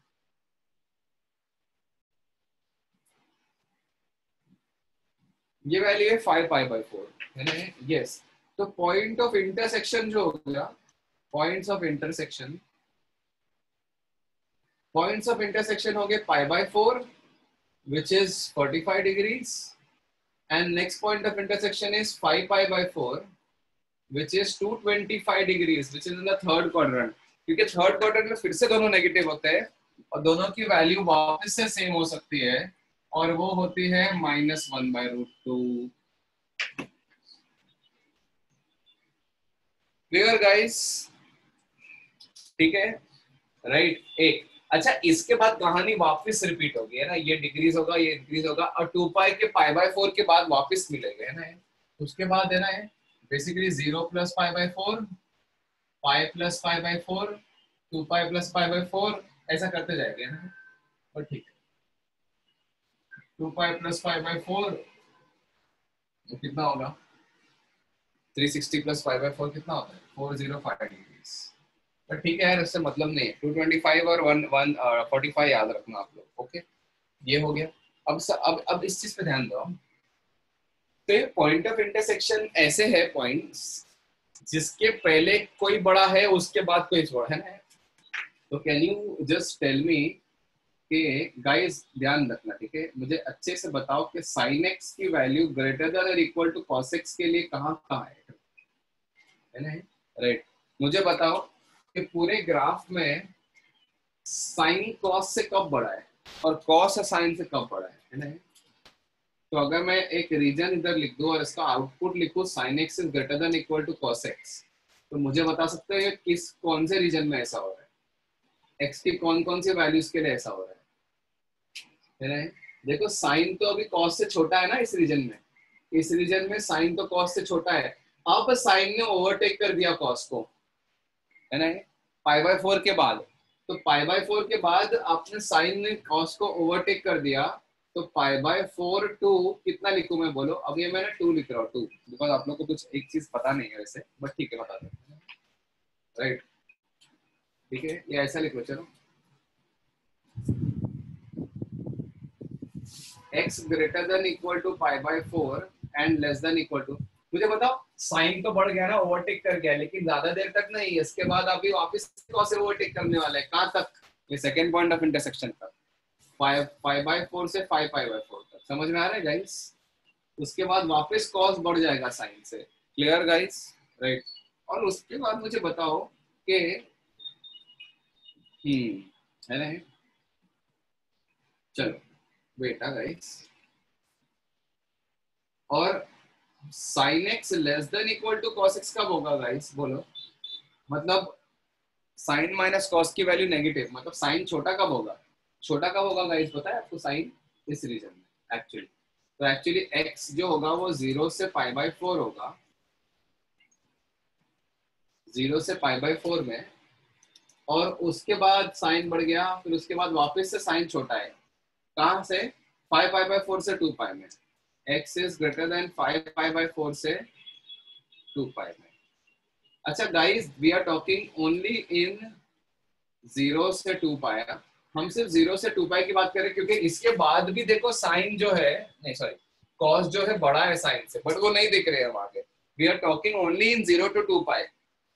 ये वैल्यू है फाइव पाई बाय फोर, है ना। यस, तो पॉइंट ऑफ इंटरसेक्शन जो हो गया, points of intersection, points of intersection हो गए pi by four which is forty-five degrees, and next point of intersection is five pi by four which is two hundred twenty-five degrees which is in the third quadrant, क्योंकि थर्ड क्वाड्रेंट में फिर से दोनों नेगेटिव होते हैं और दोनों की वैल्यू वापस से सेम हो सकती है और वो होती है minus one by root two. Clear guys? ठीक है, राइट। एक अच्छा, इसके बाद कहानी वापस रिपीट होगी, है ना, ये डिक्रीज होगा, ये इंक्रीज होगा और टू पाई के पाई बाय फोर के बाद वापस मिलेगा, है ना। उसके बाद है ना basically zero plus pi by four, pi plus pi by four, two pi plus pi by four, ऐसा करते जाएंगे, है ना। और ठीक है, two pi plus pi by four तो कितना होगा? Three sixty plus pi by four कितना होता है? Four hundred five degrees. पर ठीक है यार, इससे मतलब नहीं है। टू ट्वेंटी फाइव और वन वन फोर्टी फाइव याद रखना आप लोग, ओके। ये हो गया। अब स, अब अब इस चीज पे ध्यान दो। तो पॉइंट ऑफ इंटरसेक्शन ऐसे है पॉइंट्स जिसके पहले कोई बड़ा है उसके बाद कोई छोटा है ना। तो can you just tell me कि गाइस ध्यान रखना, ठीक है, मुझे अच्छे से बताओ कि साइन एक्स की वैल्यू ग्रेटर देन और इक्वल टू कॉस एक्स के लिए कहाँ कहाँ है, है ना, राइट। मुझे बताओ कि पूरे ग्राफ में साइन कॉस से कब बड़ा है और कॉस साइन से कब बड़ा है, है ना। तो अगर मैं एक रीजन इधर लिख दूं और इसका आउटपुट लिखूं sine x is greater than equal to cos x, तो मुझे बता सकते हैं किस कौन से रीजन में ऐसा हो रहा है, एक्स की कौन कौन सी वैल्यूज के लिए ऐसा हो रहा है, है ना। देखो साइन तो अभी कॉस से छोटा है ना इस रीजन में, इस रीजन में साइन तो कॉस से छोटा है। अब साइन ने ओवरटेक कर दिया कॉस को, है ना, पाई बाय फोर के बाद। तो पाई बाय फोर के बाद आपने साइन ने कॉस को ओवरटेक कर दिया, तो पाई बाय फोर टू कितना लिखूं मैं, बोलो। अब ये मैंने टू लिख रहा हूँ, टू, बिकॉज आप लोग को कुछ एक चीज पता नहीं है वैसे, बट ठीक है बता दो, राइट। ठीक है, ये ऐसा लिखो, चलो x greater than equal to pi by four and less than equal to. मुझे बताओ, साइन तो बढ़ गया ना, ओवरटेक कर गया, लेकिन ज्यादा देर तक नहीं, इसके बाद अभी वापस कौन से ओवरटेक करने वाला है, कहां तक, ये सेकंड पॉइंट ऑफ इंटरसेक्शन तक, फाइव पाई बाय फोर से फाइव पाई बाय फोर तक। समझ में आ रहा है गाइस? उसके बाद वापस कॉस बढ़ जाएगा साइन से। Clear guys? राइट। और उसके बाद मुझे बताओ कि हम्म है ना, चलो बेटा गाइस, और sine x less than equal to cos x कब होगा गाइस, बोलो। मतलब साइन माइनस कॉस की वैल्यू नेगेटिव, मतलब साइन छोटा कब होगा, छोटा कब होगा गाइस, पता है आपको साइन? इस रीजन में एक्चुअली, तो एक्चुअली एक्स जो होगा वो जीरो से पाई बाय फोर होगा, जीरो से पाई बाय फोर में, और उसके बाद साइन बढ़ गया, फिर उसके बाद वापस से साइन छोटा है, कहां से, फाइव पाई बाय फोर से टू पाई में, x is greater than five pi by four से टू पाई में। अच्छा guys, we are talking only in zero से टू पाई, हम सिर्फ जीरो से टू पाई की बात करें, क्योंकि इसके बाद भी देखो साइन जो है, नहीं सॉरी कॉस जो है बड़ा है साइन से, बट वो नहीं दिख रहे हम आगे। We are talking only in zero to two pi,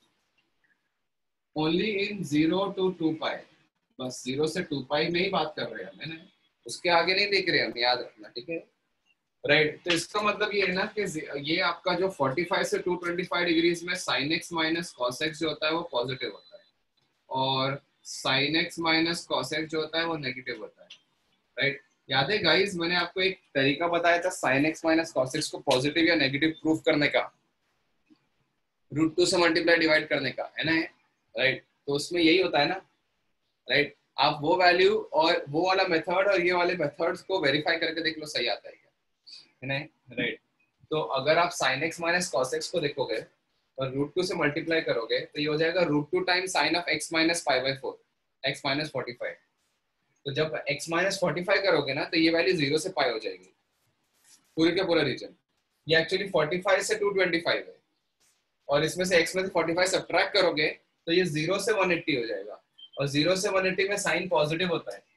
only in zero to two pi, बस जीरो से टू पाई में ही बात कर रहे हैं, है ना, उसके आगे नहीं देख रहे हम, याद रखना, ठीक है, राइट right. तो इसका मतलब ये है ना कि ये आपका जो पैंतालीस से दो सौ पच्चीस डिग्रीज में sin x minus cos x जो होता है वो पॉजिटिव होता है, और sin x minus cos x जो होता है वो नेगेटिव होता है, राइट right? याद है गाइस, मैंने आपको एक तरीका बताया था sin x minus cos x को पॉजिटिव या नेगेटिव प्रूफ करने का, रूट टू से मल्टीप्लाई डिवाइड करने का, है ना, राइट right? तो उसमें यही होता है ना, राइट right? आप वो वैल्यू और वो वाला मेथड और ये वाले मेथड्स को वेरीफाई करके देख लो सही आता है, नहीं, राइट। तो अगर आप sin x minus cos x को देखोगे और रूट टू से मल्टीप्लाई करोगे तो ये हो जाएगा root two time sine of x minus pi by four, x minus forty five. तो जब x माइनस फोर्टी फाइव करोगे ना तो ये वैल्यू जीरो से पाई हो जाएगी, पूरे के पूरा रीजन। ये एक्चुअली फोर्टी फाइव से टू ट्वेंटी फाइव है, और इसमें से x में से फोर्टी फाइव सब्ट्रैक्ट करोगे तो ये जीरो से वन एट्टी हो जाएगा, और जीरो से वन एट्टी में साइन पॉजिटिव होता है,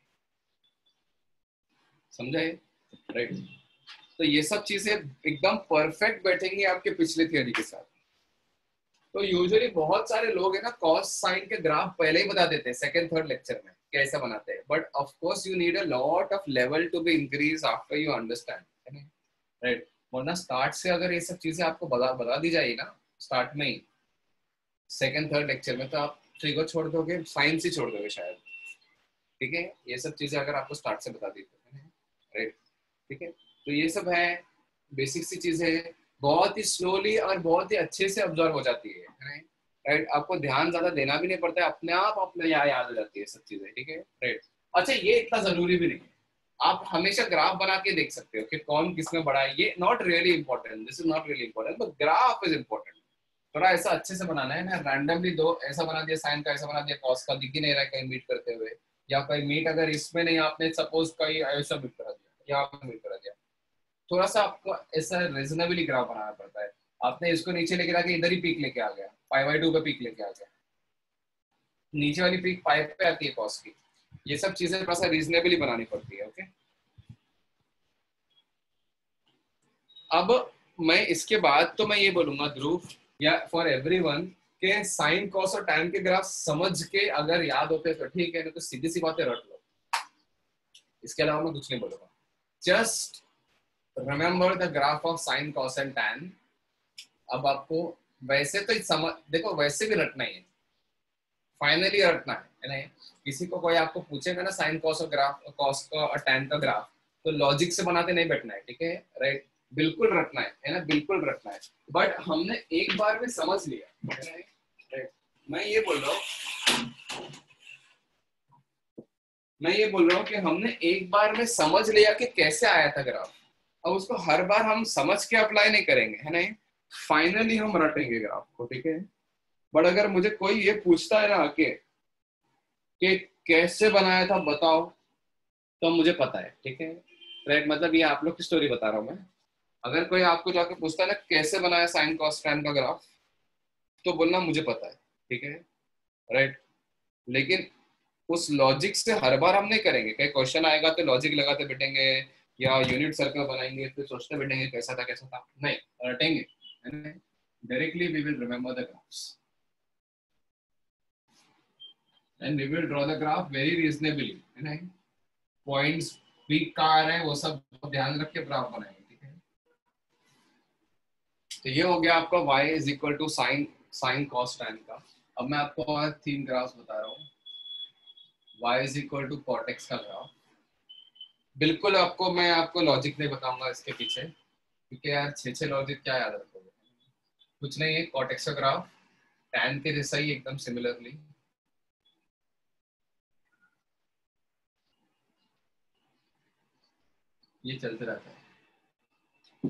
समझे, राइट। तो ये सब चीजें एकदम परफेक्ट बैठेंगी आपके पिछले थियरी के साथ। तो यूजुअली बहुत सारे लोग है ना कॉस साइन के ग्राफ पहले ही बता देते हैं सेकंड थर्ड लेक्चर में कैसा बनाते हैं, but of course you need a lot of level to be increase after you understand, right. वरना स्टार्ट से अगर ये सब चीजें आपको बता बता दी जाए ना स्टार्ट में ही सेकंड थर्ड लेक्चर में, तो आप थ्री को छोड़ दोगे, साइंस ही छोड़ दोगे शायद, ठीक है। ये सब चीजें अगर आपको स्टार्ट से बता दी तो, राइट, ठीक है। तो ये सब है बेसिक सी चीजें, बहुत ही स्लोली और बहुत ही अच्छे से ऑब्जर्व हो जाती है, राइट। आपको ध्यान ज्यादा देना भी नहीं पड़ता है, अपने आप अपने यहाँ याद हो जाती है सब चीजें, ठीक है, राइट। अच्छा, ये इतना जरूरी भी नहीं है, आप हमेशा ग्राफ बना के देख सकते हो कि कौन किसमें बड़ा है, ये not really important, this is not really important, but graph is important. थोड़ा ऐसा अच्छे से बनाना है ना, रैंडमली दो ऐसा बना दिया साइन का, ऐसा बना दिया कॉस का, दिख ही नहीं रहा है कहीं मीट करते हुए, या कहीं मीट अगर इसमें नहीं, आपने सपोज कहीं ऐसा मीट करा दिया, यहाँ पे मीट करा दिया, थोड़ा सा आपको ऐसा रीजनेबली ग्राफ बनाना पड़ता है। आपने इसको नीचे लेके जाके इधर ही पीक लेके आ गया, पाई बाय टू पे पीक लेके आ गया, नीचे वाली पीक पाई पे आती है कॉस की, ये सब चीजें थोड़ा सा रीजनेबली बनानी पड़ती है, ओके। अब मैं इसके बाद तो मैं ये बोलूंगा ध्रुव या फॉर एवरीवन के साइन कॉस और टाइम के ग्राफ समझ के अगर याद होते तो ठीक है, नहीं तो सीधी सी बातें रट लो, इसके अलावा मैं कुछ नहीं बोलूंगा। Just remember the graph of sin cos and tan। अब आपको वैसे तो समझ देखो, वैसे भी रटना ही है, फाइनली रटना है नहीं। किसी को कोई आपको पूछेगा ना साइन कॉस और ग्राफ, कॉस का और टैन का ग्राफ, तो लॉजिक से बनाते नहीं बैठना है, ठीक है, राइट। बिल्कुल रटना है, है ना, बिल्कुल रटना है, बट हमने एक बार में समझ लिया, राइट। मैं ये बोल रहा हूँ मैं ये बोल रहा हूँ कि हमने एक बार में समझ लिया कि कैसे आया था ग्राफ, अब उसको हर बार हम समझ के अप्लाई नहीं करेंगे, है नहीं, फाइनली हम रटेंगे ग्राफ को, ठीक है। बट अगर मुझे कोई ये पूछता है ना कि कि कैसे बनाया था बताओ, तो मुझे पता है, ठीक है राइट। मतलब ये आप लोग की स्टोरी बता रहा हूँ मैं। अगर कोई आपको जाके पूछता है ना कैसे बनाया साइन कॉस टैन का ग्राफ, तो बोलना मुझे पता है, ठीक है राइट। लेकिन उस लॉजिक से हर बार हम नहीं करेंगे, कई क्वेश्चन आएगा तो लॉजिक लगाते बैठेंगे या यूनिट सर्कल बनाएंगे फिर सोचते बैठेंगे कैसा था कैसा था, नहीं रटेंगे, directly we will remember the graphs and we will draw the graph very reasonably, है ना। पॉइंट्स पीक कहाँ आ रहे हैं वो सब ध्यान रख के ग्राफ बनाएंगे, ठीक है। तो ये हो गया आपका y is equal to sine sine cos tan का। अब मैं आपको और तीन ग्राफ बता रहा हूँ। y is equal to cot x का ग्राफ, बिल्कुल आपको मैं आपको लॉजिक नहीं बताऊंगा इसके पीछे, क्योंकि यार छे छे लॉजिक क्या याद रखोगे, कुछ नहीं है। कॉट एक्स का ग्राफ टैन के जैसा ही एकदम सिमिलरली, ये चलते रहता है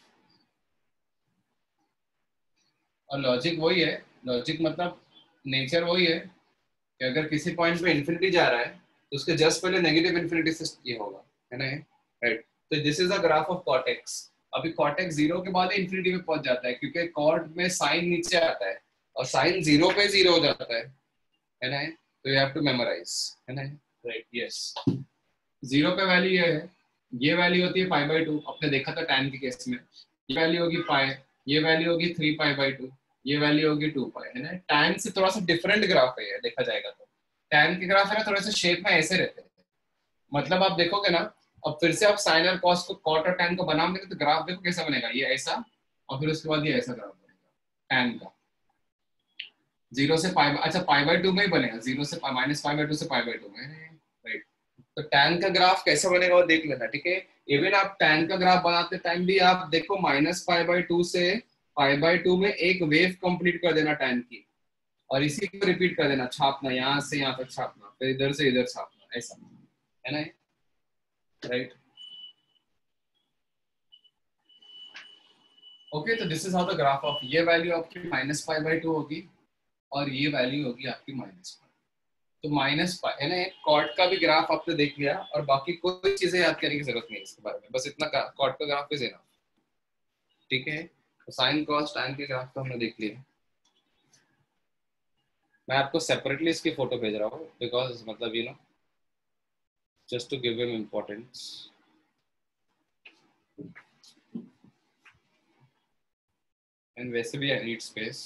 और लॉजिक वही है। लॉजिक मतलब नेचर वही है कि अगर किसी पॉइंट पे इन्फिनिटी जा रहा है तो उसके जस्ट पहले नेगेटिव इन्फिनिटी से ये होगा, है ना राइट। तो this is a graph of cot x. अभी कॉट एक्स जीरो के बाद इन्फिनिटी में पहुंच जाता है, क्योंकि कॉट में साइन नीचे आता है और साइन जीरो पे जीरो हो जाता है, है ना। तो यू हैव टू मेमोराइज, है ना राइट। यस, जीरो पे वैल्यू ये है, ये वैल्यू होती है पाई बाई टू, आपने देखा था टैन के केस में। ये वैल्यू होगी पाई, ये वैल्यू होगी थ्री पाई बाई टू, ये वैल्यू होगी टू पाई, है ना। टैन से थोड़ा सा डिफरेंट ग्राफ है ये, देखा जाएगा तो टैन के ग्राफ है ना थोड़े से शेप में ऐसे रहते हैं। मतलब आप देखोगे ना, अब फिर से आप साइन और कॉस को कॉट और टैन को बनाओगे तो ग्राफ देखो कैसा बनेगा, ये ऐसा और फिर उसके बाद ये ऐसा ग्राफ बनेगा टैन का। जीरो से पाई, अच्छा पाई बाई टू में ही बनेगा, जीरो से माइनस पाई बाई टू से पाई बाई टू में, राइट। तो टैन का ग्राफ कैसे बनेगा वो देख लेना, ठीक है। इवन आप टैन का ग्राफ बनाते टाइम भी आप देखो माइनस पाई बाई टू से पाई बाई टू में एक वेव कंप्लीट कर देना टैन की, और इसी को रिपीट कर देना, छापना यहाँ से यहाँ तक छापना, फिर इधर से इधर छापना, ऐसा, है ना राइट। ओके, तो this is how the graph of, ये वैल्यू आपकी माइनस पाई बाई टू होगी और ये वैल्यू होगी आपकी माइनस पाई। तो माइनस पाई, है ना। कॉट का भी ग्राफ आपने देख लिया और बाकी कोई चीजें याद करने की जरूरत नहीं है इसके बारे में, बस इतना कॉट का ग्राफ इज इनफ, ठीक है। तो साइन कॉस टैन के ग्राफ तो हमने देख लिया। मैं आपको सेपरेटली इसकी फोटो भेज रहा हूँ बिकॉज मतलब you know just to give him importance. And वैसे भी I need space.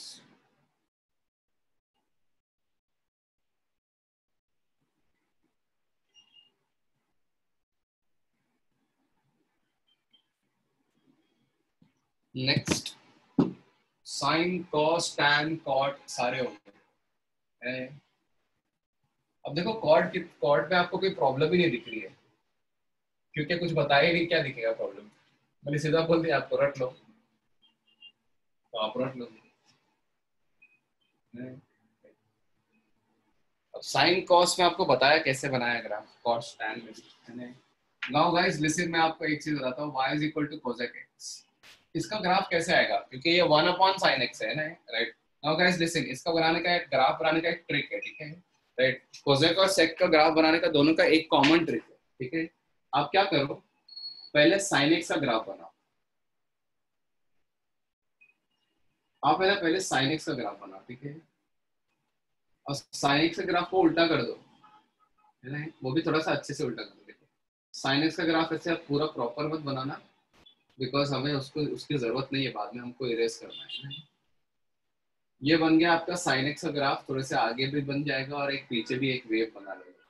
Next sine cos tan cot सारे हो गए। अब देखो कॉट की कॉट में आपको कोई प्रॉब्लम ही नहीं दिख रही है, क्योंकि कुछ बताया ही नहीं, क्या दिखेगा प्रॉब्लम। मैंने सीधा बोल दिया आपको रट लो, तो आप रट लो। अब साइन कॉस में आपको बताया कैसे बनाया ग्राफ कॉस टैन में। नाउ गाइस लिसन, मैं आपको एक चीज बताता हूँ, y is equal to cosec x। इसका ग्राफ कैसे आएगा, क्योंकि ये वन अपॉन साइन एक्स है ना, राइट। नाउ गाइस लिसन, इसका बनाने का एक ग्राफ बनाने का एक ट्रिक है, ठीक है राइट। कोसेक और सेक का ग्राफ बनाने का दोनों का एक कॉमन ट्रिक है, ठीक है। आप क्या करो, पहले साइन एक्स का ग्राफ बनाओ, आप है ना पहले साइन एक्स का ग्राफ बनाओ, ठीक है। और साइन एक्स का ग्राफ को उल्टा कर दो, है ना, वो भी थोड़ा सा अच्छे से उल्टा कर दो। देखो साइन एक्स का ग्राफ ऐसे आप पूरा प्रॉपर मत बनाना, बिकॉज हमें उसको उसकी जरूरत नहीं है, बाद में हमको इरेज करना है। ये बन गया आपका साइन एक्स का ग्राफ, थोड़े से आगे भी बन जाएगा और एक पीछे भी एक वेव बना लेगा,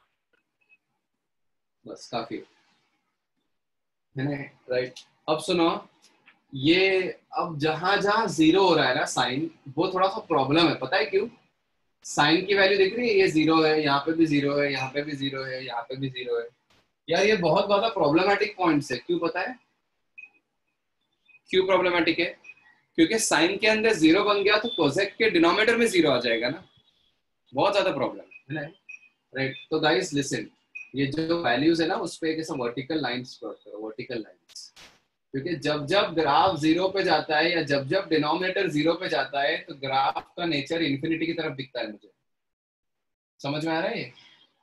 बस काफी है ना राइट। अब सुनो, ये अब जहां जहां जीरो हो रहा है ना साइन, वो थोड़ा सा प्रॉब्लम है, पता है क्यों। साइन की वैल्यू दिख रही है, ये जीरो है, यहाँ पे भी जीरो है, यहाँ पे भी जीरो है, यहाँ पे भी जीरो है। यार ये बहुत ज्यादा प्रॉब्लमेटिक पॉइंट्स है, क्यों पता है क्यों प्रॉब्लमेटिक है। क्योंकि साइन के अंदर जीरो बन गया तो कोसेक के डिनोमिनेटर में जीरो आ जाएगा ना, बहुत ज्यादा प्रॉब्लम है ना राइट। तो गाइस लिसन, ये जो वैल्यूज है ना उस पे एक ऐसा वर्टिकल लाइंस प्लॉट करो, वर्टिकल लाइंस, क्योंकि जब जब ग्राफ जीरो पे जाता है या जब जब डिनोमिनेटर जीरो पे जाता है तो ग्राफ का नेचर इन्फिनिटी की तरफ दिखता है। मुझे समझ में आ रहा है ये,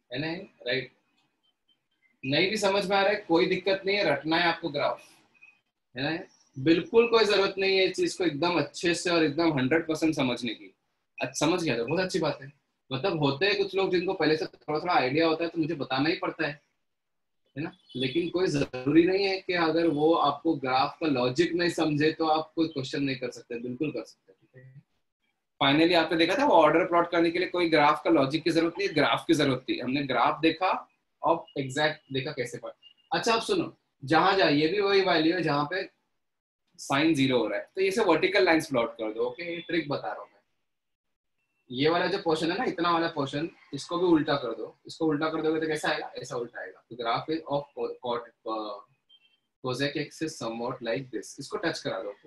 है ना, राइट। नहीं भी समझ में आ रहा है कोई दिक्कत नहीं है, रटना है आपको ग्राफ, है ना, बिल्कुल कोई जरूरत नहीं है इस चीज को एकदम अच्छे से और एकदम हंड्रेड परसेंट समझने की। अच्छा समझ गया तो बहुत अच्छी बात है। मतलब होते हैं कुछ लोग जिनको पहले से थोड़ा थोड़ा आइडिया होता है तो मुझे बताना ही पड़ता है है ना, लेकिन कोई जरूरी नहीं है कि अगर वो आपको ग्राफ का लॉजिक नहीं समझे तो आप कोई क्वेश्चन नहीं कर सकते, बिल्कुल कर सकते, ठीक है। फाइनली आपने देखा था वो ऑर्डर प्लॉट करने के लिए कोई ग्राफ का लॉजिक की जरूरत नहीं, ग्राफ की जरूरत थी, हमने ग्राफ देखा और एग्जैक्ट देखा कैसे पढ़। अच्छा आप सुनो, जहां जहां ये भी वही वैल्यू है जहां पे साइन जीरो हो रहा है तो इसे वर्टिकल लाइंस प्लॉट कर दो, ओके। ये ट्रिक बता रहा हूँ मैं। ये वाला जो पोर्शन है ना, इतना वाला पोर्शन, इसको भी उल्टा कर दो, इसको उल्टा कर दोगे तो कैसा आएगा, ऐसा उल्टा आएगा। तो graph is of cot cosec x is somewhat like this, इसको टच करा दो,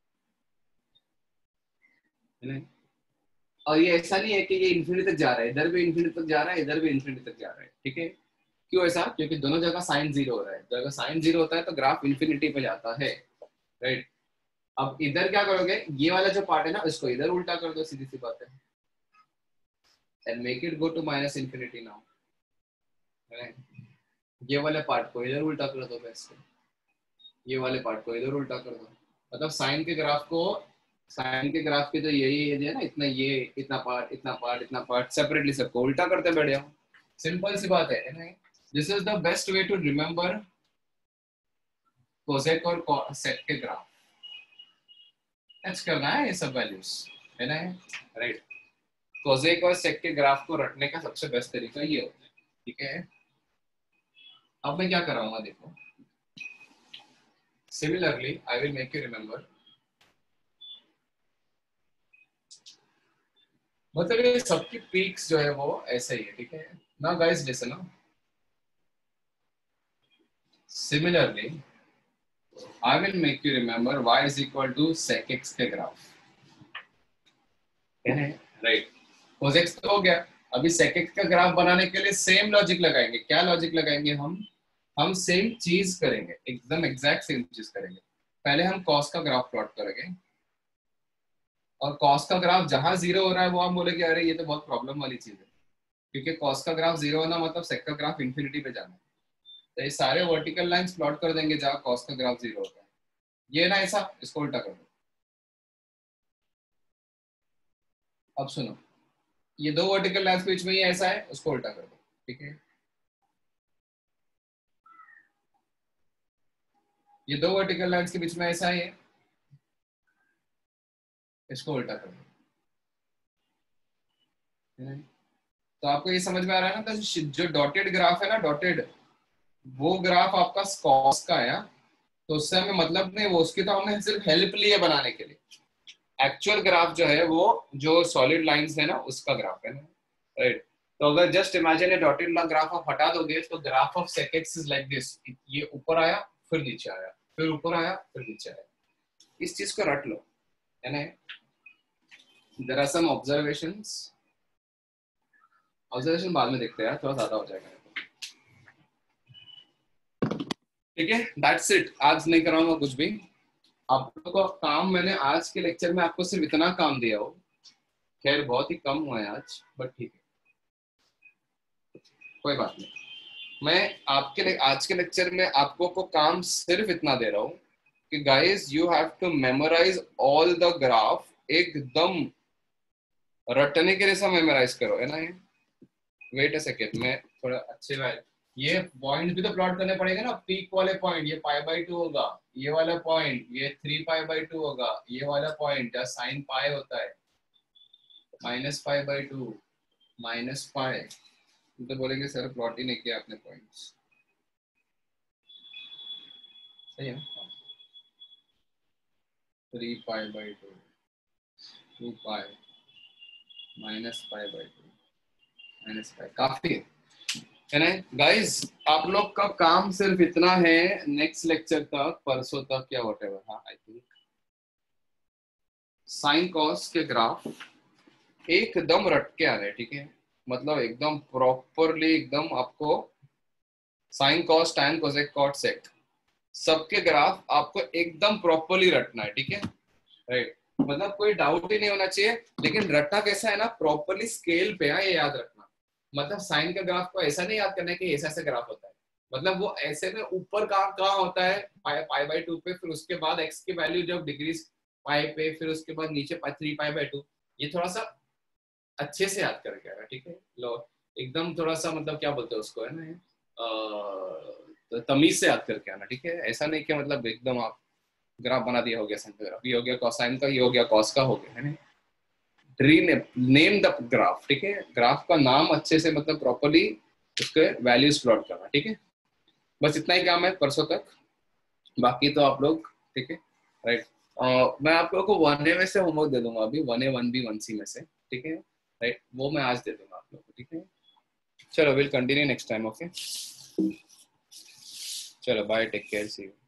है ना। और ये ऐसा नहीं है कि ये इन्फिनिटी तक जा रहा है, इधर भी इन्फिनिटी तक जा रहा है, इधर भी इन्फिनिटी तक जा रहा है, ठीक है। क्यों ऐसा, क्योंकि दोनों जगह साइन जीरो हो रहा है, जगह साइन जीरो होता है तो ग्राफ इन्फिनिटी पे जाता है, राइट। अब इधर क्या करोगे, ये वाला जो पार्ट है ना इसको इधर उल्टा कर दो, सीधी सी बात है, and make it go to minus infinity now, ये वाले पार्ट को इधर उल्टा कर दो, बेस्ट, ये वाले पार्ट को इधर उल्टा कर दो। मतलब साइन के ग्राफ को, साइन के ग्राफ के जो यही है ना, इतना ये इतना पार्ट इतना पार्ट इतना पार्ट सेपरेटली सबको उल्टा करते बैठ जाओ, सिंपल सी बात है। This is the best way to remember cosec और सेक के ग्राफ, टच करना है ये सब वैल्यूज, है ना, राइट। कोसेक और सेक के ग्राफ को रटने का सबसे बेस्ट तरीका ये होता है, ठीक है। अब मैं क्या कराऊंगा देखो, similarly I will make you remember, मतलब ये सबकी पीक्स जो है वो ऐसे ही है, ठीक है। Now guys listen, similarly I will make you remember y is equal to sec x के ग्राफ, है राइट। cos x तो हो गया, अभी sec x का ग्राफ बनाने के लिए सेम लॉजिक लगाएंगे। क्या लॉजिक लगाएंगे हम हम सेम चीज करेंगे, एकदम एग्जैक्ट सेम चीज करेंगे। पहले हम cos का ग्राफ प्लॉट करेंगे, और cos का ग्राफ जहां जीरो हो रहा है वो हम बोलेंगे अरे ये तो बहुत प्रॉब्लम वाली चीज है, क्योंकि cos का ग्राफ जीरो होना मतलब sec का ग्राफ इंफिनिटी पे जाना है। तो ये सारे वर्टिकल लाइंस प्लॉट कर देंगे जहां cos का ग्राफ जीरो होता है, ये ना ऐसा, इसको उल्टा कर दो। अब सुनो, ये दो वर्टिकल लाइंस के बीच में ये ऐसा है, उसको उल्टा कर दो, ठीक है। ये दो वर्टिकल लाइंस के बीच में ऐसा है, इसको उल्टा कर दो। तो आपको ये समझ में आ रहा है ना, तो जो डॉटेड ग्राफ है ना, डॉटेड, वो ग्राफ आपका कॉस का है, तो उससे हमें मतलब नहीं, वो उसकी तो हमने सिर्फ हेल्प ली है बनाने के लिए। एक्चुअल ग्राफ जो है वो जो सॉलिड लाइंस है ना उसका ग्राफ है ना, राइट। तो अगर just imagine a dotted graph आप हटा दोगे तो graph of sec x is like this, ये ऊपर आया फिर नीचे आया फिर ऊपर आया फिर नीचे आया, इस चीज को रट लो, है ना। There are some observations, observations बाद में देखते हैं, थोड़ा ज्यादा हो जाएगा, ठीक है। दैट्स इट, आज नहीं कराऊंगा कुछ भी। आप लोगों को काम मैंने आज के लेक्चर में आपको सिर्फ इतना काम दिया हो, खैर बहुत ही कम हुआ है आज, बट ठीक है, कोई बात नहीं। मैं आपके आज के लेक्चर में आपको को काम सिर्फ इतना दे रहा हूँ कि guys you have to memorise all the graph, एकदम रटने के लिए सब मेमोराइज करो, है ना। ये वेट अ सेकेंड, मैं थोड़ा अच्छे वाले ये पॉइंट भी तो प्लॉट करने पड़ेगा ना, पीक वाले पॉइंट, ये पाई बाई टू होगा, ये वाला पॉइंट ये थ्री पाई बाई टू होगा, ये वाला पॉइंट जहाँ साइन पाई होता है minus pi by two minus pi, तो बोलेंगे सर प्लॉट ही नहीं किया आपने पॉइंट्स, सही है। Three pi by two, two pi minus pi by two minus pi, काफी है, है ना गाइस। आप लोग का काम सिर्फ इतना है, नेक्स्ट लेक्चर तक, परसों तक या व्हाटएवर, हाँ आई थिंक साइन कॉस के ग्राफ एकदम रट के आ रहे, ठीक है। मतलब एकदम प्रॉपरली, एकदम आपको sine cos tan cosec cot sec सबके ग्राफ आपको एकदम प्रॉपरली रटना है, ठीक है, राइट। मतलब कोई डाउट ही नहीं होना चाहिए, लेकिन रटना कैसा है ना, प्रॉपरली स्केल पे है, ये याद रखना, मतलब साइन का ग्राफ को ऐसा नहीं याद करना है कि ऐसा ऐसा ग्राफ होता है, मतलब वो ऐसे में ऊपर कहाँ कहाँ होता है पाई पाई बाई टू पे, फिर उसके बाद एक्स की वैल्यू जब डिग्रीज पाई पे, फिर उसके बाद नीचे थ्री पाई बाई टू। ये थोड़ा सा अच्छे से याद करके आना, ठीक है। लो एकदम थोड़ा सा मतलब क्या बोलते हैं उसको, है ना, तो तमीज से याद करके आना, ठीक है। ऐसा नहीं कि मतलब एकदम आप ग्राफ बना दिया, हो गया साइन का ग्राफ, ये हो गया कोसाइन का, ये हो गया कॉस का, हो गया, है ना। नेम द ग्राफ, ठीक है। ग्राफ का नाम अच्छे से मतलब प्रॉपर्ली उसके वैल्यूज प्लॉट करना, ठीक है। बस इतना ही काम है परसों तक, बाकी तो आप लोग, ठीक है, राइट। uh, मैं आप लोगों को वन ए में से होमवर्क दे दूंगा अभी, one A one B one C में से, ठीक है, राइट। वो मैं आज दे दूंगा आप लोगों को, ठीक है। चलो will continue next time, okay. चलो bye, take care, see you.